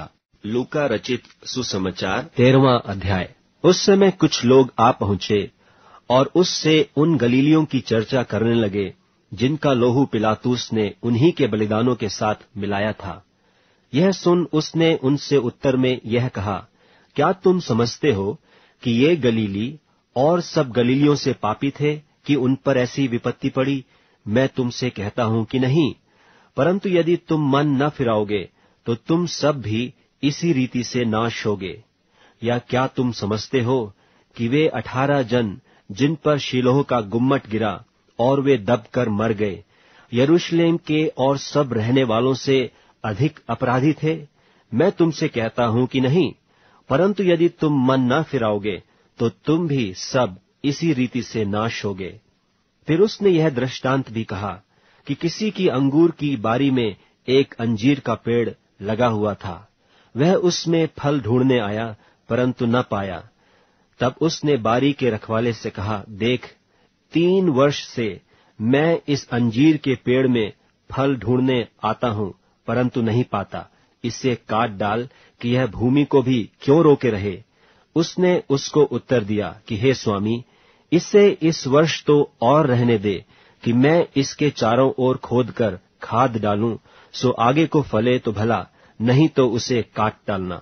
S1: लूका रचित सुसमाचार 13वां अध्याय। उस समय कुछ लोग आ पहुंचे और उससे उन गलीलियों की चर्चा करने लगे जिनका लोहू पिलातुस ने उन्हीं के बलिदानों के साथ मिलाया था। यह सुन उसने उनसे उत्तर में यह कहा, क्या तुम समझते हो कि ये गलीली और सब गलीलियों से पापी थे कि उन पर ऐसी विपत्ति पड़ी? मैं तुमसे कहता हूं कि नहीं, परंतु यदि तुम मन न फिराओगे तो तुम सब भी इसी रीति से नाश होगे। या क्या तुम समझते हो कि वे 18 जन जिन पर शीलोह का गुम्मट गिरा और वे दबकर मर गए, यरूशलेम के और सब रहने वालों से अधिक अपराधी थे? मैं तुमसे कहता हूं कि नहीं, परंतु यदि तुम मन न फिराओगे तो तुम भी सब इसी रीति से नाश होगे। फिर उसने यह दृष्टांत भी कहा कि किसी की अंगूर की बारी में एक अंजीर का पेड़ लगा हुआ था। वह उसमें फल ढूंढने आया, परंतु न पाया। तब उसने बारी के रखवाले से कहा, देख, 3 वर्ष से मैं इस अंजीर के पेड़ में फल ढूंढने आता हूं, परंतु नहीं पाता। इसे काट डाल कि यह भूमि को भी क्यों रोके रहे। उसने उसको उत्तर दिया कि हे स्वामी, इसे इस वर्ष तो और रहने दे कि मैं इसके चारों ओर खोदकर खाद डालूं, सो आगे को फले तो भला, नहीं तो उसे काट डालना।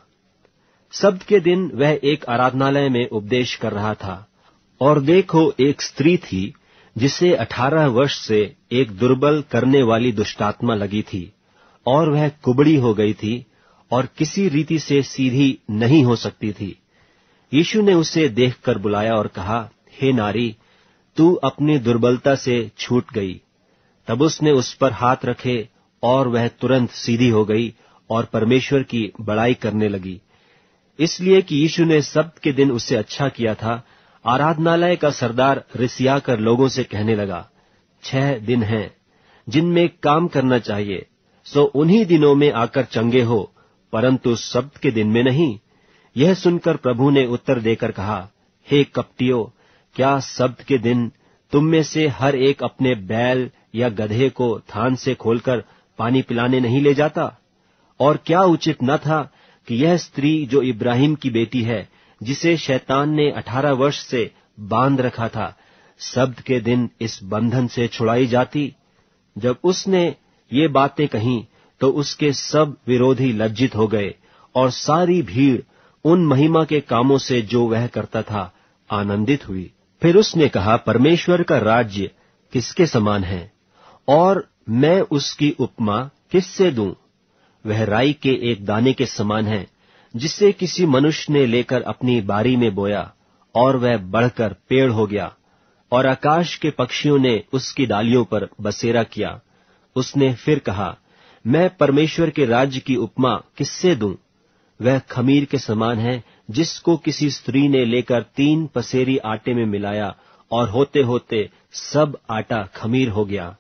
S1: सब्त के दिन वह एक आराधनालय में उपदेश कर रहा था, और देखो, एक स्त्री थी जिसे 18 वर्ष से एक दुर्बल करने वाली दुष्टात्मा लगी थी, और वह कुबड़ी हो गई थी और किसी रीति से सीधी नहीं हो सकती थी। यीशु ने उसे देखकर बुलाया और कहा, हे नारी, तू अपनी दुर्बलता से छूट गई। तब उसने उस पर हाथ रखे और वह तुरंत सीधी हो गई और परमेश्वर की बड़ाई करने लगी। इसलिए कि यीशु ने सब्त के दिन उसे अच्छा किया था, आराधनालय का सरदार रिसियाकर लोगों से कहने लगा, 6 दिन हैं जिनमें काम करना चाहिए, सो उन्हीं दिनों में आकर चंगे हो, परंतु सब्त के दिन में नहीं। यह सुनकर प्रभु ने उत्तर देकर कहा, हे कपटियों, क्या सब्त के दिन तुम में से हर एक अपने बैल या गधे को थान से खोलकर पानी पिलाने नहीं ले जाता? और क्या उचित न था कि यह स्त्री जो इब्राहिम की बेटी है, जिसे शैतान ने 18 वर्ष से बांध रखा था, सब्त के दिन इस बंधन से छुड़ाई जाती? जब उसने ये बातें कहीं तो उसके सब विरोधी लज्जित हो गए, और सारी भीड़ उन महिमा के कामों से जो वह करता था आनंदित हुई। फिर उसने कहा, परमेश्वर का राज्य किसके समान है, और मैं उसकी उपमा किससे दूं? वह राई के एक दाने के समान है, जिसे किसी मनुष्य ने लेकर अपनी बारी में बोया, और वह बढ़कर पेड़ हो गया, और आकाश के पक्षियों ने उसकी डालियों पर बसेरा किया। उसने फिर कहा, मैं परमेश्वर के राज्य की उपमा किससे दूं? वह खमीर के समान है, जिसको किसी स्त्री ने लेकर 3 पसेरी आटे में मिलाया, और होते होते सब आटा खमीर हो गया।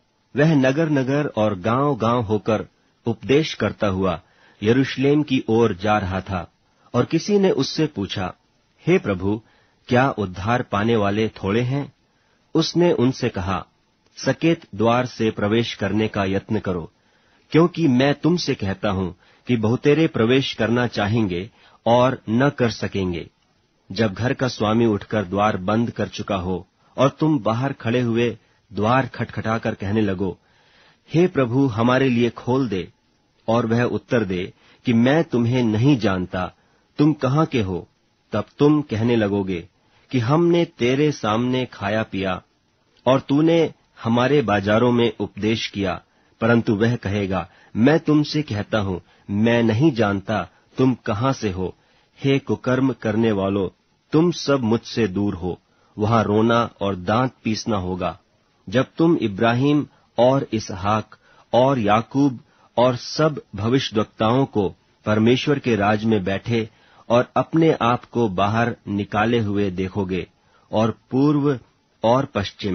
S1: वह नगर नगर और गांव गांव होकर उपदेश करता हुआ यरूशलेम की ओर जा रहा था, और किसी ने उससे पूछा, हे प्रभु, क्या उद्धार पाने वाले थोड़े हैं? उसने उनसे कहा, सकेत द्वार से प्रवेश करने का यत्न करो, क्योंकि मैं तुमसे कहता हूं कि बहुतेरे प्रवेश करना चाहेंगे और न कर सकेंगे। जब घर का स्वामी उठकर द्वार बंद कर चुका हो और तुम बाहर खड़े हुए द्वार खटखटाकर कहने लगो, हे प्रभु, हमारे लिए खोल दे, और वह उत्तर दे कि मैं तुम्हें नहीं जानता, तुम कहाँ के हो? तब तुम कहने लगोगे कि हमने तेरे सामने खाया पिया और तूने हमारे बाजारों में उपदेश किया। परंतु वह कहेगा, मैं तुमसे कहता हूं, मैं नहीं जानता, तुम कहाँ से हो? हे कुकर्म करने वालों, तुम सब मुझसे दूर हो। वहां रोना और दांत पीसना होगा, जब तुम इब्राहिम और इसहाक और याकूब और सब भविष्यद्वक्ताओं को परमेश्वर के राज में बैठे और अपने आप को बाहर निकाले हुए देखोगे, और पूर्व और पश्चिम,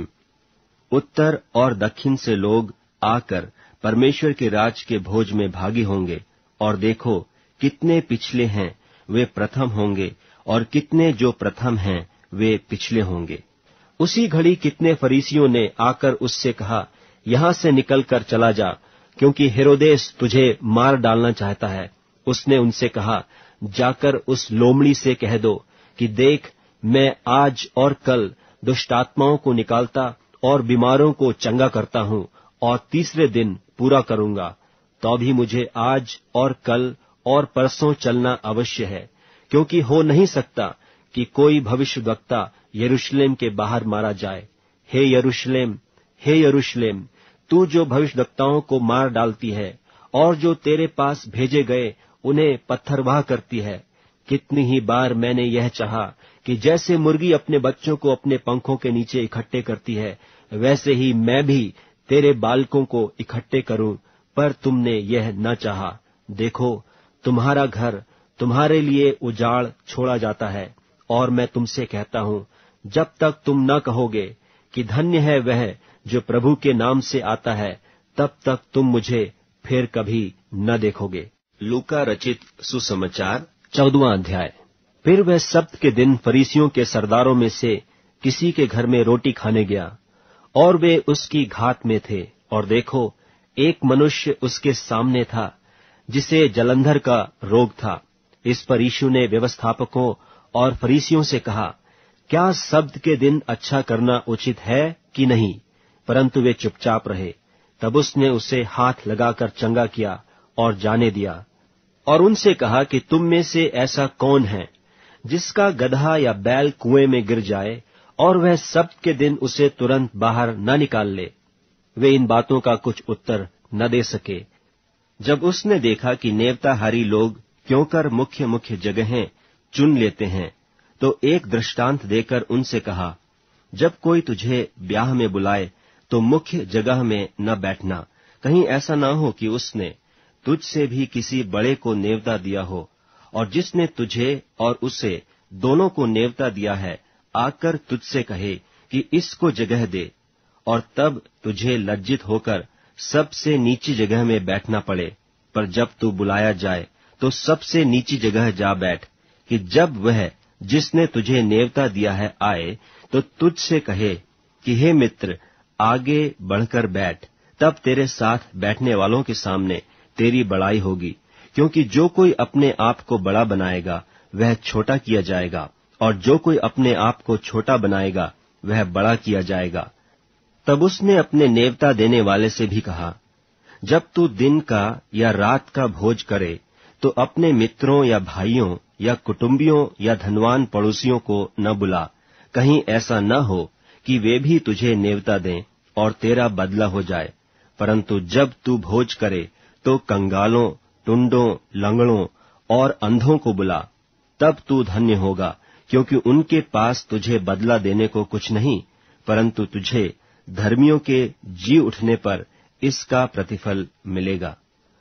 S1: उत्तर और दक्षिण से लोग आकर परमेश्वर के राज के भोज में भागी होंगे। और देखो, कितने पिछले हैं वे प्रथम होंगे, और कितने जो प्रथम हैं वे पिछले होंगे। उसी घड़ी कितने फरीसियों ने आकर उससे कहा, यहाँ से निकलकर चला जा, क्योंकि हेरोदेस तुझे मार डालना चाहता है। उसने उनसे कहा, जाकर उस लोमड़ी से कह दो कि देख, मैं आज और कल दुष्टात्माओं को निकालता और बीमारों को चंगा करता हूं, और तीसरे दिन पूरा करूंगा। तो भी मुझे आज और कल और परसों चलना अवश्य है, क्योंकि हो नहीं सकता कि कोई भविष्यद्वक्ता यरूशलेम के बाहर मारा जाए। हे यरूशलेम, हे यरूशलेम, तू जो भविष्यद्वक्ताओं को मार डालती है और जो तेरे पास भेजे गए उन्हें पत्थरवाह करती है, कितनी ही बार मैंने यह चाहा कि जैसे मुर्गी अपने बच्चों को अपने पंखों के नीचे इकट्ठे करती है, वैसे ही मैं भी तेरे बालकों को इकट्ठे करूं, पर तुमने यह न चाहा। देखो, तुम्हारा घर तुम्हारे लिए उजाड़ छोड़ा जाता है, और मैं तुमसे कहता हूं, जब तक तुम न कहोगे कि धन्य है वह जो प्रभु के नाम से आता है, तब तक तुम मुझे फिर कभी न देखोगे। लूका रचित सुसमाचार 14वां अध्याय। फिर वह सब्त के दिन फरीसियों के सरदारों में से किसी के घर में रोटी खाने गया, और वे उसकी घात में थे। और देखो, एक मनुष्य उसके सामने था जिसे जलंधर का रोग था। इस पर यीशु ने व्यवस्थापकों और फरीसियों से कहा, क्या सब्त के दिन अच्छा करना उचित है कि नहीं? परंतु वे चुपचाप रहे। तब उसने उसे हाथ लगाकर चंगा किया और जाने दिया, और उनसे कहा कि तुम में से ऐसा कौन है जिसका गदहा या बैल कुएं में गिर जाए और वह सब्त के दिन उसे तुरंत बाहर न निकाल ले? वे इन बातों का कुछ उत्तर न दे सके। जब उसने देखा कि नेवताहारी लोग क्योंकर मुख्य मुख्य जगहें चुन लेते हैं, तो एक दृष्टांत देकर उनसे कहा, जब कोई तुझे ब्याह में बुलाए तो मुख्य जगह में न बैठना, कहीं ऐसा न हो कि उसने तुझसे भी किसी बड़े को नेवता दिया हो, और जिसने तुझे और उसे दोनों को नेवता दिया है आकर तुझसे कहे कि इसको जगह दे, और तब तुझे लज्जित होकर सबसे नीची जगह में बैठना पड़े। पर जब तू बुलाया जाए तो सबसे नीची जगह जा बैठ, कि जब वह जिसने तुझे नेवता दिया है आए तो तुझसे कहे कि हे मित्र, आगे बढ़कर बैठ, तब तेरे साथ बैठने वालों के सामने तेरी बड़ाई होगी। क्योंकि जो कोई अपने आप को बड़ा बनाएगा वह छोटा किया जाएगा, और जो कोई अपने आप को छोटा बनाएगा वह बड़ा किया जाएगा। तब उसने अपने नेवता देने वाले से भी कहा, जब तू दिन का या रात का भोज करे तो अपने मित्रों या भाइयों या कुटुंबियों या धनवान पड़ोसियों को न बुला, कहीं ऐसा न हो कि वे भी तुझे नेवता दें और तेरा बदला हो जाए। परंतु जब तू भोज करे तो कंगालों, टुंडों, लंगड़ों और अंधों को बुला, तब तू धन्य होगा, क्योंकि उनके पास तुझे बदला देने को कुछ नहीं, परंतु तुझे धर्मियों के जी उठने पर इसका प्रतिफल मिलेगा।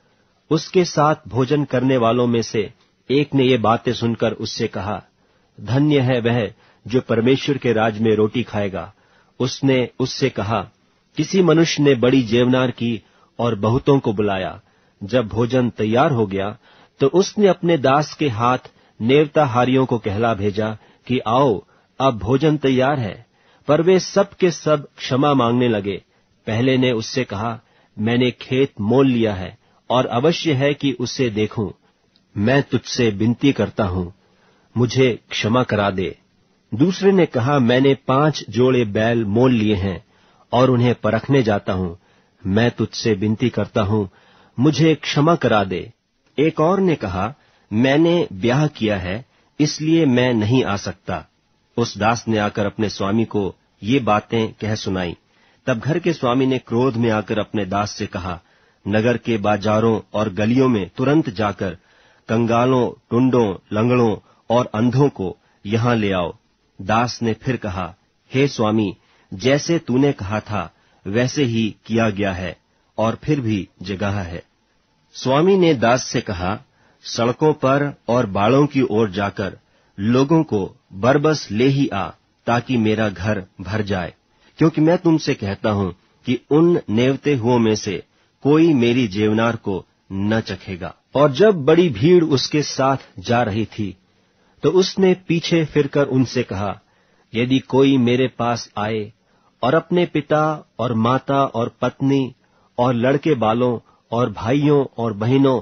S1: उसके साथ भोजन करने वालों में से एक ने ये बातें सुनकर उससे कहा, धन्य है वह जो परमेश्वर के राज में रोटी खाएगा। उसने उससे कहा, किसी मनुष्य ने बड़ी जेवनार की और बहुतों को बुलाया। जब भोजन तैयार हो गया तो उसने अपने दास के हाथ नेवताहारियों को कहला भेजा कि आओ, अब भोजन तैयार है। पर वे सब के सब क्षमा मांगने लगे। पहले ने उससे कहा, मैंने खेत मोल लिया है और अवश्य है कि उसे देखूं। मैं तुझसे विनती करता हूं, मुझे क्षमा करा दे। दूसरे ने कहा, मैंने 5 जोड़े बैल मोल लिए हैं और उन्हें परखने जाता हूं। मैं तुझसे विनती करता हूं, मुझे क्षमा करा दे। एक और ने कहा, मैंने ब्याह किया है, इसलिए मैं नहीं आ सकता। उस दास ने आकर अपने स्वामी को ये बातें कह सुनाई। तब घर के स्वामी ने क्रोध में आकर अपने दास से कहा, नगर के बाजारों और गलियों में तुरंत जाकर कंगालों, टुंडों, लंगड़ों और अंधों को यहाँ ले आओ। दास ने फिर कहा, हे स्वामी, जैसे तूने कहा था वैसे ही किया गया है, और फिर भी जगह है। स्वामी ने दास से कहा, सड़कों पर और बाड़ों की ओर जाकर लोगों को बरबस ले ही आ, ताकि मेरा घर भर जाए। क्योंकि मैं तुमसे कहता हूं कि उन नेवते हुओं में से कोई मेरी जेवनार को न चखेगा। और जब बड़ी भीड़ उसके साथ जा रही थी तो उसने पीछे फिरकर उनसे कहा, यदि कोई मेरे पास आए और अपने पिता और माता और पत्नी और लड़के बालों और भाइयों और बहनों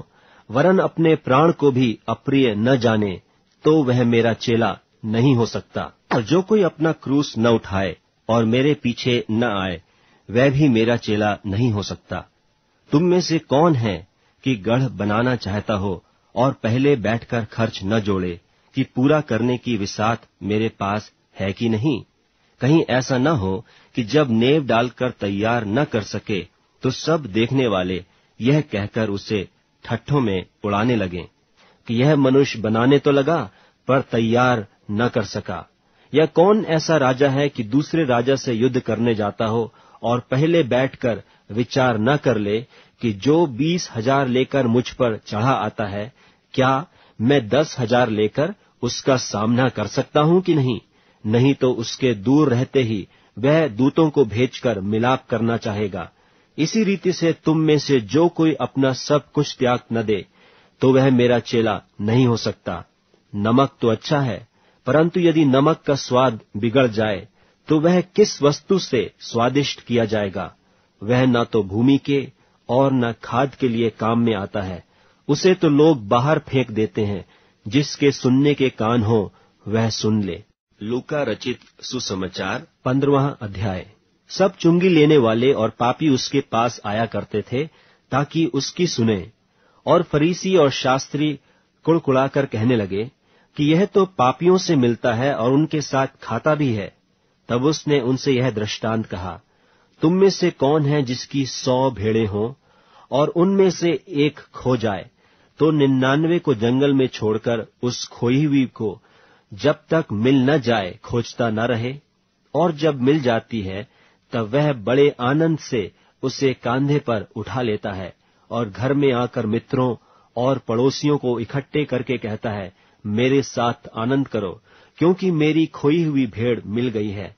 S1: वरन अपने प्राण को भी अप्रिय न जाने, तो वह मेरा चेला नहीं हो सकता। और जो कोई अपना क्रूस न उठाए और मेरे पीछे न आए, वह भी मेरा चेला नहीं हो सकता। तुम में से कौन है कि गढ़ बनाना चाहता हो और पहले बैठकर खर्च न जोड़े कि पूरा करने की विसात मेरे पास है कि नहीं? कहीं ऐसा न हो कि जब नेव डालकर तैयार न कर सके तो सब देखने वाले यह कहकर उसे ठट्ठों में उड़ाने लगें कि यह मनुष्य बनाने तो लगा पर तैयार न कर सका। या कौन ऐसा राजा है कि दूसरे राजा से युद्ध करने जाता हो और पहले बैठकर विचार न कर ले कि जो 20,000 लेकर मुझ पर चढ़ा आता है, क्या मैं 10,000 लेकर उसका सामना कर सकता हूं कि नहीं? नहीं तो उसके दूर रहते ही वह दूतों को भेजकर मिलाप करना चाहेगा। इसी रीति से तुम में से जो कोई अपना सब कुछ त्याग न दे, तो वह मेरा चेला नहीं हो सकता। नमक तो अच्छा है, परंतु यदि नमक का स्वाद बिगड़ जाए, तो वह किस वस्तु से स्वादिष्ट किया जाएगा? वह न तो भूमि के और न खाद के लिए काम में आता है। उसे तो लोग बाहर फेंक देते हैं। जिसके सुनने के कान हो वह सुन ले। लूका रचित सुसमाचार 15वां अध्याय। सब चुंगी लेने वाले और पापी उसके पास आया करते थे ताकि उसकी सुने। और फरीसी और शास्त्री कुड़कुड़ाकर कहने लगे कि यह तो पापियों से मिलता है और उनके साथ खाता भी है। तब उसने उनसे यह दृष्टांत कहा, तुम में से कौन है जिसकी 100 भेड़ें हों और उनमें से एक खो जाए, तो 99 को जंगल में छोड़कर उस खोई हुई को जब तक मिल न जाए खोजता न रहे? और जब मिल जाती है तब वह बड़े आनंद से उसे कांधे पर उठा लेता है और घर में आकर मित्रों और पड़ोसियों को इकट्ठे करके कहता है, मेरे साथ आनंद करो, क्योंकि मेरी खोई हुई भेड़ मिल गई है।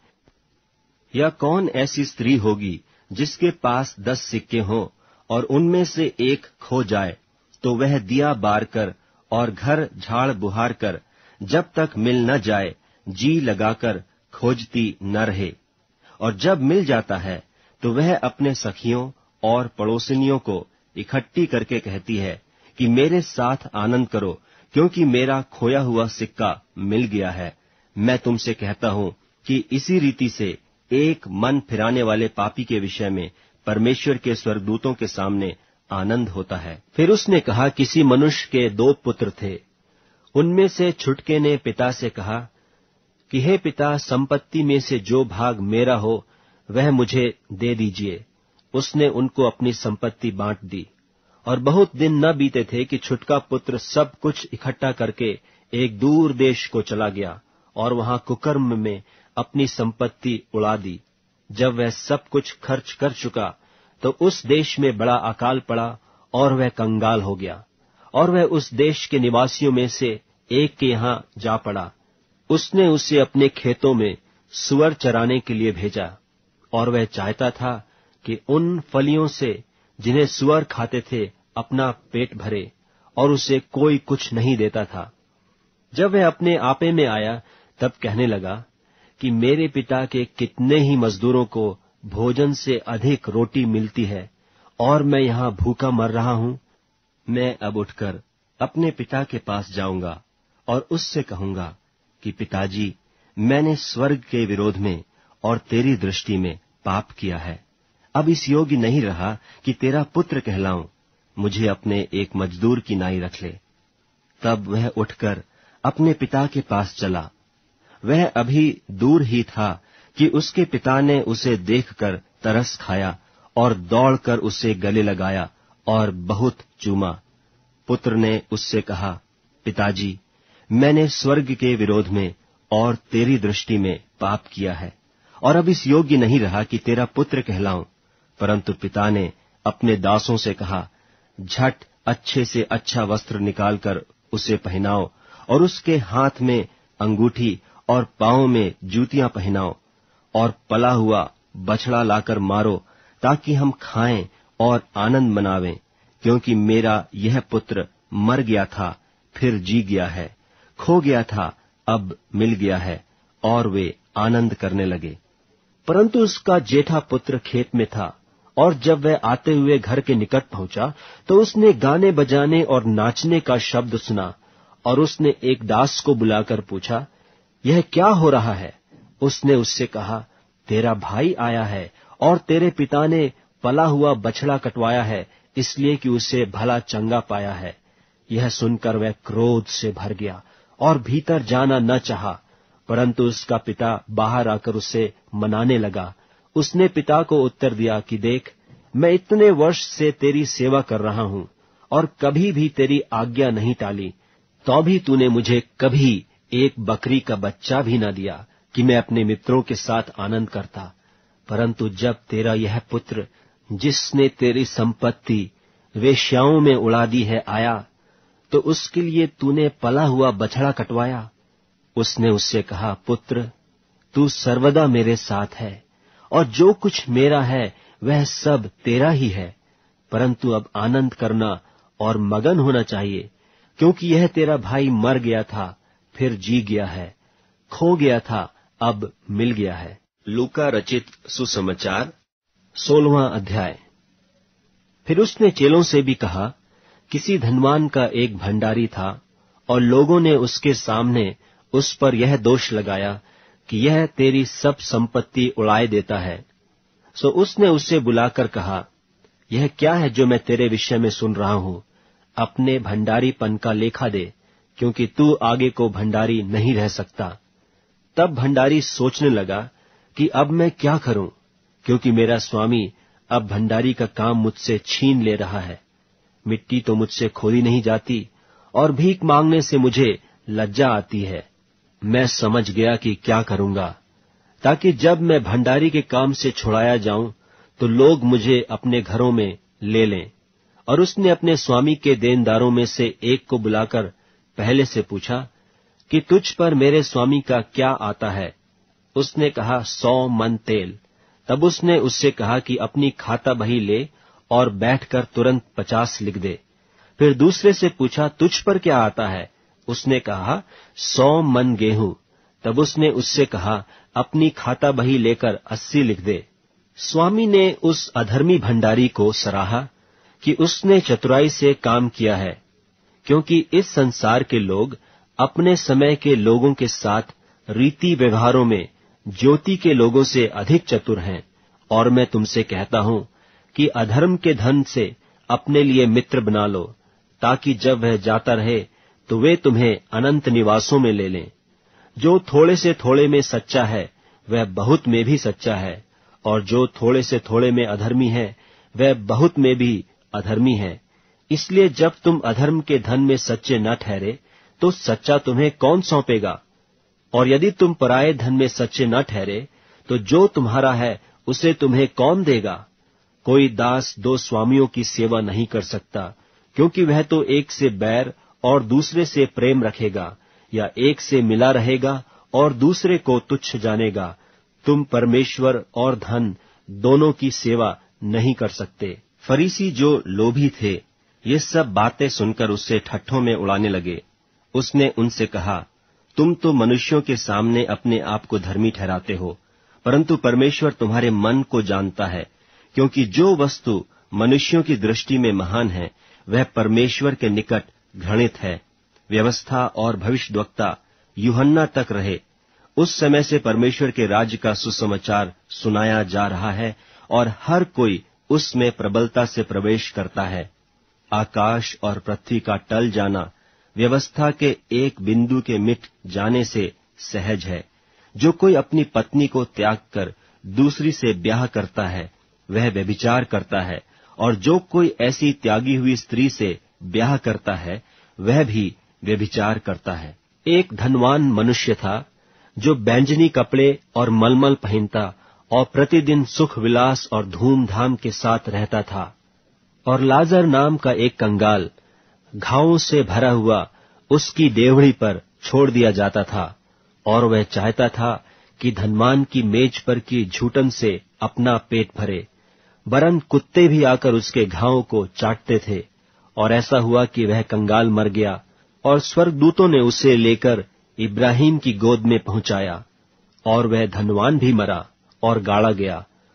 S1: या कौन ऐसी स्त्री होगी जिसके पास 10 सिक्के हों और उनमें से एक खो जाए, तो वह दिया बार कर और घर झाड़ बुहार कर जब तक मिल न जाए जी लगाकर खोजती न रहे? और जब मिल जाता है तो वह अपने सखियों और पड़ोसिनियों को इकट्ठी करके कहती है कि मेरे साथ आनंद करो, क्योंकि मेरा खोया हुआ सिक्का मिल गया है। मैं तुमसे कहता हूं कि इसी रीति से एक मन फिराने वाले पापी के विषय में परमेश्वर के स्वर्गदूतों के सामने आनंद होता है। फिर उसने कहा, किसी मनुष्य के 2 पुत्र थे। उनमें से छुटके ने पिता से कहा कि हे पिता, संपत्ति में से जो भाग मेरा हो वह मुझे दे दीजिए। उसने उनको अपनी संपत्ति बांट दी। और बहुत दिन न बीते थे कि छुटका पुत्र सब कुछ इकट्ठा करके एक दूर देश को चला गया और वहां कुकर्म में अपनी संपत्ति उड़ा दी। जब वह सब कुछ खर्च कर चुका तो उस देश में बड़ा अकाल पड़ा और वह कंगाल हो गया। और वह उस देश के निवासियों में से एक के यहां जा पड़ा। उसने उसे अपने खेतों में सुअर चराने के लिए भेजा और वह चाहता था कि उन फलियों से जिन्हें सुअर खाते थे अपना पेट भरे, और उसे कोई कुछ नहीं देता था। जब वह अपने आपे में आया तब कहने लगा कि मेरे पिता के कितने ही मजदूरों को भोजन से अधिक रोटी मिलती है और मैं यहाँ भूखा मर रहा हूं। मैं अब उठकर अपने पिता के पास जाऊंगा और उससे कहूंगा कि पिताजी, मैंने स्वर्ग के विरोध में और तेरी दृष्टि में पाप किया है। अब इस योग्य नहीं रहा कि तेरा पुत्र कहलाऊं। मुझे अपने एक मजदूर की नाई रख ले। तब वह उठकर अपने पिता के पास चला। वह अभी दूर ही था कि उसके पिता ने उसे देखकर तरस खाया और दौड़कर उसे गले लगाया और बहुत चूमा। पुत्र ने उससे कहा, पिताजी, मैंने स्वर्ग के विरोध में और तेरी दृष्टि में पाप किया है और अब इस योग्य नहीं रहा कि तेरा पुत्र कहलाऊं। परंतु पिता ने अपने दासों से कहा, झट अच्छे से अच्छा वस्त्र निकालकर उसे पहनाओ और उसके हाथ में अंगूठी और पांव में जूतियां पहनाओ और पला हुआ बछड़ा लाकर मारो, ताकि हम खाएं और आनंद मनावें। क्योंकि मेरा यह पुत्र मर गया था, फिर जी गया है, खो गया था, अब मिल गया है। और वे आनंद करने लगे। परंतु उसका जेठा पुत्र खेत में था और जब वह आते हुए घर के निकट पहुंचा तो उसने गाने बजाने और नाचने का शब्द सुना, और उसने एक दास को बुलाकर पूछा, यह क्या हो रहा है? उसने उससे कहा, तेरा भाई आया है और तेरे पिता ने पला हुआ बछड़ा कटवाया है, इसलिए कि उसे भला चंगा पाया है। यह सुनकर वह क्रोध से भर गया और भीतर जाना न चाहा, परंतु उसका पिता बाहर आकर उसे मनाने लगा। उसने पिता को उत्तर दिया कि देख, मैं इतने वर्ष से तेरी सेवा कर रहा हूं और कभी भी तेरी आज्ञा नहीं टाली, तो भी तूने मुझे कभी एक बकरी का बच्चा भी न दिया कि मैं अपने मित्रों के साथ आनंद करता। परंतु जब तेरा यह पुत्र, जिसने तेरी संपत्ति वेश्याओं में उड़ा दी है, आया, तो उसके लिए तूने पला हुआ बछड़ा कटवाया। उसने उससे कहा, पुत्र, तू सर्वदा मेरे साथ है और जो कुछ मेरा है वह सब तेरा ही है, परंतु अब आनंद करना और मगन होना चाहिए, क्योंकि यह तेरा भाई मर गया था, फिर जी गया है, खो गया था, अब मिल गया है। लूका रचित सुसमाचार 16वां अध्याय। फिर उसने चेलों से भी कहा, किसी धनवान का एक भंडारी था, और लोगों ने उसके सामने उस पर यह दोष लगाया कि यह तेरी सब संपत्ति उड़ाए देता है। सो उसने उसे बुलाकर कहा, यह क्या है जो मैं तेरे विषय में सुन रहा हूं? अपने भंडारीपन का लेखा दे, क्योंकि तू आगे को भंडारी नहीं रह सकता। तब भंडारी सोचने लगा कि अब मैं क्या करूं, क्योंकि मेरा स्वामी अब भंडारी का काम मुझसे छीन ले रहा है। मिट्टी तो मुझसे खोदी नहीं जाती और भीख मांगने से मुझे लज्जा आती है। मैं समझ गया कि क्या करूंगा, ताकि जब मैं भंडारी के काम से छुड़ाया जाऊं तो लोग मुझे अपने घरों में ले लें। और उसने अपने स्वामी के देनदारों में से एक को बुलाकर पहले से पूछा कि तुझ पर मेरे स्वामी का क्या आता है? उसने कहा, 100 मन तेल। तब उसने उससे कहा कि अपनी खाता बही ले और बैठकर तुरंत 50 लिख दे। फिर दूसरे से पूछा, तुझ पर क्या आता है? उसने कहा, 100 मन गेहूं। तब उसने उससे कहा, अपनी खाता बही लेकर 80 लिख दे। स्वामी ने उस अधर्मी भंडारी को सराहा कि उसने चतुराई से काम किया है, क्योंकि इस संसार के लोग अपने समय के लोगों के साथ रीति व्यवहारों में ज्योति के लोगों से अधिक चतुर हैं। और मैं तुमसे कहता हूं कि अधर्म के धन से अपने लिए मित्र बना लो, ताकि जब वह जाता रहे तो वे तुम्हें अनंत निवासों में ले लें। जो थोड़े से थोड़े में सच्चा है वह बहुत में भी सच्चा है, और जो थोड़े से थोड़े में अधर्मी है वह बहुत में भी अधर्मी है। इसलिए जब तुम अधर्म के धन में सच्चे न ठहरे तो सच्चा तुम्हें कौन सौंपेगा? और यदि तुम पराये धन में सच्चे न ठहरे तो जो तुम्हारा है उसे तुम्हें कौन देगा? कोई दास 2 स्वामियों की सेवा नहीं कर सकता, क्योंकि वह तो एक से बैर और दूसरे से प्रेम रखेगा, या एक से मिला रहेगा और दूसरे को तुच्छ जानेगा। तुम परमेश्वर और धन दोनों की सेवा नहीं कर सकते। फरीसी जो लोभी थे, ये सब बातें सुनकर उससे ठट्ठों में उड़ाने लगे। उसने उनसे कहा, तुम तो मनुष्यों के सामने अपने आप को धर्मी ठहराते हो, परंतु परमेश्वर तुम्हारे मन को जानता है, क्योंकि जो वस्तु मनुष्यों की दृष्टि में महान है वह परमेश्वर के निकट घृणित है। व्यवस्था और भविष्यद्वक्ता यूहन्ना तक रहे, उस समय से परमेश्वर के राज्य का सुसमाचार सुनाया जा रहा है, और हर कोई उसमें प्रबलता से प्रवेश करता है। आकाश और पृथ्वी का टल जाना व्यवस्था के एक बिंदु के मिट जाने से सहज है। जो कोई अपनी पत्नी को त्याग कर दूसरी से ब्याह करता है वह व्यभिचार करता है, और जो कोई ऐसी त्यागी हुई स्त्री से ब्याह करता है वह भी व्यभिचार करता है। एक धनवान मनुष्य था जो बैंजनी कपड़े और मलमल पहनता और प्रतिदिन सुख विलास और धूमधाम के साथ रहता था। और लाजर नाम का एक कंगाल घावों से भरा हुआ उसकी देवड़ी पर छोड़ दिया जाता था, और वह चाहता था कि धनवान की मेज पर की झूठन से अपना पेट भरे, वरन कुत्ते भी आकर उसके घावों को चाटते थे। और ऐसा हुआ कि वह कंगाल मर गया, और स्वर्गदूतों ने उसे लेकर इब्राहिम की गोद में पहुंचाया, और वह धनवान भी मरा और गाड़ा गया।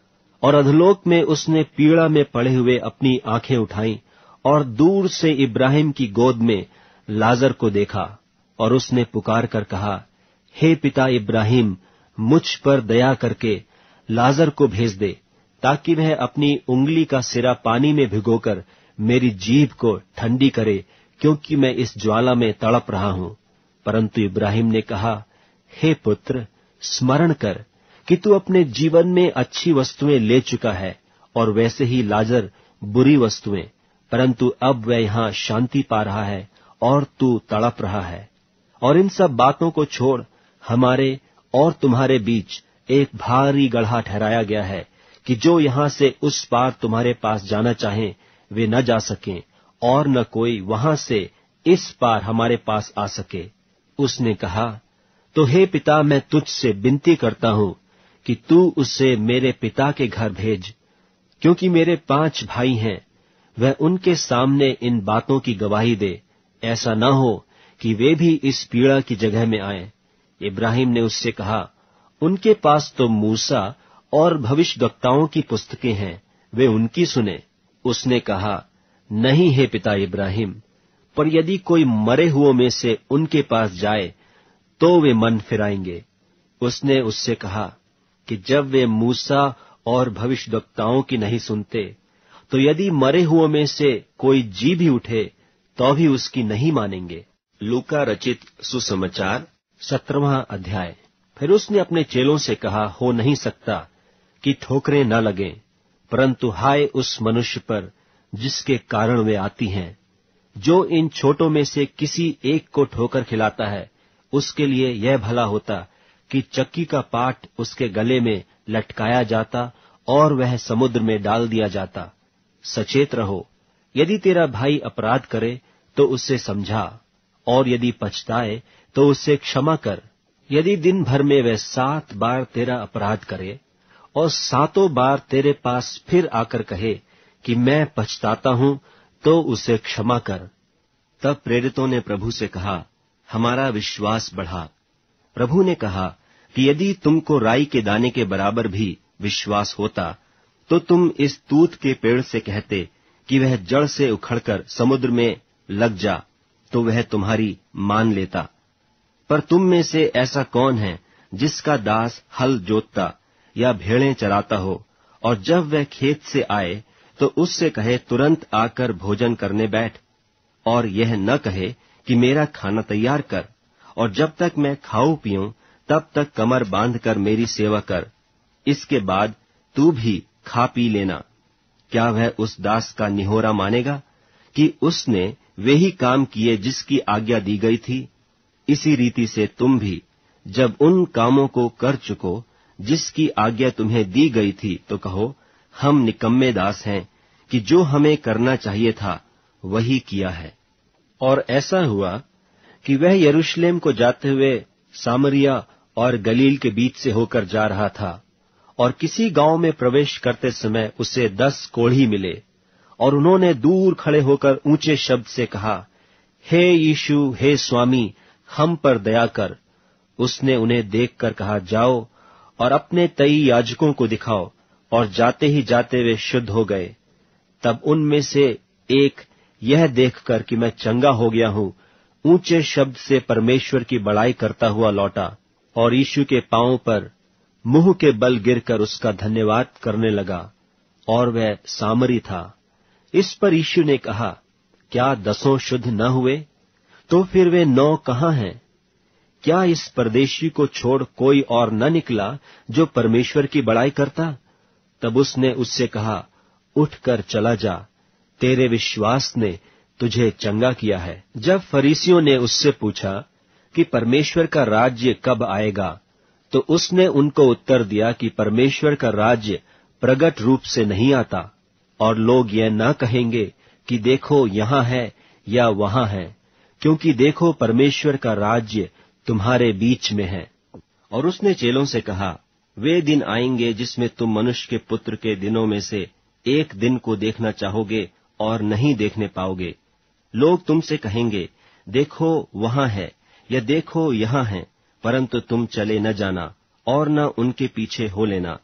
S1: और अधोलोक में उसने पीड़ा में पड़े हुए अपनी आंखें उठाईं और दूर से इब्राहिम की गोद में लाजर को देखा, और उसने पुकार कर कहा, हे पिता इब्राहिम, मुझ पर दया करके लाजर को भेज दे, ताकि वह अपनी उंगली का सिरा पानी में भिगोकर मेरी जीभ को ठंडी करे, क्योंकि मैं इस ज्वाला में तड़प रहा हूं। परंतु इब्राहिम ने कहा, हे पुत्र, स्मरण कर कि तू अपने जीवन में अच्छी वस्तुएं ले चुका है, और वैसे ही लाजर बुरी वस्तुएं, परंतु अब वह यहां शांति पा रहा है और तू तड़प रहा है। और इन सब बातों को छोड़ हमारे और तुम्हारे बीच एक भारी गड्ढा ठहराया गया है, कि जो यहां से उस पार तुम्हारे पास जाना चाहें वे न जा सकें, और न कोई वहां से इस पार हमारे पास आ सके। उसने कहा, तो हे पिता, मैं तुझसे विनती करता हूं कि तू उसे मेरे पिता के घर भेज, क्योंकि मेरे 5 भाई हैं, वह उनके सामने इन बातों की गवाही दे, ऐसा न हो कि वे भी इस पीड़ा की जगह में आएं। इब्राहिम ने उससे कहा, उनके पास तो मूसा और भविष्यद्वक्ताओं की पुस्तकें हैं, वे उनकी सुने। उसने कहा, नहीं हे पिता इब्राहिम, पर यदि कोई मरे हुओं में से उनके पास जाए तो वे मन फिराएंगे। उसने उससे कहा कि जब वे मूसा और भविष्यद्वक्ताओं की नहीं सुनते, तो यदि मरे हुओं में से कोई जी भी उठे तो भी उसकी नहीं मानेंगे। लूका रचित सुसमाचार 17वां अध्याय। फिर उसने अपने चेलों से कहा, हो नहीं सकता कि ठोकरें न लगें, परंतु हाय उस मनुष्य पर जिसके कारण वे आती हैं। जो इन छोटों में से किसी एक को ठोकर खिलाता है, उसके लिए यह भला होता कि चक्की का पाट उसके गले में लटकाया जाता और वह समुद्र में डाल दिया जाता। सचेत रहो, यदि तेरा भाई अपराध करे तो उससे समझा, और यदि पछताए तो उससे क्षमा कर। यदि दिन भर में वह 7 बार तेरा अपराध करे और 7 बार तेरे पास फिर आकर कहे कि मैं पछताता हूं, तो उसे क्षमा कर। तब प्रेरितों ने प्रभु से कहा, हमारा विश्वास बढ़ा। प्रभु ने कहा कि यदि तुमको राई के दाने के बराबर भी विश्वास होता, तो तुम इस तूत के पेड़ से कहते कि वह जड़ से उखड़कर समुद्र में लग जा, तो वह तुम्हारी मान लेता। पर तुम में से ऐसा कौन है जिसका दास हल जोतता या भेड़ें चराता हो, और जब वह खेत से आए तो उससे कहे, तुरंत आकर भोजन करने बैठ, और यह न कहे कि मेरा खाना तैयार कर, और जब तक मैं खाऊं पीऊं तब तक कमर बांधकर मेरी सेवा कर, इसके बाद तू भी खा पी लेना। क्या वह उस दास का निहोरा मानेगा कि उसने वे ही काम किए जिसकी आज्ञा दी गई थी? इसी रीति से तुम भी जब उन कामों को कर चुको जिसकी आज्ञा तुम्हें दी गई थी, तो कहो, हम निकम्मे दास हैं कि जो हमें करना चाहिए था वही किया है। और ऐसा हुआ कि वह यरूशलेम को जाते हुए सामरिया और गलील के बीच से होकर जा रहा था, और किसी गांव में प्रवेश करते समय उसे 10 कोढ़ी मिले, और उन्होंने दूर खड़े होकर ऊंचे शब्द से कहा, हे यीशु, हे स्वामी, हम पर दया कर। उसने उन्हें देखकर कहा, जाओ और अपने 23 याजकों को दिखाओ, और जाते ही जाते वे शुद्ध हो गए। तब उनमें से एक यह देखकर कि मैं चंगा हो गया हूं, ऊंचे शब्द से परमेश्वर की बड़ाई करता हुआ लौटा, और यीशु के पांवों पर मुंह के बल गिरकर उसका धन्यवाद करने लगा, और वह सामरी था। इस पर यीशु ने कहा, क्या 10 शुद्ध न हुए? तो फिर वे 9 कहाँ हैं? क्या इस परदेशी को छोड़ कोई और न निकला जो परमेश्वर की बड़ाई करता? तब उसने उससे कहा, उठकर चला जा, तेरे विश्वास ने तुझे चंगा किया है। जब फरीसियों ने उससे पूछा कि परमेश्वर का राज्य कब आएगा, तो उसने उनको उत्तर दिया कि परमेश्वर का राज्य प्रगट रूप से नहीं आता, और लोग यह न कहेंगे कि देखो यहाँ है या वहाँ है, क्योंकि देखो परमेश्वर का राज्य तुम्हारे बीच में है। और उसने चेलों से कहा, वे दिन आएंगे जिसमें तुम मनुष्य के पुत्र के दिनों में से एक दिन को देखना चाहोगे और नहीं देखने पाओगे। लोग तुमसे कहेंगे, देखो वहाँ है या देखो यहाँ है, परंतु तुम चले न जाना और न उनके पीछे हो लेना,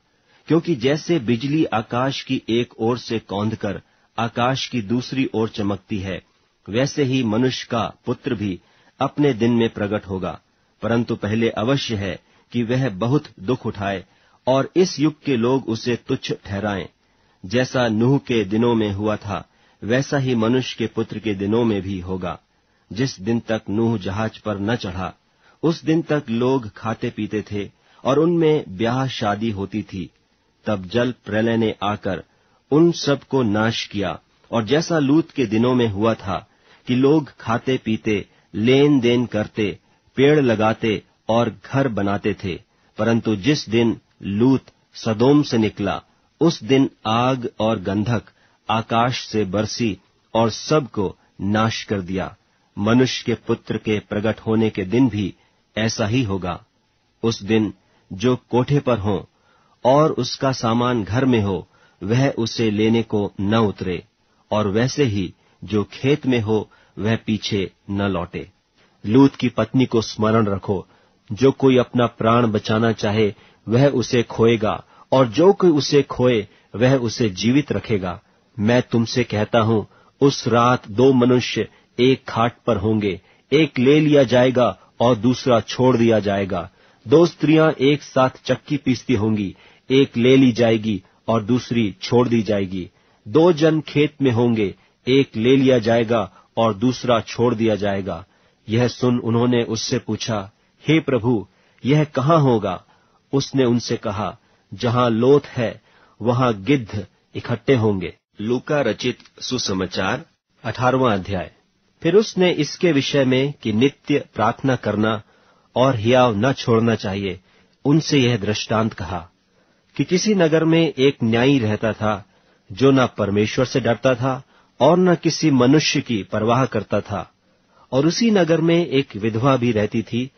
S1: क्योंकि जैसे बिजली आकाश की एक ओर से कौंधकर आकाश की दूसरी ओर चमकती है, वैसे ही मनुष्य का पुत्र भी अपने दिन में प्रकट होगा। परंतु पहले अवश्य है कि वह बहुत दुख उठाए और इस युग के लोग उसे तुच्छ ठहराएं। जैसा नूह के दिनों में हुआ था, वैसा ही मनुष्य के पुत्र के दिनों में भी होगा। जिस दिन तक नूह जहाज पर न चढ़ा, उस दिन तक लोग खाते पीते थे और उनमें ब्याह शादी होती थी। तब जल प्रलय ने आकर उन सब को नाश किया। और जैसा लूत के दिनों में हुआ था कि लोग खाते पीते, लेन देन करते, पेड़ लगाते और घर बनाते थे, परंतु जिस दिन लूत सदोम से निकला, उस दिन आग और गंधक आकाश से बरसी और सबको नाश कर दिया। मनुष्य के पुत्र के प्रकट होने के दिन भी ऐसा ही होगा। उस दिन जो कोठे पर हो और उसका सामान घर में हो, वह उसे लेने को न उतरे, और वैसे ही जो खेत में हो वह पीछे न लौटे। लूत की पत्नी को स्मरण रखो। जो कोई अपना प्राण बचाना चाहे वह उसे खोएगा, और जो कोई उसे खोए वह उसे जीवित रखेगा। मैं तुमसे कहता हूँ, उस रात 2 मनुष्य एक खाट पर होंगे, एक ले लिया जाएगा और दूसरा छोड़ दिया जाएगा। 2 स्त्रियां एक साथ चक्की पीसती होंगी, एक ले ली जाएगी और दूसरी छोड़ दी जाएगी। 2 जन खेत में होंगे, एक ले लिया जाएगा और दूसरा छोड़ दिया जाएगा। यह सुन उन्होंने उससे पूछा, हे प्रभु, यह कहाँ होगा? उसने उनसे कहा, जहाँ लोथ है वहाँ गिद्ध इकट्ठे होंगे। लूका रचित सुसमाचार 18वां अध्याय। फिर उसने इसके विषय में कि नित्य प्रार्थना करना और हियाव न छोड़ना चाहिए, उनसे यह दृष्टांत कहा कि किसी नगर में एक न्यायी रहता था, जो न परमेश्वर से डरता था और न किसी मनुष्य की परवाह करता था। और उसी नगर में एक विधवा भी रहती थी,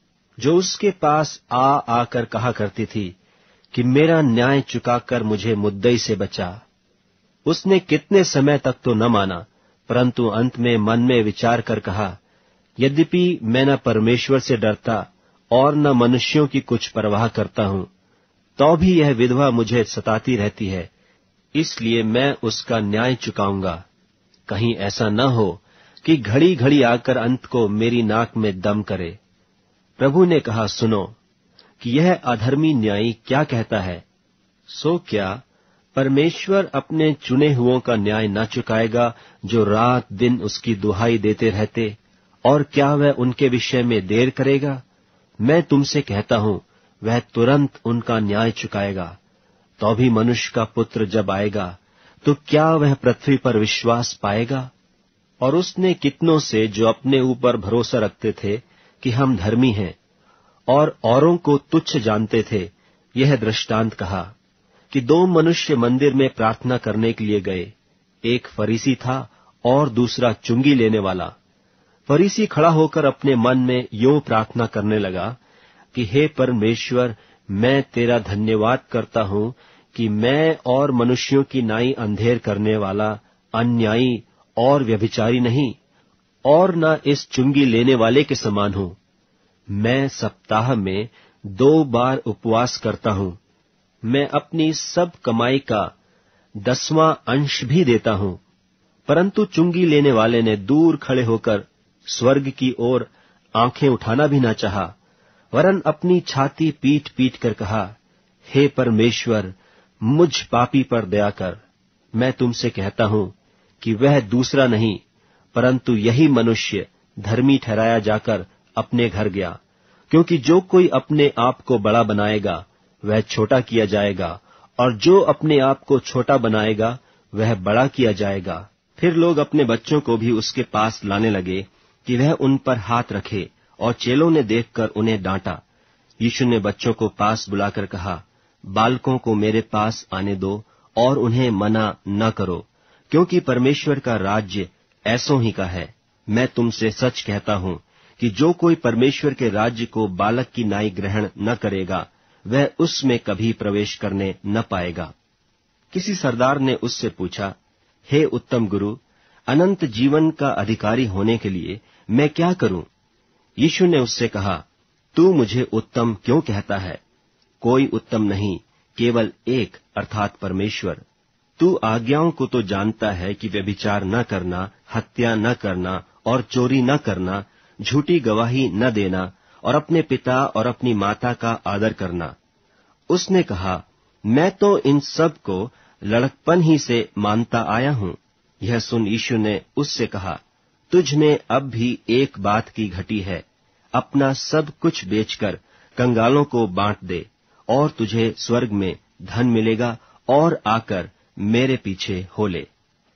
S1: जो उसके पास आकर कहा करती थी कि मेरा न्याय चुकाकर मुझे मुद्दई से बचा। उसने कितने समय तक तो न माना, परंतु अंत में मन में विचार कर कहा, यद्यपि मैं न परमेश्वर से डरता और न मनुष्यों की कुछ परवाह करता हूँ, तो भी यह विधवा मुझे सताती रहती है, इसलिए मैं उसका न्याय चुकाऊंगा। कहीं ऐसा न हो कि घड़ी घड़ी आकर अंत को मेरी नाक में दम करे। प्रभु ने कहा, सुनो कि यह अधर्मी न्यायी क्या कहता है। सो क्या परमेश्वर अपने चुने हुओं का न्याय न चुकाएगा, जो रात दिन उसकी दुहाई देते रहते? और क्या वह उनके विषय में देर करेगा? मैं तुमसे कहता हूँ, वह तुरंत उनका न्याय चुकाएगा। तो भी मनुष्य का पुत्र जब आएगा, तो क्या वह पृथ्वी पर विश्वास पाएगा? और उसने कितनों से, जो अपने ऊपर भरोसा रखते थे कि हम धर्मी हैं और औरों को तुच्छ जानते थे, यह दृष्टांत कहा कि 2 मनुष्य मंदिर में प्रार्थना करने के लिए गए। एक फरीसी था और दूसरा चुंगी लेने वाला। फरीसी खड़ा होकर अपने मन में यूं प्रार्थना करने लगा कि हे परमेश्वर, मैं तेरा धन्यवाद करता हूँ कि मैं और मनुष्यों की नाई अंधेर करने वाला, अन्यायी और व्यभिचारी नहीं, और न इस चुंगी लेने वाले के समान हूँ। मैं सप्ताह में 2 बार उपवास करता हूँ। मैं अपनी सब कमाई का 10वां अंश भी देता हूँ। परंतु चुंगी लेने वाले ने दूर खड़े होकर स्वर्ग की ओर आंखें उठाना भी न चाहा, वरन अपनी छाती पीट पीट कर कहा, हे परमेश्वर, मुझ पापी पर दया कर। मैं तुमसे कहता हूँ कि वह दूसरा नहीं, परंतु यही मनुष्य धर्मी ठहराया जाकर अपने घर गया। क्योंकि जो कोई अपने आप को बड़ा बनाएगा, वह छोटा किया जाएगा, और जो अपने आप को छोटा बनाएगा, वह बड़ा किया जाएगा। फिर लोग अपने बच्चों को भी उसके पास लाने लगे कि वह उन पर हाथ रखे, और चेलों ने देखकर उन्हें डांटा। यीशु ने बच्चों को पास बुलाकर कहा, बालकों को मेरे पास आने दो और उन्हें मना न करो, क्योंकि परमेश्वर का राज्य ऐसों ही का है। मैं तुमसे सच कहता हूँ कि जो कोई परमेश्वर के राज्य को बालक की नाई ग्रहण न करेगा, वह उसमें कभी प्रवेश करने न पाएगा। किसी सरदार ने उससे पूछा, हे उत्तम गुरु, अनंत जीवन का अधिकारी होने के लिए मैं क्या करूं? यीशु ने उससे कहा, तू मुझे उत्तम क्यों कहता है? कोई उत्तम नहीं, केवल एक अर्थात परमेश्वर। तू आज्ञाओं को तो जानता है कि व्यभिचार न करना, हत्या न करना और चोरी न करना, झूठी गवाही न देना और अपने पिता और अपनी माता का आदर करना। उसने कहा, मैं तो इन सब को लड़कपन ही से मानता आया हूं। यह सुन यीशु ने उससे कहा, तुझ में अब भी एक बात की घटी है। अपना सब कुछ बेचकर कंगालों को बांट दे और तुझे स्वर्ग में धन मिलेगा, और आकर मेरे पीछे हो ले।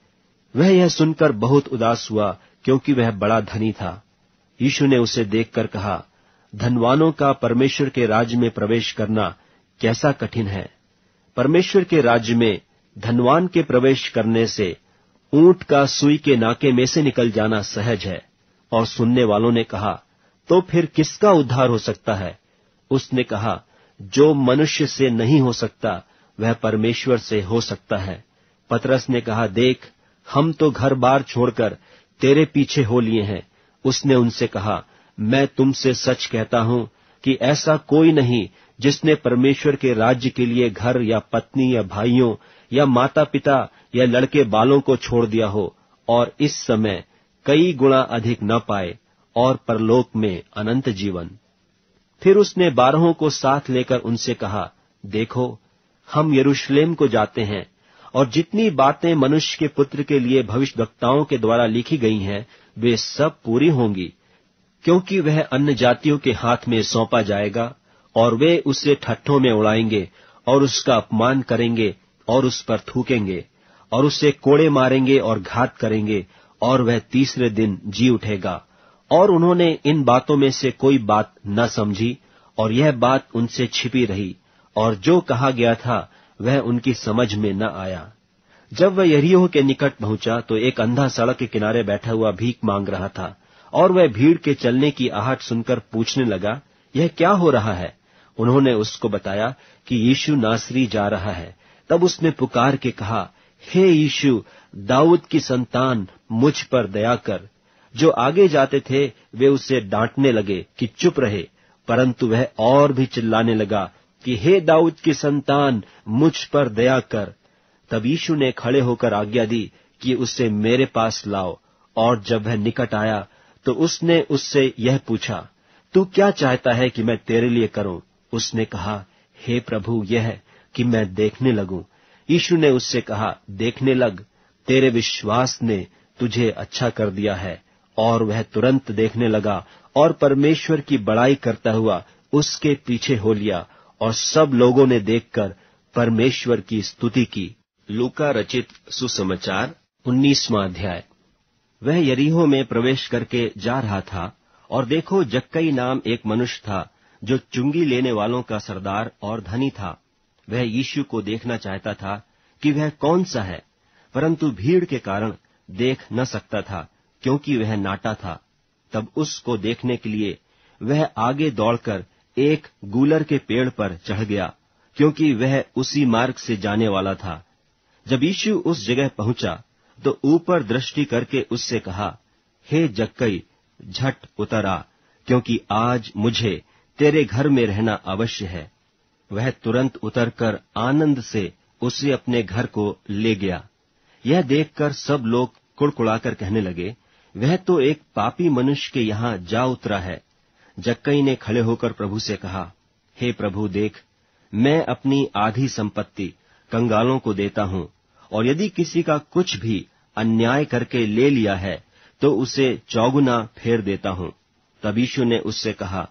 S1: वह यह सुनकर बहुत उदास हुआ, क्योंकि वह बड़ा धनी था। यीशु ने उसे देखकर कहा, धनवानों का परमेश्वर के राज्य में प्रवेश करना कैसा कठिन है। परमेश्वर के राज्य में धनवान के प्रवेश करने से ऊंट का सुई के नाके में से निकल जाना सहज है। और सुनने वालों ने कहा, तो फिर किसका उद्धार हो सकता है? उसने कहा, जो मनुष्य से नहीं हो सकता वह परमेश्वर से हो सकता है। पतरस ने कहा, देख, हम तो घर बार छोड़कर तेरे पीछे हो लिए हैं। उसने उनसे कहा, मैं तुमसे सच कहता हूं कि ऐसा कोई नहीं जिसने परमेश्वर के राज्य के लिए घर या पत्नी या भाइयों या माता पिता या लड़के बालों को छोड़ दिया हो और इस समय कई गुणा अधिक न पाए और परलोक में अनंत जीवन। फिर उसने 12 को साथ लेकर उनसे कहा, देखो, हम यरूशलेम को जाते हैं, और जितनी बातें मनुष्य के पुत्र के लिए भविष्यवक्ताओं के द्वारा लिखी गई हैं, वे सब पूरी होंगी। क्योंकि वह अन्य जातियों के हाथ में सौंपा जाएगा, और वे उसे ठट्ठों में उड़ाएंगे और उसका अपमान करेंगे और उस पर थूकेंगे और उसे कोड़े मारेंगे और घात करेंगे, और वह तीसरे दिन जी उठेगा। और उन्होंने इन बातों में से कोई बात न समझी, और यह बात उनसे छिपी रही, और जो कहा गया था वह उनकी समझ में न आया। जब वह यरीहो के निकट पहुंचा तो एक अंधा सड़क के किनारे बैठा हुआ भीख मांग रहा था, और वह भीड़ के चलने की आहट सुनकर पूछने लगा, यह क्या हो रहा है? उन्होंने उसको बताया कि यीशु नासरी जा रहा है। तब उसने पुकार के कहा, हे यीशु, दाऊद की संतान, मुझ पर दया कर। जो आगे जाते थे वे उसे डांटने लगे कि चुप रहे, परंतु वह और भी चिल्लाने लगा कि हे दाऊद की संतान, मुझ पर दया कर। तब यीशु ने खड़े होकर आज्ञा दी कि उसे मेरे पास लाओ, और जब वह निकट आया तो उसने उससे यह पूछा, तू क्या चाहता है कि मैं तेरे लिए करूं? उसने कहा, हे प्रभु, यह कि मैं देखने लगूं। यीशु ने उससे कहा, देखने लग, तेरे विश्वास ने तुझे अच्छा कर दिया है। और वह तुरंत देखने लगा और परमेश्वर की बड़ाई करता हुआ उसके पीछे हो लिया, और सब लोगों ने देखकर परमेश्वर की स्तुति की। लूका रचित सुसमाचार 19वां अध्याय। वह यरीहो में प्रवेश करके जा रहा था, और देखो, जक्कई नाम एक मनुष्य था जो चुंगी लेने वालों का सरदार और धनी था। वह यीशु को देखना चाहता था कि वह कौन सा है, परंतु भीड़ के कारण देख न सकता था, क्योंकि वह नाटा था। तब उसको देखने के लिए वह आगे दौड़कर एक गूलर के पेड़ पर चढ़ गया, क्योंकि वह उसी मार्ग से जाने वाला था। जब यीशु उस जगह पहुंचा तो ऊपर दृष्टि करके उससे कहा, हे जक्कई, झट उतर आ, क्योंकि आज मुझे तेरे घर में रहना अवश्य है। वह तुरंत उतरकर आनंद से उसे अपने घर को ले गया। यह देखकर सब लोग कुड़कुड़ाकर कहने लगे, वह तो एक पापी मनुष्य के यहाँ जा उतरा है। जक्कई ने खड़े होकर प्रभु से कहा, हे प्रभु, देख, मैं अपनी आधी संपत्ति कंगालों को देता हूँ, और यदि किसी का कुछ भी अन्याय करके ले लिया है तो उसे चौगुना फेर देता हूँ। तब यीशु ने उससे कहा,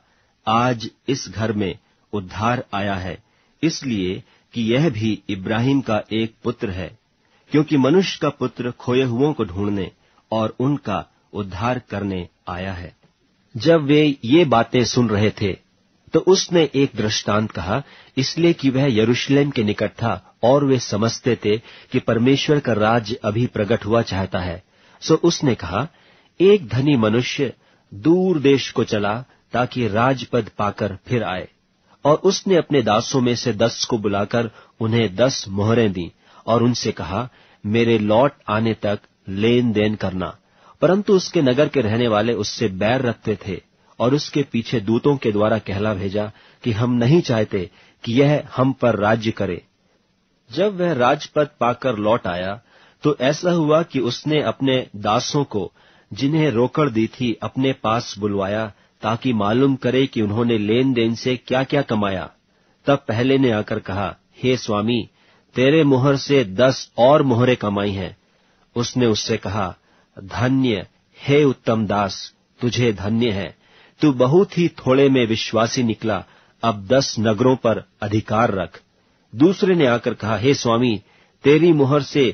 S1: आज इस घर में उद्धार आया है, इसलिए कि यह भी इब्राहिम का एक पुत्र है, क्योंकि मनुष्य का पुत्र खोए हुओं को ढूंढने और उनका उद्धार करने आया है। जब वे ये बातें सुन रहे थे तो उसने एक दृष्टांत कहा, इसलिए कि वह यरूशलेम के निकट था और वे समझते थे कि परमेश्वर का राज्य अभी प्रकट हुआ चाहता है। सो उसने कहा, एक धनी मनुष्य दूर देश को चला ताकि राजपद पाकर फिर आए, और उसने अपने दासों में से 10 को बुलाकर उन्हें 10 मोहरें दी और उनसे कहा, मेरे लौट आने तक लेन देन करना। परंतु उसके नगर के रहने वाले उससे बैर रखते थे और उसके पीछे दूतों के द्वारा कहला भेजा कि हम नहीं चाहते कि यह हम पर राज्य करे। जब वह राजपद पाकर लौट आया तो ऐसा हुआ कि उसने अपने दासों को, जिन्हें रोकड़ दी थी, अपने पास बुलवाया ताकि मालूम करे कि उन्होंने लेन देन से क्या क्या कमाया। तब पहले ने आकर कहा, हे स्वामी, तेरे मुहर से 10 और मोहरें कमाई हैं। उसने उससे कहा, धन्य हे उत्तम दास, तुझे धन्य है, तू बहुत ही थोड़े में विश्वासी निकला, अब 10 नगरों पर अधिकार रख। दूसरे ने आकर कहा, हे स्वामी, तेरी मुहर से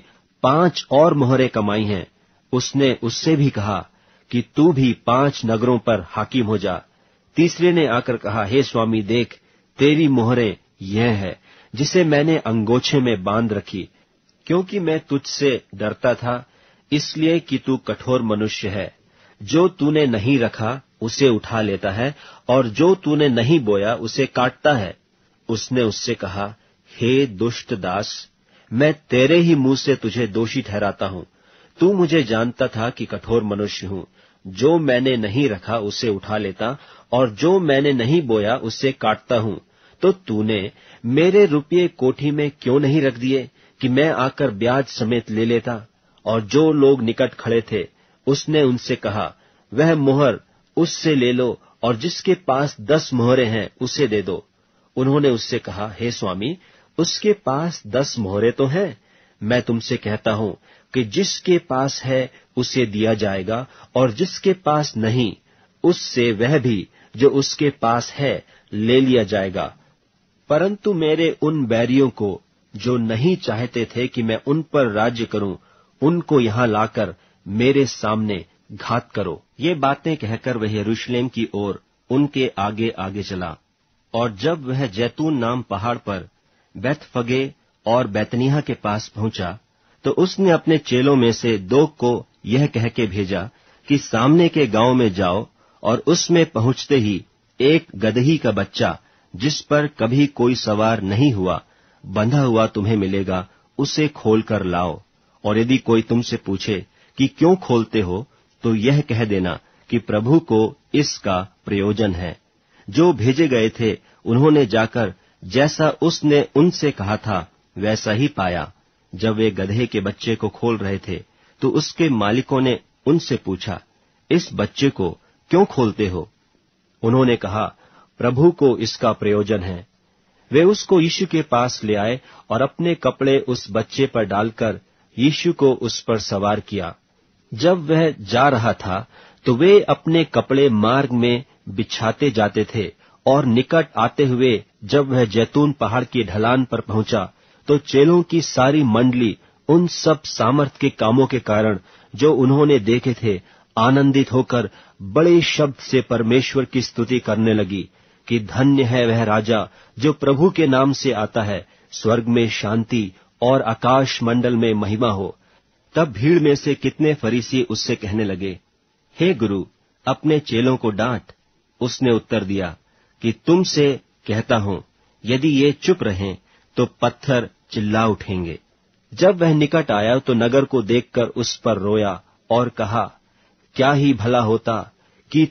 S1: 5 और मोहरें कमाई हैं। उसने उससे भी कहा कि तू भी 5 नगरों पर हाकिम हो जा। तीसरे ने आकर कहा, हे स्वामी, देख, तेरी मोहरें यह है जिसे मैंने अंगोछे में बांध रखी, क्योंकि मैं तुझसे डरता था, इसलिए कि तू कठोर मनुष्य है। जो तूने नहीं रखा उसे उठा लेता है, और जो तूने नहीं बोया उसे काटता है। उसने उससे कहा, हे दुष्ट दास, मैं तेरे ही मुंह से तुझे दोषी ठहराता हूं। तू मुझे जानता था कि कठोर मनुष्य हूं। जो मैंने नहीं रखा उसे उठा लेता, और जो मैंने नहीं बोया उसे काटता हूं। तो तूने मेरे रुपये कोठी में क्यों नहीं रख दिए कि मैं आकर ब्याज समेत ले लेता? और जो लोग निकट खड़े थे, उसने उनसे कहा, वह मोहर उससे ले लो, और जिसके पास 10 मोहरें हैं उसे दे दो। उन्होंने उससे कहा, हे स्वामी, उसके पास 10 मोहरें तो हैं। मैं तुमसे कहता हूं कि जिसके पास है उसे दिया जाएगा, और जिसके पास नहीं, उससे वह भी जो उसके पास है ले लिया जाएगा। परंतु मेरे उन बैरियों को, जो नहीं चाहते थे कि मैं उन पर राज्य करूं, उनको यहां लाकर मेरे सामने घात करो। ये बातें कहकर वह यरूशलेम की ओर उनके आगे आगे चला। और जब वह जैतून नाम पहाड़ पर बैतफगे और बैतनिय्याह के पास पहुंचा, तो उसने अपने चेलों में से 2 को यह कह के भेजा कि सामने के गांव में जाओ, और उसमें पहुंचते ही एक गदही का बच्चा, जिस पर कभी कोई सवार नहीं हुआ, बंधा हुआ तुम्हें मिलेगा, उसे खोलकर लाओ। और यदि कोई तुमसे पूछे कि क्यों खोलते हो, तो यह कह देना कि प्रभु को इसका प्रयोजन है। जो भेजे गए थे, उन्होंने जाकर जैसा उसने उनसे कहा था वैसा ही पाया। जब वे गधे के बच्चे को खोल रहे थे, तो उसके मालिकों ने उनसे पूछा, इस बच्चे को क्यों खोलते हो? उन्होंने कहा, प्रभु को इसका प्रयोजन है। वे उसको यीशु के पास ले आए और अपने कपड़े उस बच्चे पर डालकर यीशु को उस पर सवार किया। जब वह जा रहा था, तो वे अपने कपड़े मार्ग में बिछाते जाते थे, और निकट आते हुए जब वह जैतून पहाड़ की ढलान पर पहुंचा, तो चेलों की सारी मंडली उन सब सामर्थ के कामों के कारण जो उन्होंने देखे थे, आनंदित होकर बड़े शब्द से परमेश्वर की स्तुति करने लगी कि धन्य है वह राजा जो प्रभु के नाम से आता है, स्वर्ग में शांति और आकाश मंडल में महिमा हो। तब भीड़ में से कितने फरीसी उससे कहने लगे, हे गुरु, अपने चेलों को डांट। उसने उत्तर दिया कि तुमसे कहता हूं, यदि ये चुप रहें तो पत्थर चिल्ला उठेंगे। जब वह निकट आया तो नगर को देखकर उस पर रोया और कहा, क्या ही भला होता कि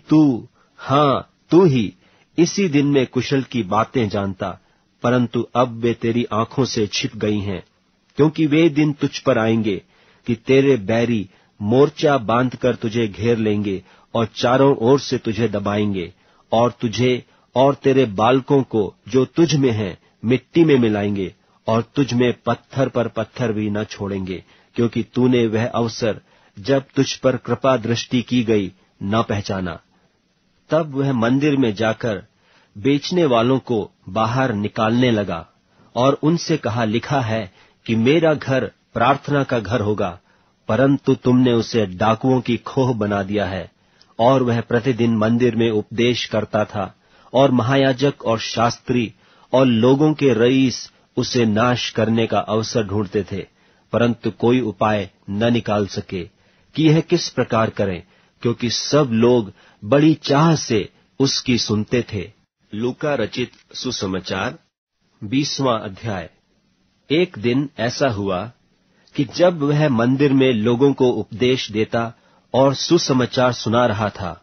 S1: तू ही इसी दिन में कुशल की बातें जानता, परंतु अब वे तेरी आंखों से छिप गई हैं। क्योंकि वे दिन तुझ पर आएंगे कि तेरे बैरी मोर्चा बांधकर तुझे घेर लेंगे और चारों ओर से तुझे दबाएंगे, और तुझे और तेरे बालकों को जो तुझ में हैं मिट्टी में मिलाएंगे, और तुझ में पत्थर पर पत्थर भी न छोड़ेंगे, क्योंकि तूने वह अवसर जब तुझ पर कृपा दृष्टि की गई न पहचाना। तब वह मंदिर में जाकर बेचने वालों को बाहर निकालने लगा और उनसे कहा, लिखा है कि मेरा घर प्रार्थना का घर होगा, परंतु तुमने उसे डाकुओं की खोह बना दिया है। और वह प्रतिदिन मंदिर में उपदेश करता था, और महायाजक और शास्त्री और लोगों के रईस उसे नाश करने का अवसर ढूंढते थे, परंतु कोई उपाय न निकाल सके कि यह किस प्रकार करें, क्योंकि सब लोग बड़ी चाह से उसकी सुनते थे। लूका रचित सुसमाचार 20वां अध्याय। एक दिन ऐसा हुआ कि जब वह मंदिर में लोगों को उपदेश देता और सुसमाचार सुना रहा था,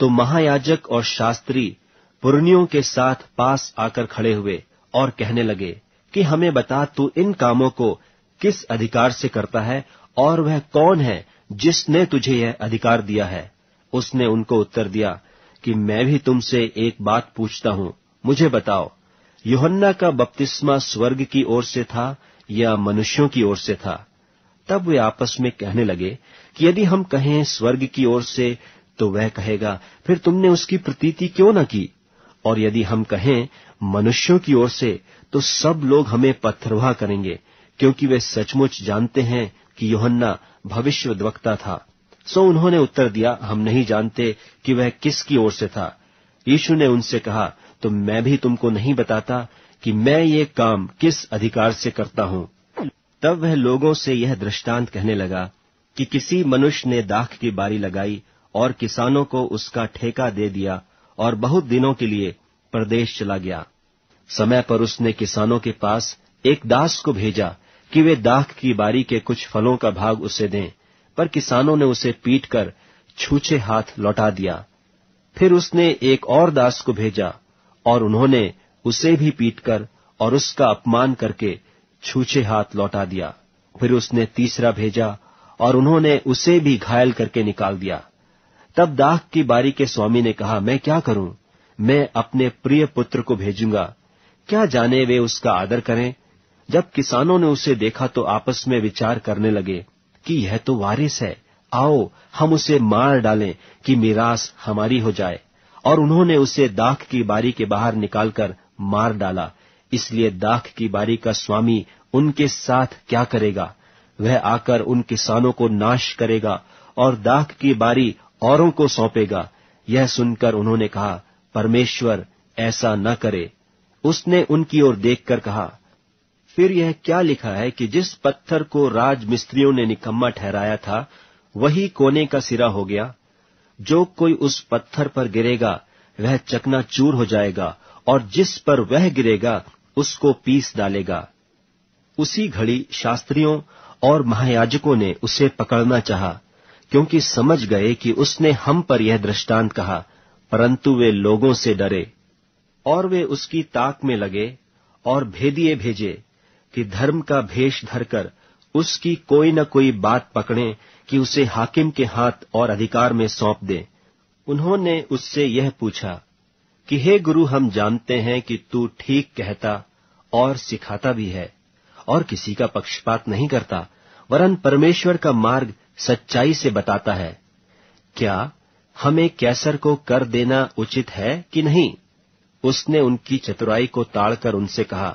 S1: तो महायाजक और शास्त्री पुरनियों के साथ पास आकर खड़े हुए और कहने लगे कि हमें बता, तू इन कामों को किस अधिकार से करता है, और वह कौन है जिसने तुझे यह अधिकार दिया है? उसने उनको उत्तर दिया कि मैं भी तुमसे एक बात पूछता हूं, मुझे बताओ, यूहन्ना का बपतिस्मा स्वर्ग की ओर से था या मनुष्यों की ओर से था? तब वे आपस में कहने लगे कि यदि हम कहें स्वर्ग की ओर से, तो वह कहेगा, फिर तुमने उसकी प्रतीति क्यों न की? और यदि हम कहें मनुष्यों की ओर से, तो सब लोग हमें पत्थरवाह करेंगे, क्योंकि वे सचमुच जानते हैं कि यूहन्ना भविष्यद्वक्ता था। सो उन्होंने उत्तर दिया, हम नहीं जानते कि वह किसकी ओर से था। यीशु ने उनसे कहा, तो मैं भी तुमको नहीं बताता कि मैं ये काम किस अधिकार से करता हूं। तब वह लोगों से यह दृष्टांत कहने लगा कि किसी मनुष्य ने दाख की बारी लगाई और किसानों को उसका ठेका दे दिया और बहुत दिनों के लिए परदेश चला गया। समय पर उसने किसानों के पास एक दास को भेजा कि वे दाख की बारी के कुछ फलों का भाग उसे दें, पर किसानों ने उसे पीटकर छूछे हाथ लौटा दिया। फिर उसने एक और दास को भेजा और उन्होंने उसे भी पीटकर और उसका अपमान करके छूछे हाथ लौटा दिया। फिर उसने तीसरा भेजा और उन्होंने उसे भी घायल करके निकाल दिया। तब दाख की बारी के स्वामी ने कहा, मैं क्या करूं? मैं अपने प्रिय पुत्र को भेजूंगा, क्या जाने वे उसका आदर करें। जब किसानों ने उसे देखा तो आपस में विचार करने लगे कि यह तो वारिस है, आओ हम उसे मार डालें कि मीरास हमारी हो जाए। और उन्होंने उसे दाख की बारी के बाहर निकालकर मार डाला। इसलिए दाख की बारी का स्वामी उनके साथ क्या करेगा? वह आकर उन किसानों को नाश करेगा और दाख की बारी औरों को सौंपेगा। यह सुनकर उन्होंने कहा, परमेश्वर ऐसा न करे। उसने उनकी ओर देखकर कहा, फिर यह क्या लिखा है कि जिस पत्थर को राजमिस्त्रियों ने निकम्मा ठहराया था, वही कोने का सिरा हो गया। जो कोई उस पत्थर पर गिरेगा वह चकनाचूर हो जाएगा, और जिस पर वह गिरेगा उसको पीस डालेगा। उसी घड़ी शास्त्रियों और महायाजकों ने उसे पकड़ना चाहा, क्योंकि समझ गए कि उसने हम पर यह दृष्टांत कहा, परंतु वे लोगों से डरे। और वे उसकी ताक में लगे और भेदिए भेजे कि धर्म का भेष धरकर उसकी कोई न कोई बात पकड़ें कि उसे हाकिम के हाथ और अधिकार में सौंप दें। उन्होंने उससे यह पूछा कि हे गुरु, हम जानते हैं कि तू ठीक कहता और सिखाता भी है और किसी का पक्षपात नहीं करता, वरन परमेश्वर का मार्ग सच्चाई से बताता है। क्या हमें कैसर को कर देना उचित है कि नहीं? उसने उनकी चतुराई को ताड़कर उनसे कहा,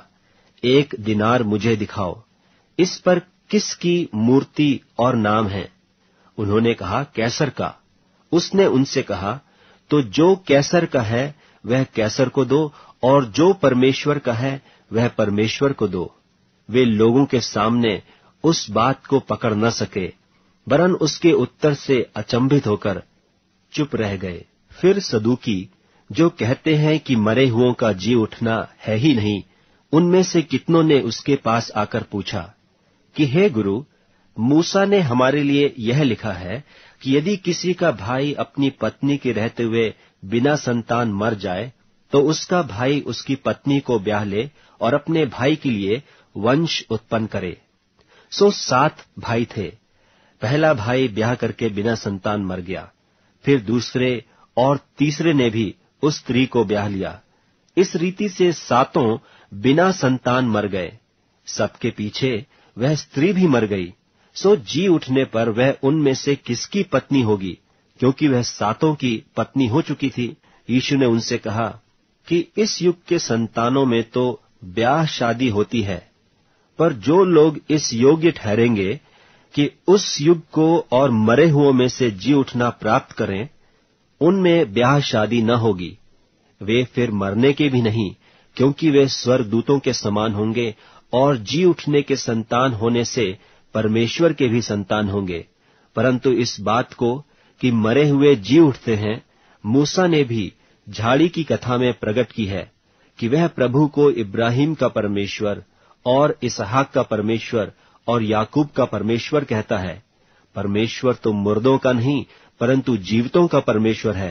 S1: 1 दिनार मुझे दिखाओ, इस पर किसकी मूर्ति और नाम है? उन्होंने कहा, कैसर का। उसने उनसे कहा, तो जो कैसर का है वह कैसर को दो, और जो परमेश्वर का है वह परमेश्वर को दो। वे लोगों के सामने उस बात को पकड़ न सके, वरन उसके उत्तर से अचंभित होकर चुप रह गए। फिर सदूकी, जो कहते हैं कि मरे हुओं का जी उठना है ही नहीं, उनमें से कितनों ने उसके पास आकर पूछा कि हे गुरु, मूसा ने हमारे लिए यह लिखा है कि यदि किसी का भाई अपनी पत्नी के रहते हुए बिना संतान मर जाए, तो उसका भाई उसकी पत्नी को ब्याह ले और अपने भाई के लिए वंश उत्पन्न करे। सो 7 भाई थे। पहला भाई ब्याह करके बिना संतान मर गया। फिर दूसरे और तीसरे ने भी उस स्त्री को ब्याह लिया। इस रीति से 7 बिना संतान मर गए। सबके पीछे वह स्त्री भी मर गई। सो जी उठने पर वह उनमें से किसकी पत्नी होगी, क्योंकि वह 7 की पत्नी हो चुकी थी। यीशु ने उनसे कहा कि इस युग के संतानों में तो ब्याह शादी होती है, पर जो लोग इस योग्य ठहरेंगे कि उस युग को और मरे हुओं में से जी उठना प्राप्त करें, उनमें ब्याह शादी न होगी। वे फिर मरने के भी नहीं, क्योंकि वे स्वर्गदूतों के समान होंगे और जी उठने के संतान होने से परमेश्वर के भी संतान होंगे। परंतु इस बात को कि मरे हुए जी उठते हैं, मूसा ने भी झाड़ी की कथा में प्रकट की है कि वह प्रभु को इब्राहिम का परमेश्वर और इसहाक का परमेश्वर और याकूब का परमेश्वर कहता है। परमेश्वर तो मुर्दों का नहीं, परंतु जीवितों का परमेश्वर है,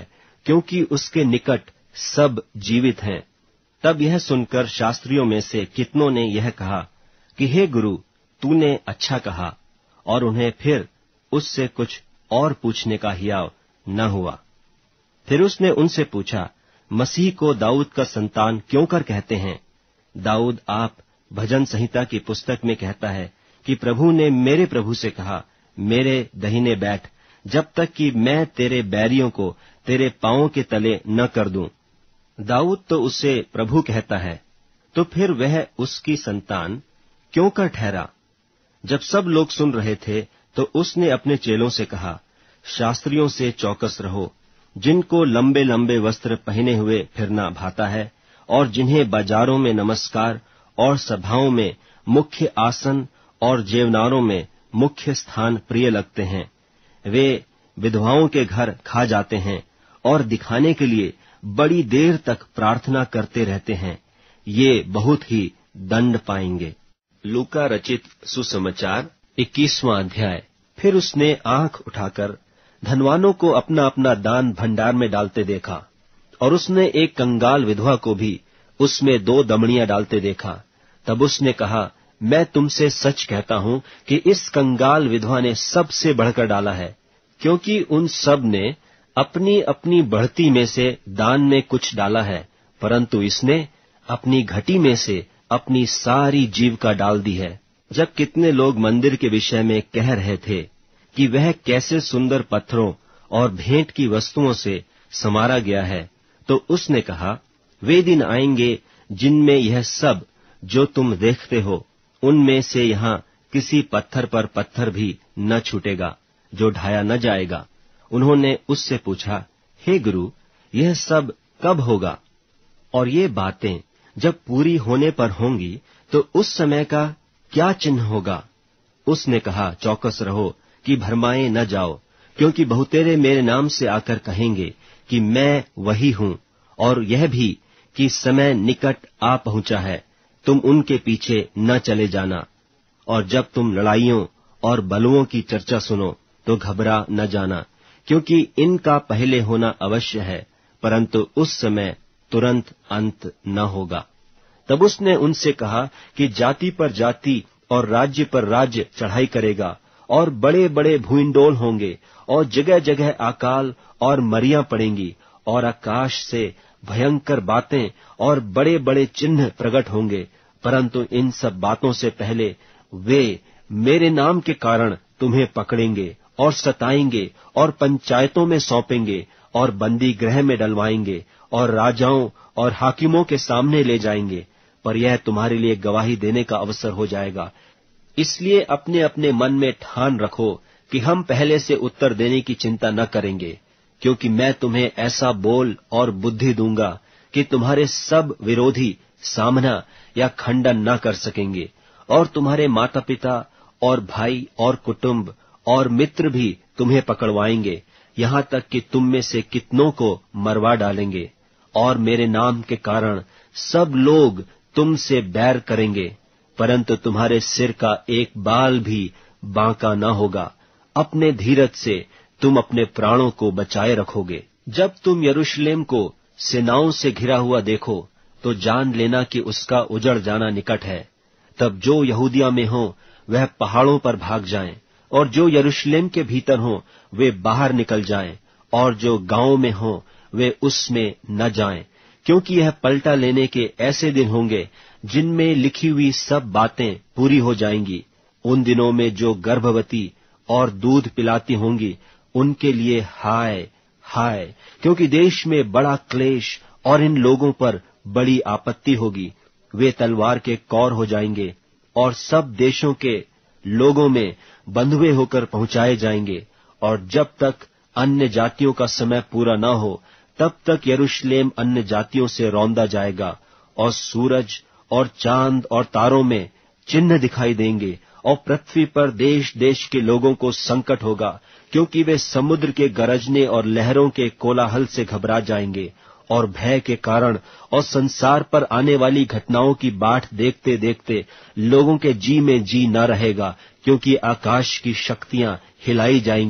S1: क्योंकि उसके निकट सब जीवित हैं। तब यह सुनकर शास्त्रियों में से कितनों ने यह कहा कि हे गुरु, तूने अच्छा कहा, और उन्हें फिर उससे कुछ और पूछने का हियाव न हुआ। फिर उसने उनसे पूछा, मसीह को दाऊद का संतान क्यों कर कहते हैं? दाऊद आप भजन संहिता की पुस्तक में कहता है कि प्रभु ने मेरे प्रभु से कहा, मेरे दहिने बैठ, जब तक कि मैं तेरे बैरियों को तेरे पांवों के तले न कर दूं। दाऊद तो उसे प्रभु कहता है, तो फिर वह उसकी संतान क्यों कर ठहरा? जब सब लोग सुन रहे थे तो उसने अपने चेलों से कहा, शास्त्रियों से चौकस रहो, जिनको लंबे लंबे वस्त्र पहने हुए फिरना भाता है, और जिन्हें बाजारों में नमस्कार और सभाओं में मुख्य आसन और जेवनारों में मुख्य स्थान प्रिय लगते हैं। वे विधवाओं के घर खा जाते हैं और दिखाने के लिए बड़ी देर तक प्रार्थना करते रहते हैं। ये बहुत ही दंड पाएंगे। लूका रचित सुसमाचार 21वां अध्याय। फिर उसने आंख उठाकर धनवानों को अपना अपना दान भंडार में डालते देखा, और उसने एक कंगाल विधवा को भी उसमें 2 दमड़ियां डालते देखा। तब उसने कहा, मैं तुमसे सच कहता हूं कि इस कंगाल विधवा ने सबसे बढ़कर डाला है, क्योंकि उन सब ने अपनी अपनी बढ़ती में से दान में कुछ डाला है, परंतु इसने अपनी घटी में से अपनी सारी जीविका डाल दी है। जब कितने लोग मंदिर के विषय में कह रहे थे कि वह कैसे सुंदर पत्थरों और भेंट की वस्तुओं से संवारा गया है, तो उसने कहा, वे दिन आएंगे जिनमें यह सब जो तुम देखते हो, उनमें से यहाँ किसी पत्थर पर पत्थर भी न छूटेगा जो ढाया न जाएगा। उन्होंने उससे पूछा, हे गुरु, यह सब कब होगा? और ये बातें जब पूरी होने पर होंगी तो उस समय का क्या चिन्ह होगा? उसने कहा, चौकस रहो कि भरमाए न जाओ, क्योंकि बहुतेरे मेरे नाम से आकर कहेंगे कि मैं वही हूं, और यह भी कि समय निकट आ पहुंचा है, तुम उनके पीछे न चले जाना। और जब तुम लड़ाइयों और बलुओं की चर्चा सुनो तो घबरा न जाना, क्योंकि इनका पहले होना अवश्य है, परंतु उस समय तुरंत अंत न होगा। तब उसने उनसे कहा कि जाति पर जाति और राज्य पर राज्य चढ़ाई करेगा, और बड़े बड़े भूइंडोल होंगे, और जगह जगह अकाल और मरियां पड़ेंगी, और आकाश से भयंकर बातें और बड़े बड़े चिन्ह प्रकट होंगे। परंतु इन सब बातों से पहले वे मेरे नाम के कारण तुम्हें पकड़ेंगे और सताएंगे और पंचायतों में सौंपेंगे और बंदी गृह में डलवाएंगे और राजाओं और हाकिमों के सामने ले जाएंगे, पर यह तुम्हारे लिए गवाही देने का अवसर हो जाएगा। इसलिए अपने अपने मन में ठान रखो कि हम पहले से उत्तर देने की चिंता न करेंगे, क्योंकि मैं तुम्हें ऐसा बोल और बुद्धि दूंगा कि तुम्हारे सब विरोधी सामना या खंडन न कर सकेंगे, और तुम्हारे माता पिता और भाई और कुटुंब और मित्र भी तुम्हें पकड़वाएंगे, यहाँ तक कि तुम में से कितनों को मरवा डालेंगे। और मेरे नाम के कारण सब लोग तुमसे बैर करेंगे, परंतु तुम्हारे सिर का एक बाल भी बांका न होगा। अपने धीरज से तुम अपने प्राणों को बचाए रखोगे। जब तुम यरूशलेम को सेनाओं से घिरा हुआ देखो तो जान लेना कि उसका उजड़ जाना निकट है। तब जो यहूदिया में हो वह पहाड़ों पर भाग जाएं, और जो यरूशलेम के भीतर हो वे बाहर निकल जाएं, और जो गांव में हो वे उसमें न जाएं, क्योंकि यह पलटा लेने के ऐसे दिन होंगे जिनमें लिखी हुई सब बातें पूरी हो जाएंगी। उन दिनों में जो गर्भवती और दूध पिलाती होंगी उनके लिए हाय हाय, क्योंकि देश में बड़ा क्लेश और इन लोगों पर बड़ी आपत्ति होगी। वे तलवार के कौर हो जाएंगे और सब देशों के लोगों में बंधुए होकर पहुंचाए जाएंगे। और जब तक अन्य जातियों का समय पूरा न हो तब तक यरूशलेम अन्य जातियों से रौंदा जाएगा, और सूरज और चांद और तारों में चिन्ह दिखाई देंगे, और पृथ्वी पर देश देश के लोगों को संकट होगा, क्योंकि वे समुद्र के गरजने और लहरों के कोलाहल से घबरा जाएंगे और भय के कारण और संसार पर आने वाली घटनाओं की बाट देखते देखते लोगों के जी में जी न रहेगा, क्योंकि आकाश की शक्तियां हिलाई जाएंगी।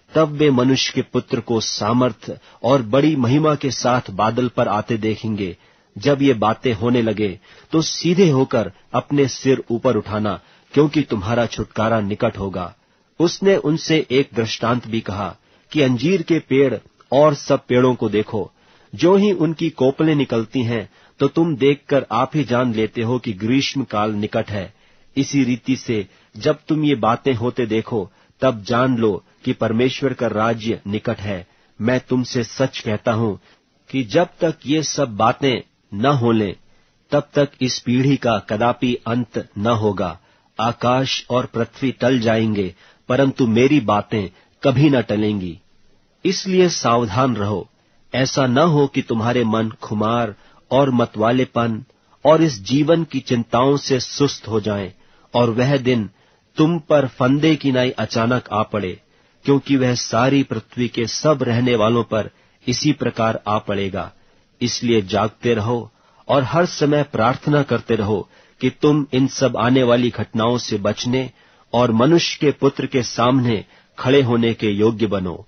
S1: तब वे मनुष्य के पुत्र को सामर्थ्य और बड़ी महिमा के साथ बादल पर आते देखेंगे। जब ये बातें होने लगे तो सीधे होकर अपने सिर ऊपर उठाना, क्योंकि तुम्हारा छुटकारा निकट होगा। उसने उनसे एक दृष्टांत भी कहा कि अंजीर के पेड़ और सब पेड़ों को देखो, जो ही उनकी कोपलें निकलती हैं तो तुम देखकर आप ही जान लेते हो कि ग्रीष्म काल निकट है। इसी रीति से जब तुम ये बातें होते देखो, तब जान लो कि परमेश्वर का राज्य निकट है। मैं तुमसे सच कहता हूं कि जब तक ये सब बातें न हो लें, तब तक इस पीढ़ी का कदापि अंत न होगा। आकाश और पृथ्वी टल जाएंगे, परंतु मेरी बातें कभी न टलेंगी। इसलिए सावधान रहो, ऐसा न हो कि तुम्हारे मन खुमार और मतवालेपन और इस जीवन की चिंताओं से सुस्त हो जाएं, और वह दिन तुम पर फंदे की नाई अचानक आ पड़े, क्योंकि वह सारी पृथ्वी के सब रहने वालों पर इसी प्रकार आ पड़ेगा। इसलिए जागते रहो और हर समय प्रार्थना करते रहो कि तुम इन सब आने वाली घटनाओं से बचने और मनुष्य के पुत्र के सामने खड़े होने के योग्य बनो।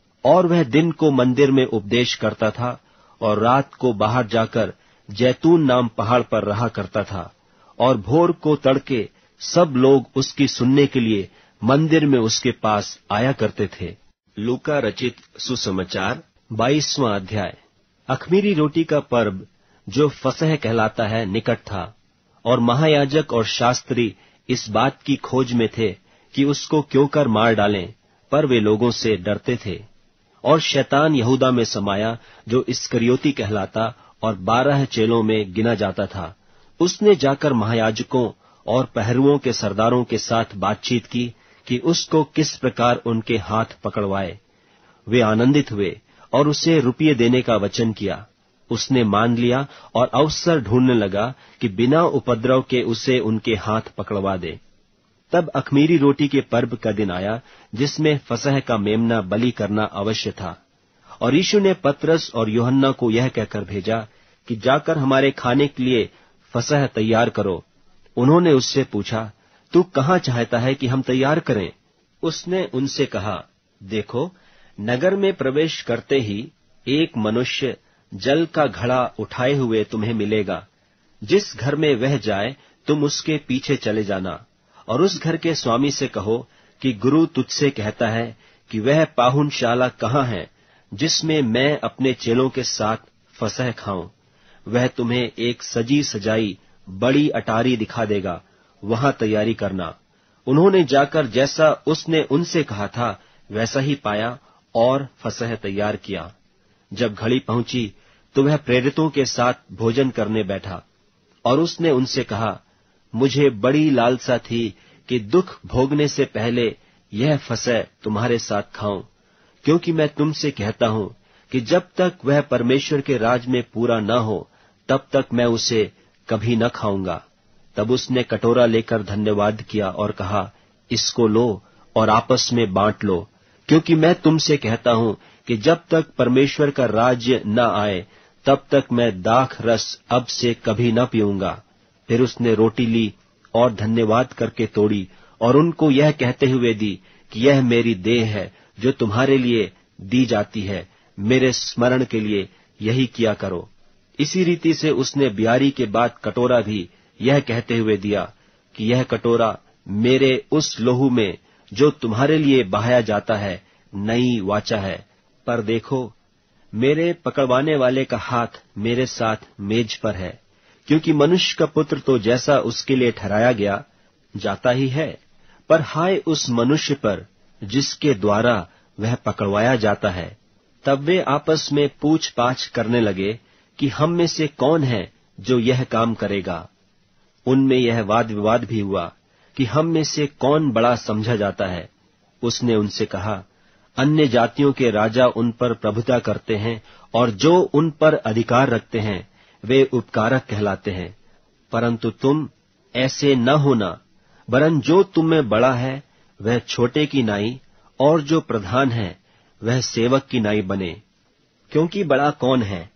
S1: और वह दिन को मंदिर में उपदेश करता था और रात को बाहर जाकर जैतून नाम पहाड़ पर रहा करता था, और भोर को तड़के सब लोग उसकी सुनने के लिए मंदिर में उसके पास आया करते थे। लूका रचित सुसमाचार 22वां अध्याय। अख़मीरी रोटी का पर्व, जो फसह कहलाता है, निकट था, और महायाजक और शास्त्री इस बात की खोज में थे कि उसको क्यों कर मार डालें, पर वे लोगों से डरते थे। और शैतान यहूदा में समाया, जो इस्करियोती कहलाता और 12 चेलों में गिना जाता था। उसने जाकर महायाजकों और पहरुओं के सरदारों के साथ बातचीत की कि उसको किस प्रकार उनके हाथ पकड़वाए। वे आनंदित हुए और उसे रुपये देने का वचन किया। उसने मान लिया और अवसर ढूंढने लगा कि बिना उपद्रव के उसे उनके हाथ पकड़वा दे। तब अख़मीरी रोटी के पर्व का दिन आया, जिसमें फसह का मेमना बलि करना अवश्य था। और यीशु ने पतरस और यूहन्ना को यह कहकर भेजा कि जाकर हमारे खाने के लिए फसह तैयार करो। उन्होंने उससे पूछा, तू कहाँ चाहता है कि हम तैयार करें? उसने उनसे कहा, देखो, नगर में प्रवेश करते ही एक मनुष्य जल का घड़ा उठाए हुए तुम्हें मिलेगा। जिस घर में वह जाए, तुम उसके पीछे चले जाना, और उस घर के स्वामी से कहो कि गुरु तुझसे कहता है कि वह पाहुनशाला कहाँ है, जिसमें मैं अपने चेलों के साथ फसह खाऊं। वह तुम्हें एक सजी सजाई बड़ी अटारी दिखा देगा, वहां तैयारी करना। उन्होंने जाकर जैसा उसने उनसे कहा था, वैसा ही पाया और फसह तैयार किया। जब घड़ी पहुंची तो वह प्रेरितों के साथ भोजन करने बैठा, और उसने उनसे कहा, मुझे बड़ी लालसा थी कि दुख भोगने से पहले यह फसह तुम्हारे साथ खाऊं, क्योंकि मैं तुमसे कहता हूं कि जब तक वह परमेश्वर के राज में पूरा न हो, तब तक मैं उसे कभी न खाऊंगा। तब उसने कटोरा लेकर धन्यवाद किया और कहा, इसको लो और आपस में बांट लो, क्योंकि मैं तुमसे कहता हूं कि जब तक परमेश्वर का राज्य न आए, तब तक मैं दाख रस अब से कभी न पीऊंगा। फिर उसने रोटी ली और धन्यवाद करके तोड़ी और उनको यह कहते हुए दी कि यह मेरी देह है, जो तुम्हारे लिए दी जाती है। मेरे स्मरण के लिए यही किया करो। इसी रीति से उसने ब्यारी के बाद कटोरा भी यह कहते हुए दिया कि यह कटोरा मेरे उस लोहू में, जो तुम्हारे लिए बहाया जाता है, नई वाचा है। पर देखो, मेरे पकड़वाने वाले का हाथ मेरे साथ मेज पर है, क्योंकि मनुष्य का पुत्र तो जैसा उसके लिए ठहराया गया जाता ही है, पर हाय उस मनुष्य पर जिसके द्वारा वह पकड़वाया जाता है। तब वे आपस में पूछ-पाछ करने लगे कि हम में से कौन है जो यह काम करेगा। उनमें यह वाद विवाद भी हुआ कि हम में से कौन बड़ा समझा जाता है। उसने उनसे कहा, अन्य जातियों के राजा उन पर प्रभुता करते हैं, और जो उन पर अधिकार रखते हैं वे उपकारक कहलाते हैं। परंतु तुम ऐसे न होना, वरन जो तुम में बड़ा है वह छोटे की नाई, और जो प्रधान है वह सेवक की नाई बने। क्योंकि बड़ा कौन है,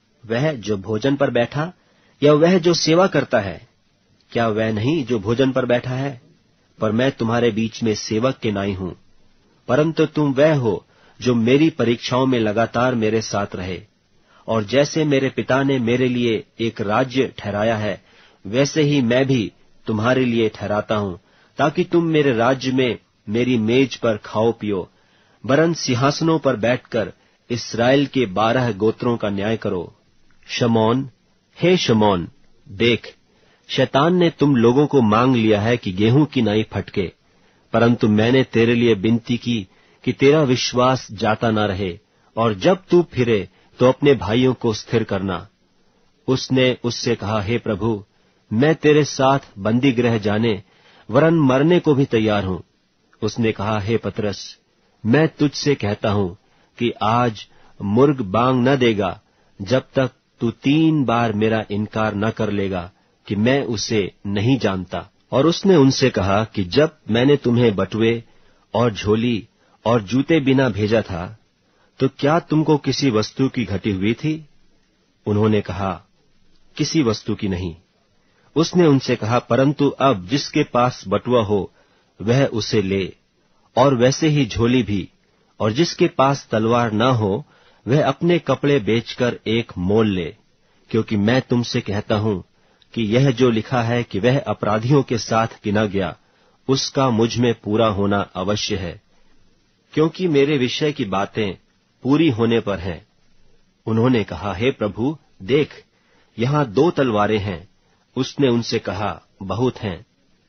S1: वह जो भोजन पर बैठा या वह जो सेवा करता है? क्या वह नहीं जो भोजन पर बैठा है? पर मैं तुम्हारे बीच में सेवक के नाई हूं। परंतु तुम वह हो जो मेरी परीक्षाओं में लगातार मेरे साथ रहे। और जैसे मेरे पिता ने मेरे लिए एक राज्य ठहराया है, वैसे ही मैं भी तुम्हारे लिए ठहराता हूँ, ताकि तुम मेरे राज्य में मेरी मेज पर खाओ पियो, वरन सिंहासनों पर बैठकर इस्राएल के 12 गोत्रों का न्याय करो। शमौन, हे शमौन, देख, शैतान ने तुम लोगों को मांग लिया है कि गेहूं की नाई फटके, परंतु मैंने तेरे लिए विनती की कि तेरा विश्वास जाता न रहे, और जब तू फिरे तो अपने भाइयों को स्थिर करना। उसने उससे कहा, हे प्रभु, मैं तेरे साथ बंदी गृह जाने वरन मरने को भी तैयार हूं। उसने कहा, हे पतरस, मैं तुझसे कहता हूं कि आज मुर्ग बांग न देगा जब तक तू 3 बार मेरा इनकार न कर लेगा कि मैं उसे नहीं जानता। और उसने उनसे कहा कि जब मैंने तुम्हें बटुए और झोली और जूते बिना भेजा था, तो क्या तुमको किसी वस्तु की घटी हुई थी? उन्होंने कहा, किसी वस्तु की नहीं। उसने उनसे कहा, परंतु अब जिसके पास बटुआ हो वह उसे ले, और वैसे ही झोली भी, और जिसके पास तलवार न हो वह अपने कपड़े बेचकर एक मोल ले, क्योंकि मैं तुमसे कहता हूं कि यह जो लिखा है कि वह अपराधियों के साथ गिना गया, उसका मुझ में पूरा होना अवश्य है। क्योंकि मेरे विषय की बातें पूरी होने पर हैं। उन्होंने कहा, हे प्रभु, देख, यहाँ 2 तलवारें हैं। उसने उनसे कहा, बहुत हैं।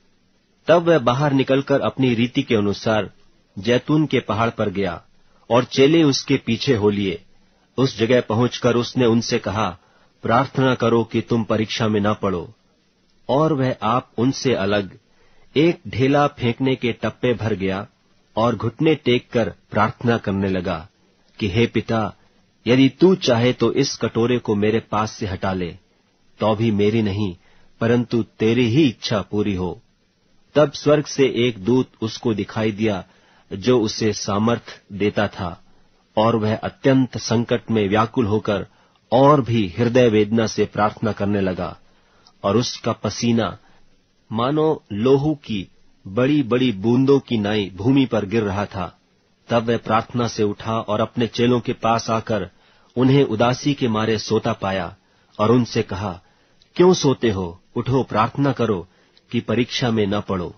S1: तब वह बाहर निकलकर अपनी रीति के अनुसार जैतून के पहाड़ पर गया, और चेले उसके पीछे हो लिए। उस जगह पहुंचकर उसने उनसे कहा, प्रार्थना करो कि तुम परीक्षा में न पड़ो। और वह आप उनसे अलग एक ढेला फेंकने के टप्पे भर गया, और घुटने टेक कर प्रार्थना करने लगा कि हे पिता, यदि तू चाहे तो इस कटोरे को मेरे पास से हटा ले, तो भी मेरी नहीं परंतु तेरी ही इच्छा पूरी हो। तब स्वर्ग से एक दूत उसको दिखाई दिया जो उसे सामर्थ्य देता था, और वह अत्यंत संकट में व्याकुल होकर और भी हृदय वेदना से प्रार्थना करने लगा, और उसका पसीना मानो लोहू की बड़ी बड़ी बूंदों की नाई भूमि पर गिर रहा था। तब वह प्रार्थना से उठा और अपने चेलों के पास आकर उन्हें उदासी के मारे सोता पाया, और उनसे कहा, क्यों सोते हो? उठो, प्रार्थना करो कि परीक्षा में न पड़ो।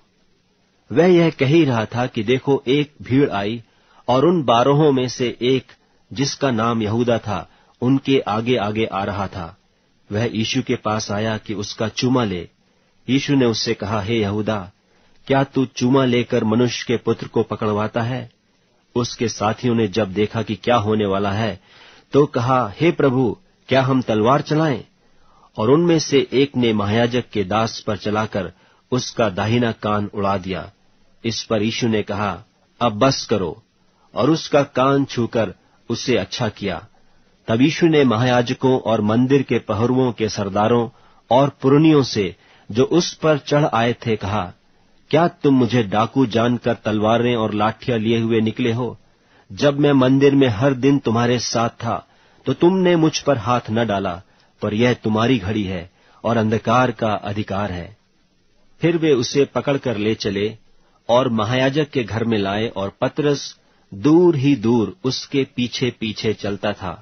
S1: वह यह कह ही रहा था कि देखो, एक भीड़ आई, और उन 12 में से एक, जिसका नाम यहूदा था, उनके आगे आगे आ रहा था। वह यीशु के पास आया कि उसका चूमा ले। यीशु ने उससे कहा, हे यहूदा, क्या तू चूमा लेकर मनुष्य के पुत्र को पकड़वाता है? उसके साथियों ने जब देखा कि क्या होने वाला है, तो कहा, हे प्रभु, क्या हम तलवार चलाएं? और उनमें से एक ने महायाजक के दास पर चलाकर उसका दाहिना कान उड़ा दिया। इस पर यीशु ने कहा, अब बस करो, और उसका कान छूकर उसे अच्छा किया। तब यीशु ने महायाजकों और मंदिर के पहरुओं के सरदारों और पुरनियों से, जो उस पर चढ़ आए थे, कहा, क्या तुम मुझे डाकू जानकर तलवारें और लाठियां लिए हुए निकले हो? जब मैं मंदिर में हर दिन तुम्हारे साथ था, तो तुमने मुझ पर हाथ न डाला, पर यह तुम्हारी घड़ी है और अंधकार का अधिकार है। फिर वे उसे पकड़कर ले चले और महायाजक के घर में लाए, और पतरस दूर ही दूर उसके पीछे पीछे चलता था।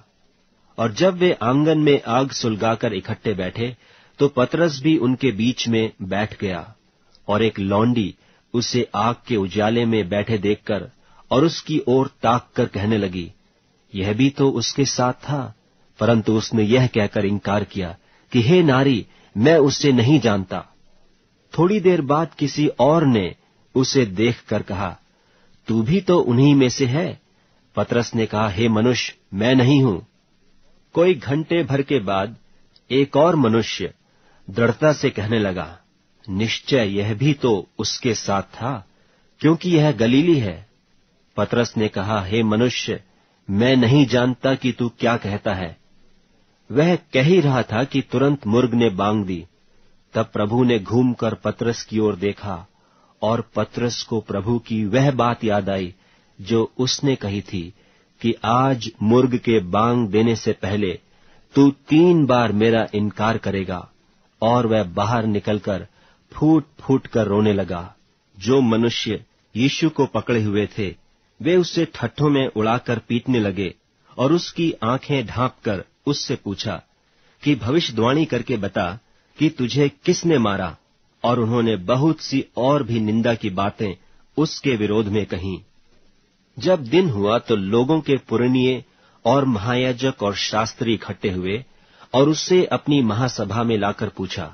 S1: और जब वे आंगन में आग सुलगाकर इकट्ठे बैठे, तो पतरस भी उनके बीच में बैठ गया। और एक लौंडी उसे आग के उजाले में बैठे देखकर और उसकी ओर ताक कर कहने लगी, यह भी तो उसके साथ था। परंतु उसने यह कहकर इनकार किया कि हे नारी, मैं उससे नहीं जानता। थोड़ी देर बाद किसी और ने उसे देखकर कहा, तू भी तो उन्हीं में से है। पतरस ने कहा, हे मनुष्य, मैं नहीं हूं। कोई घंटे भर के बाद एक और मनुष्य दृढ़ता से कहने लगा, निश्चय यह भी तो उसके साथ था, क्योंकि यह गलीली है। पतरस ने कहा, हे मनुष्य, मैं नहीं जानता कि तू क्या कहता है। वह कह ही रहा था कि तुरंत मुर्ग ने बांग दी। तब प्रभु ने घूमकर पतरस की ओर देखा, और पतरस को प्रभु की वह बात याद आई जो उसने कही थी कि आज मुर्ग के बांग देने से पहले तू 3 बार मेरा इनकार करेगा। और वह बाहर निकलकर फूट फूट कर रोने लगा। जो मनुष्य यीशु को पकड़े हुए थे, वे उसे ठट्ठों में उड़ाकर पीटने लगे और उसकी आंखें ढांपकर उससे पूछा कि भविष्यवाणी करके बता कि तुझे किसने मारा। और उन्होंने बहुत सी और भी निंदा की बातें उसके विरोध में कहीं। जब दिन हुआ तो लोगों के पुरनिये और महायाजक और शास्त्री इकट्ठे हुए और उससे अपनी महासभा में लाकर पूछा,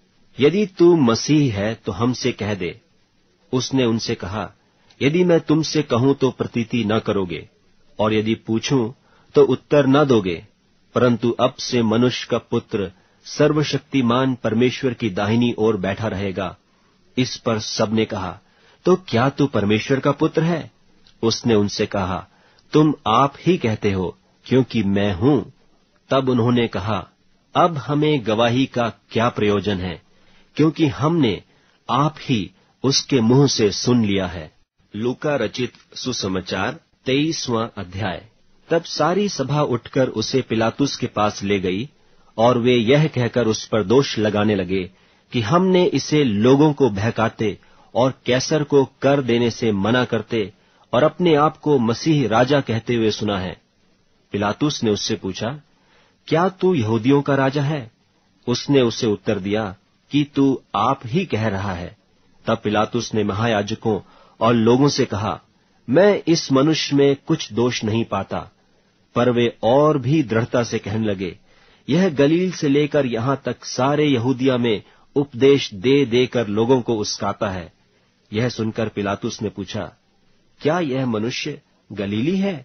S1: यदि तू मसीह है तो हमसे कह दे। उसने उनसे कहा, यदि मैं तुमसे कहूं तो प्रतीति न करोगे, और यदि पूछूं तो उत्तर न दोगे, परंतु अब से मनुष्य का पुत्र सर्वशक्तिमान परमेश्वर की दाहिनी ओर बैठा रहेगा। इस पर सबने कहा, तो क्या तू परमेश्वर का पुत्र है? उसने उनसे कहा, तुम आप ही कहते हो, क्योंकि मैं हूं। तब उन्होंने कहा, अब हमें गवाही का क्या प्रयोजन है, क्योंकि हमने आप ही उसके मुंह से सुन लिया है। लूका रचित सुसमाचार 23वां अध्याय। तब सारी सभा उठकर उसे पिलातुस के पास ले गई, और वे यह कहकर उस पर दोष लगाने लगे कि हमने इसे लोगों को बहकाते और कैसर को कर देने से मना करते और अपने आप को मसीह राजा कहते हुए सुना है। पिलातुस ने उससे पूछा, क्या तू यहूदियों का राजा है? उसने उसे उत्तर दिया कि तू आप ही कह रहा है। तब पिलातुस ने महायाजकों और लोगों से कहा, मैं इस मनुष्य में कुछ दोष नहीं पाता। पर वे और भी दृढ़ता से कहने लगे, यह गलील से लेकर यहां तक सारे यहूदिया में उपदेश दे देकर लोगों को उस्काता है। यह सुनकर पिलातुस ने पूछा, क्या यह मनुष्य गलीली है?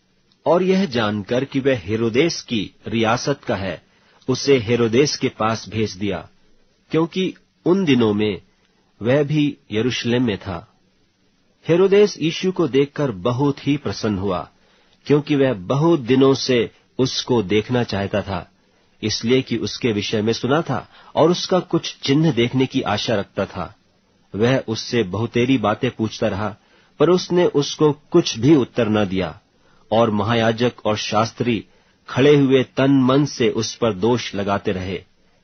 S1: और यह जानकर कि वह हेरोदेस की रियासत का है, उसे हेरोदेस के पास भेज दिया, क्योंकि उन दिनों में वह भी यरूशलेम में था। हेरोदेस यीशु को देखकर बहुत ही प्रसन्न हुआ, क्योंकि वह बहुत दिनों से उसको देखना चाहता था, इसलिए कि उसके विषय में सुना था और उसका कुछ चिन्ह देखने की आशा रखता था। वह उससे बहुतेरी बातें पूछता रहा, पर उसने उसको कुछ भी उत्तर न दिया। और महायाजक और शास्त्री खड़े हुए तन मन से उस पर दोष लगाते रहे।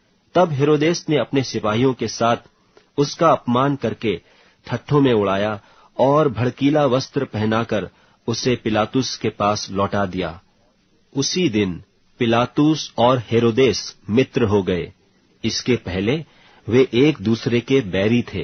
S1: तब हेरोदेस ने अपने सिपाहियों के साथ उसका अपमान करके ठट्ठों में उड़ाया और भड़कीला वस्त्र पहनाकर उसे पिलातुस के पास लौटा दिया। उसी दिन पिलातुस और हेरोदेस मित्र हो गए। इसके पहले वे एक दूसरे के बैरी थे।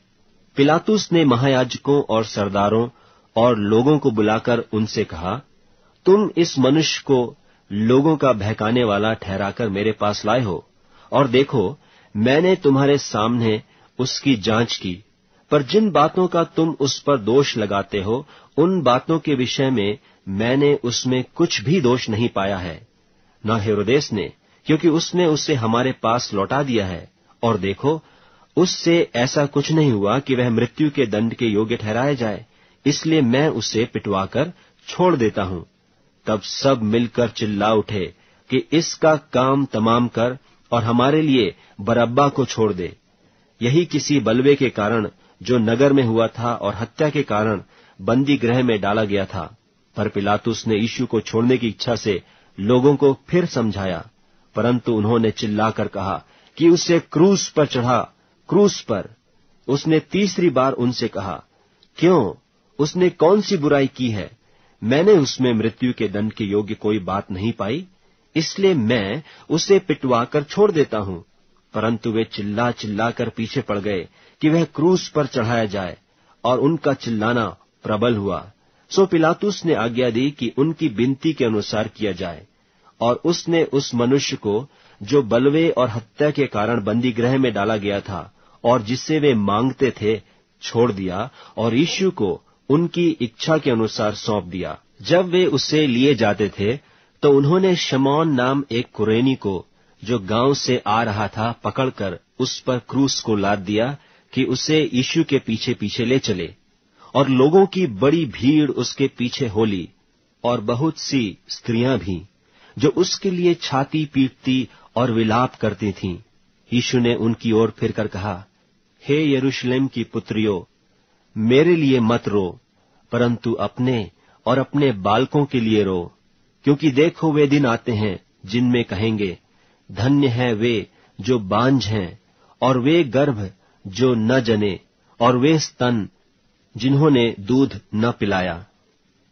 S1: पिलातुस ने महायाजकों और सरदारों और लोगों को बुलाकर उनसे कहा, तुम इस मनुष्य को लोगों का बहकाने वाला ठहराकर मेरे पास लाए हो, और देखो, मैंने तुम्हारे सामने उसकी जांच की, पर जिन बातों का तुम उस पर दोष लगाते हो, उन बातों के विषय में मैंने उसमें कुछ भी दोष नहीं पाया है। न हेरोदेस ने, क्योंकि उसने उसे हमारे पास लौटा दिया है, और देखो, उससे ऐसा कुछ नहीं हुआ कि वह मृत्यु के दंड के योग्य ठहराया जाए, इसलिए मैं उसे पिटवाकर छोड़ देता हूं। तब सब मिलकर चिल्ला उठे कि इसका काम तमाम कर और हमारे लिए बरअब्बा को छोड़ दे। यही किसी बलवे के कारण जो नगर में हुआ था और हत्या के कारण बंदी गृह में डाला गया था। पर पिलातुस ने यीशु को छोड़ने की इच्छा से लोगों को फिर समझाया, परंतु उन्होंने चिल्लाकर कहा कि उसे क्रूस पर चढ़ा, क्रूस पर। उसने तीसरी बार उनसे कहा, क्यों? उसने कौन सी बुराई की है? मैंने उसमें मृत्यु के दंड के योग्य कोई बात नहीं पाई, इसलिए मैं उसे पिटवाकर छोड़ देता हूं। परंतु वे चिल्ला चिल्लाकर पीछे पड़ गए कि वह क्रूस पर चढ़ाया जाए, और उनका चिल्लाना प्रबल हुआ। सो पिलातुस ने आज्ञा दी कि उनकी विनती के अनुसार किया जाए, और उसने उस मनुष्य को जो बलवे और हत्या के कारण बंदी गृह में डाला गया था और जिसे वे मांगते थे, छोड़ दिया, और यीशु को उनकी इच्छा के अनुसार सौंप दिया। जब वे उसे लिए जाते थे, तो उन्होंने शमौन नाम एक कुरेनी को, जो गांव से आ रहा था, पकड़कर उस पर क्रूस को लाद दिया कि उसे यीशु के पीछे पीछे ले चले। और लोगों की बड़ी भीड़ उसके पीछे हो ली, और बहुत सी स्त्रियां भी, जो उसके लिए छाती पीटती और विलाप करती थीं। यीशु ने उनकी ओर फिरकर कहा, हे यरूशलेम की पुत्रियों, मेरे लिए मत रो, परंतु अपने और अपने बालकों के लिए रो, क्योंकि देखो, वे दिन आते हैं जिनमें कहेंगे, धन्य है वे जो बांझ हैं, और वे गर्भ जो न जने, और वे स्तन जिन्होंने दूध न पिलाया।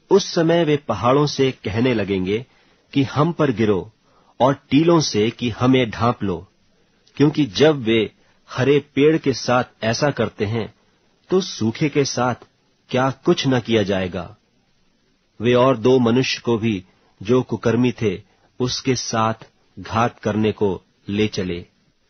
S1: उस समय वे पहाड़ों से कहने लगेंगे कि हम पर गिरो, और टीलों से कि हमें ढांप लो, क्योंकि जब वे हरे पेड़ के साथ ऐसा करते हैं तो सूखे के साथ क्या कुछ न किया जाएगा। वे और 2 मनुष्य को भी जो कुकर्मी थे उसके साथ घात करने को ले चले।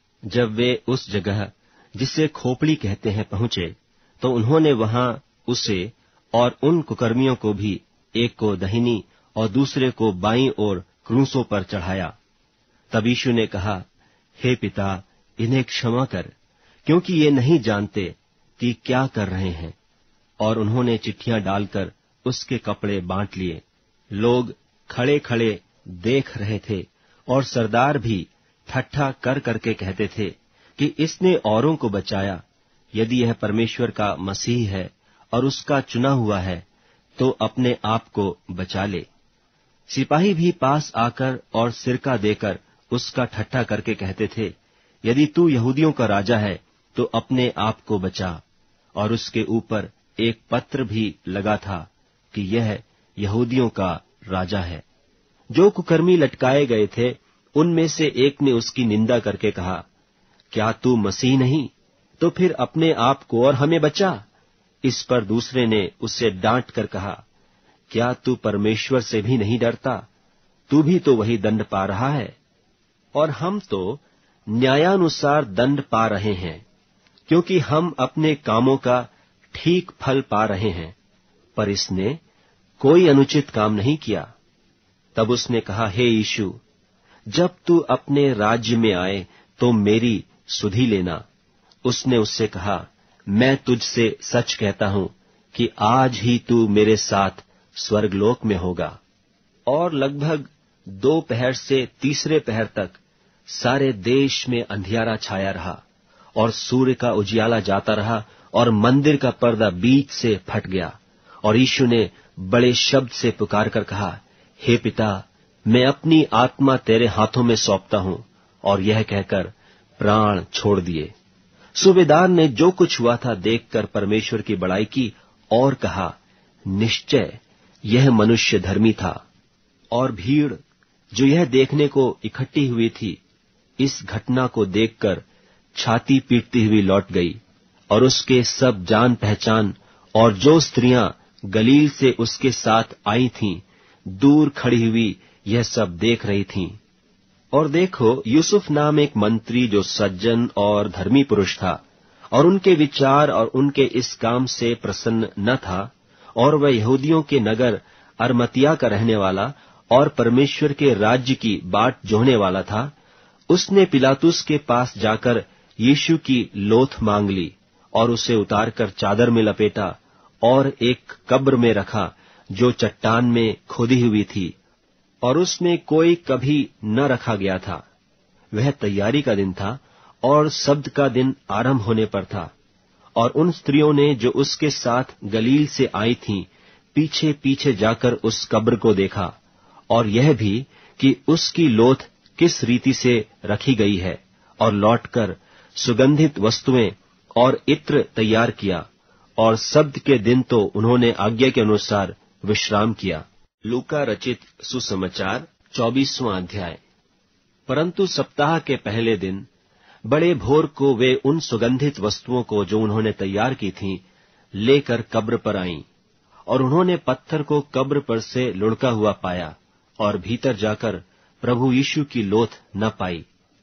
S1: जब वे उस जगह जिसे खोपड़ी कहते हैं पहुंचे, तो उन्होंने वहां उसे और उन कुकर्मियों को भी, एक को दाहिनी और दूसरे को बाईं ओर क्रूसों पर चढ़ाया। तब यीशु ने कहा, हे पिता, इन्हें क्षमा कर, क्योंकि ये नहीं जानते कि क्या कर रहे हैं। और उन्होंने चिट्ठियां डालकर उसके कपड़े बांट लिए। लोग खड़े खड़े देख रहे थे, और सरदार भी ठट्ठा कर करके कहते थे कि इसने औरों को बचाया। यदि यह परमेश्वर का मसीह है और उसका चुना हुआ है, तो अपने आप को बचा ले। सिपाही भी पास आकर और सिरका देकर उसका ठट्ठा करके कहते थे, यदि तू यहूदियों का राजा है तो अपने आप को बचा। और उसके ऊपर एक पत्र भी लगा था कि यह यहूदियों का राजा है। जो कुकर्मी लटकाए गए थे, उनमें से एक ने उसकी निंदा करके कहा, क्या तू मसीह नहीं? तो फिर अपने आप को और हमें बचा। इस पर दूसरे ने उससे डांट कर कहा, क्या तू परमेश्वर से भी नहीं डरता? तू भी तो वही दंड पा रहा है। और हम तो न्यायानुसार दंड पा रहे हैं, क्योंकि हम अपने कामों का ठीक फल पा रहे हैं, पर इसने कोई अनुचित काम नहीं किया। तब उसने कहा, हे यीशु, जब तू अपने राज्य में आए तो मेरी सुधि लेना। उसने उससे कहा, मैं तुझसे सच कहता हूं कि आज ही तू मेरे साथ स्वर्गलोक में होगा। और लगभग 2 पहर से तीसरे पहर तक सारे देश में अंधियारा छाया रहा, और सूर्य का उजियाला जाता रहा, और मंदिर का पर्दा बीच से फट गया। और यीशु ने बड़े शब्द से पुकार कर कहा, हे पिता, मैं अपनी आत्मा तेरे हाथों में सौंपता हूं। और यह कहकर प्राण छोड़ दिए। सूबेदार ने जो कुछ हुआ था देखकर परमेश्वर की बड़ाई की और कहा, निश्चय यह मनुष्य धर्मी था। और भीड़ जो यह देखने को इकट्ठी हुई थी, इस घटना को देखकर छाती पीटती हुई लौट गई। और उसके सब जान पहचान और जो स्त्रियां गलील से उसके साथ आई थीं, दूर खड़ी हुई यह सब देख रही थीं। और देखो, यूसुफ नाम एक मंत्री जो सज्जन और धर्मी पुरुष था, और उनके विचार और उनके इस काम से प्रसन्न न था, और वह यहूदियों के नगर अरमतिया का रहने वाला और परमेश्वर के राज्य की बाट जोहने वाला था, उसने पिलातुस के पास जाकर यीशु की लोथ मांग ली, और उसे उतारकर चादर में लपेटा और एक कब्र में रखा जो चट्टान में खोदी हुई थी, और उसमें कोई कभी न रखा गया था। वह तैयारी का दिन था, और शब्द का दिन आरंभ होने पर था। और उन स्त्रियों ने जो उसके साथ गलील से आई थीं, पीछे पीछे जाकर उस कब्र को देखा, और यह भी कि उसकी लोथ किस रीति से रखी गई है, और लौटकर सुगंधित वस्तुएं और इत्र तैयार किया। और शब्द के दिन तो उन्होंने आज्ञा के अनुसार विश्राम किया। लूका रचित सुसमाचार 24वां अध्याय। परंतु सप्ताह के पहले दिन बड़े भोर को वे उन सुगंधित वस्तुओं को जो उन्होंने तैयार की थीं, लेकर कब्र पर आईं। और उन्होंने पत्थर को कब्र पर से लुढ़का हुआ पाया, और भीतर जाकर प्रभु यीशु की लोथ न पाई।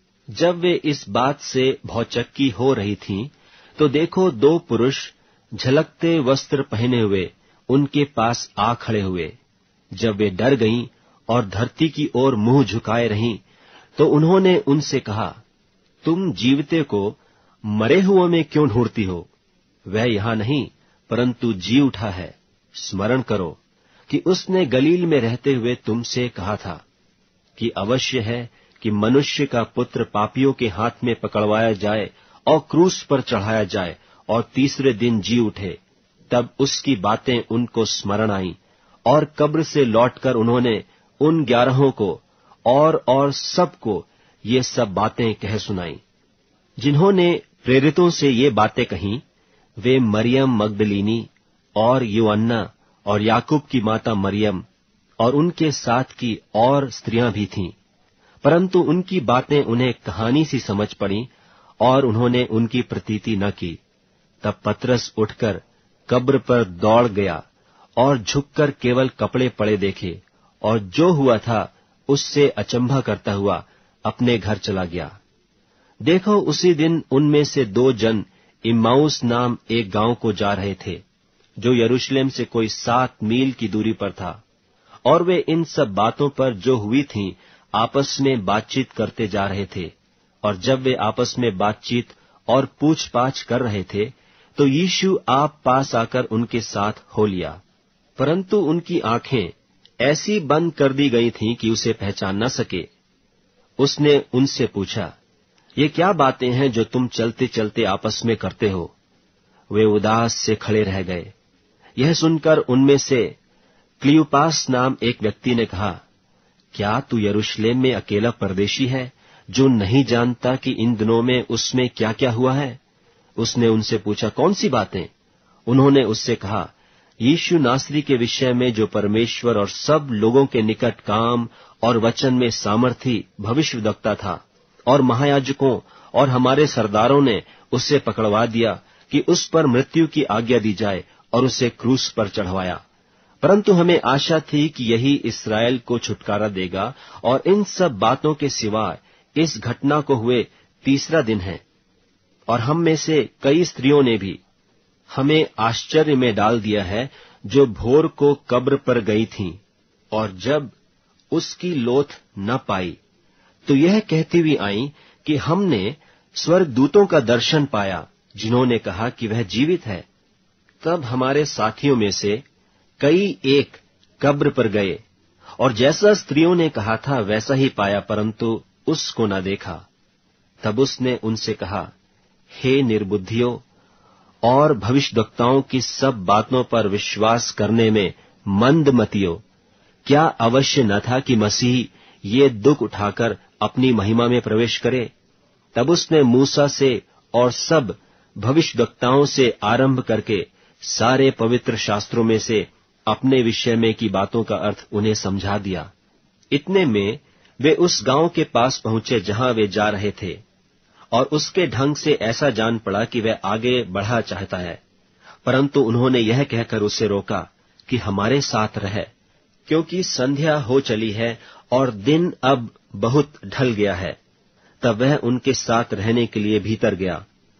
S1: जब वे इस बात से भौचक्की हो रही थीं, तो देखो 2 पुरुष झलकते वस्त्र पहने हुए उनके पास आ खड़े हुए। जब वे डर गईं और धरती की ओर मुंह झुकाए रहीं, तो उन्होंने उनसे कहा, तुम जीवते को मरे हुओं में क्यों ढूंढती हो? वह यहां नहीं, परंतु जी उठा है। स्मरण करो कि उसने गलील में रहते हुए तुमसे कहा था कि अवश्य है कि मनुष्य का पुत्र पापियों के हाथ में पकड़वाया जाए और क्रूस पर चढ़ाया जाए और तीसरे दिन जी उठे। तब उसकी बातें उनको स्मरण आईं, और कब्र से लौटकर उन्होंने उन 11 को और सबको ये सब बातें कह सुनाई। जिन्होंने प्रेरितों से ये बातें कहीं, वे मरियम मगदलीनी और यूअन्ना और याकूब की माता मरियम और उनके साथ की और स्त्रियां भी थीं, परंतु उनकी बातें उन्हें कहानी सी समझ पड़ी और उन्होंने उनकी प्रतीति न की। तब पतरस उठकर कब्र पर दौड़ गया और झुककर केवल कपड़े पड़े देखे, और जो हुआ था उससे अचंभा करता हुआ अपने घर चला गया। देखो, उसी दिन उनमें से 2 जन इम्माउस नाम एक गांव को जा रहे थे, जो यरूशलेम से कोई 7 मील की दूरी पर था, और वे इन सब बातों पर जो हुई थीं आपस में बातचीत करते जा रहे थे। और जब वे आपस में बातचीत और पूछपाछ कर रहे थे, तो यीशु आप पास आकर उनके साथ हो लिया, परंतु उनकी आंखें ऐसी बंद कर दी गई थीं कि उसे पहचान न सके। उसने उनसे पूछा, ये क्या बातें हैं जो तुम चलते चलते आपस में करते हो? वे उदास से खड़े रह गए। यह सुनकर उनमें से क्लियोपास नाम एक व्यक्ति ने कहा, क्या तू यरूशलेम में अकेला परदेशी है, जो नहीं जानता कि इन दिनों में उसमें क्या क्या हुआ है? उसने उनसे पूछा, कौन सी बातें? उन्होंने उससे कहा, यीशु नासरी के विषय में, जो परमेश्वर और सब लोगों के निकट काम और वचन में सामर्थी भविष्यवक्ता था, और महायाजकों और हमारे सरदारों ने उसे पकड़वा दिया कि उस पर मृत्यु की आज्ञा दी जाए, और उसे क्रूस पर चढ़वाया। परंतु हमें आशा थी कि यही इस्राएल को छुटकारा देगा, और इन सब बातों के सिवाय इस घटना को हुए 3रा दिन है। और हम में से कई स्त्रियों ने भी हमें आश्चर्य में डाल दिया है, जो भोर को कब्र पर गई थीं, और जब उसकी लोथ न पाई तो यह कहती हुई आई कि हमने स्वर्गदूतों का दर्शन पाया, जिन्होंने कहा कि वह जीवित है। तब हमारे साथियों में से कई एक कब्र पर गए, और जैसा स्त्रियों ने कहा था वैसा ही पाया, परंतु उसको न देखा। तब उसने उनसे कहा, हे निर्बुद्धियों और भविष्यद्वक्ताओं की सब बातों पर विश्वास करने में मंदमतियों, क्या अवश्य न था कि मसीह ये दुख उठाकर अपनी महिमा में प्रवेश करे? तब उसने मूसा से और सब भविष्यद्वक्ताओं से आरंभ करके सारे पवित्र शास्त्रों में से अपने विषय में की बातों का अर्थ उन्हें समझा दिया। इतने में वे उस गांव के पास पहुंचे जहां वे जा रहे थे, और उसके ढंग से ऐसा जान पड़ा कि वह आगे बढ़ा चाहता है, परंतु उन्होंने यह कहकर उसे रोका कि हमारे साथ रह, क्योंकि संध्या हो चली है और दिन अब बहुत ढल गया है। तब वह उनके साथ रहने के लिए भीतर गया।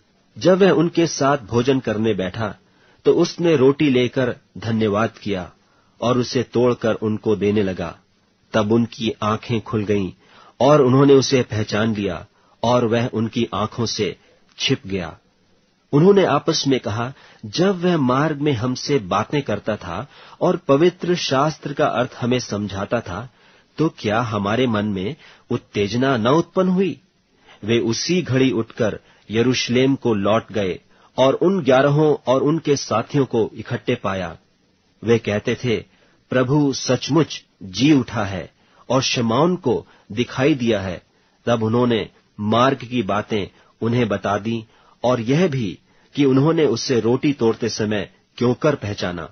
S1: जब वह उनके साथ भोजन करने बैठा, तो उसने रोटी लेकर धन्यवाद किया और उसे तोड़कर उनको देने लगा। तब उनकी आंखें खुल गईं और उन्होंने उसे पहचान लिया, और वह उनकी आंखों से छिप गया। उन्होंने आपस में कहा, जब वह मार्ग में हमसे बातें करता था और पवित्र शास्त्र का अर्थ हमें समझाता था, तो क्या हमारे मन में उत्तेजना न उत्पन्न हुई? वे उसी घड़ी उठकर यरूशलेम को लौट गए और उन 11 और उनके साथियों को इकट्ठे पाया। वे कहते थे, प्रभु सचमुच जी उठा है और शमौन को दिखाई दिया है। तब उन्होंने मार्ग की बातें उन्हें बता दी, और यह भी कि उन्होंने उससे रोटी तोड़ते समय क्यों कर पहचाना।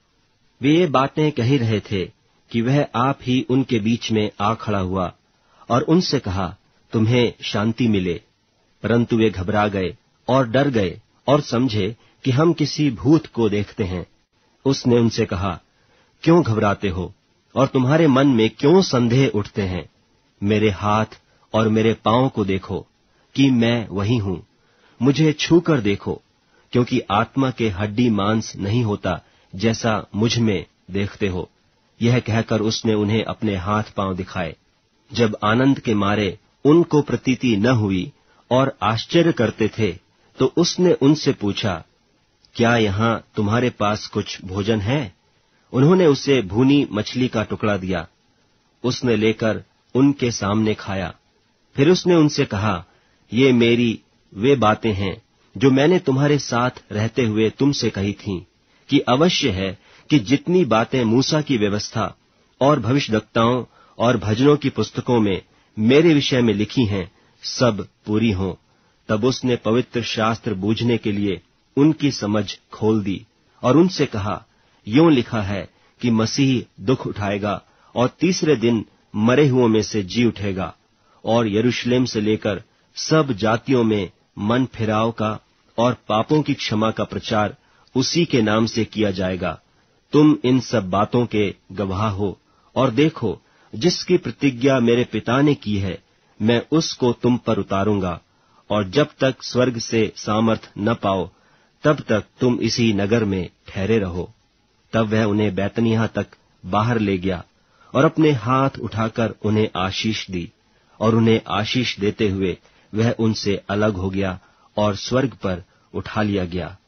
S1: वे ये बातें कह ही रहे थे कि वह आप ही उनके बीच में आ खड़ा हुआ और उनसे कहा, तुम्हें शांति मिले। परंतु वे घबरा गए और डर गए और समझे कि हम किसी भूत को देखते हैं। उसने उनसे कहा, क्यों घबराते हो और तुम्हारे मन में क्यों संदेह उठते हैं? मेरे हाथ और मेरे पांव को देखो कि मैं वही हूं। मुझे छू कर देखो, क्योंकि आत्मा के हड्डी मांस नहीं होता, जैसा मुझ में देखते हो। यह कहकर उसने उन्हें अपने हाथ पांव दिखाए। जब आनंद के मारे उनको प्रतीति न हुई और आश्चर्य करते थे, तो उसने उनसे पूछा, क्या यहां तुम्हारे पास कुछ भोजन है? उन्होंने उसे भूनी मछली का टुकड़ा दिया। उसने लेकर उनके सामने खाया। फिर उसने उनसे कहा, ये मेरी वे बातें हैं जो मैंने तुम्हारे साथ रहते हुए तुमसे कही थीं, कि अवश्य है कि जितनी बातें मूसा की व्यवस्था और भविष्यद्वक्ताओं और भजनों की पुस्तकों में मेरे विषय में लिखी हैं, सब पूरी हों। तब उसने पवित्र शास्त्र बूझने के लिए उनकी समझ खोल दी और उनसे कहा, यूं लिखा है कि मसीह दुख उठाएगा और तीसरे दिन मरे हुओं में से जी उठेगा, और यरूशलेम से लेकर सब जातियों में मन फिराव का और पापों की क्षमा का प्रचार उसी के नाम से किया जाएगा। तुम इन सब बातों के गवाह हो। और देखो, जिसकी प्रतिज्ञा मेरे पिता ने की है, मैं उसको तुम पर उतारूंगा, और जब तक स्वर्ग से सामर्थ न पाओ, तब तक तुम इसी नगर में ठहरे रहो। तब वह उन्हें बैतनिय्याह तक बाहर ले गया और अपने हाथ उठाकर उन्हें आशीष दी, और उन्हें आशीष देते हुए वह उनसे अलग हो गया और स्वर्ग पर उठा लिया गया।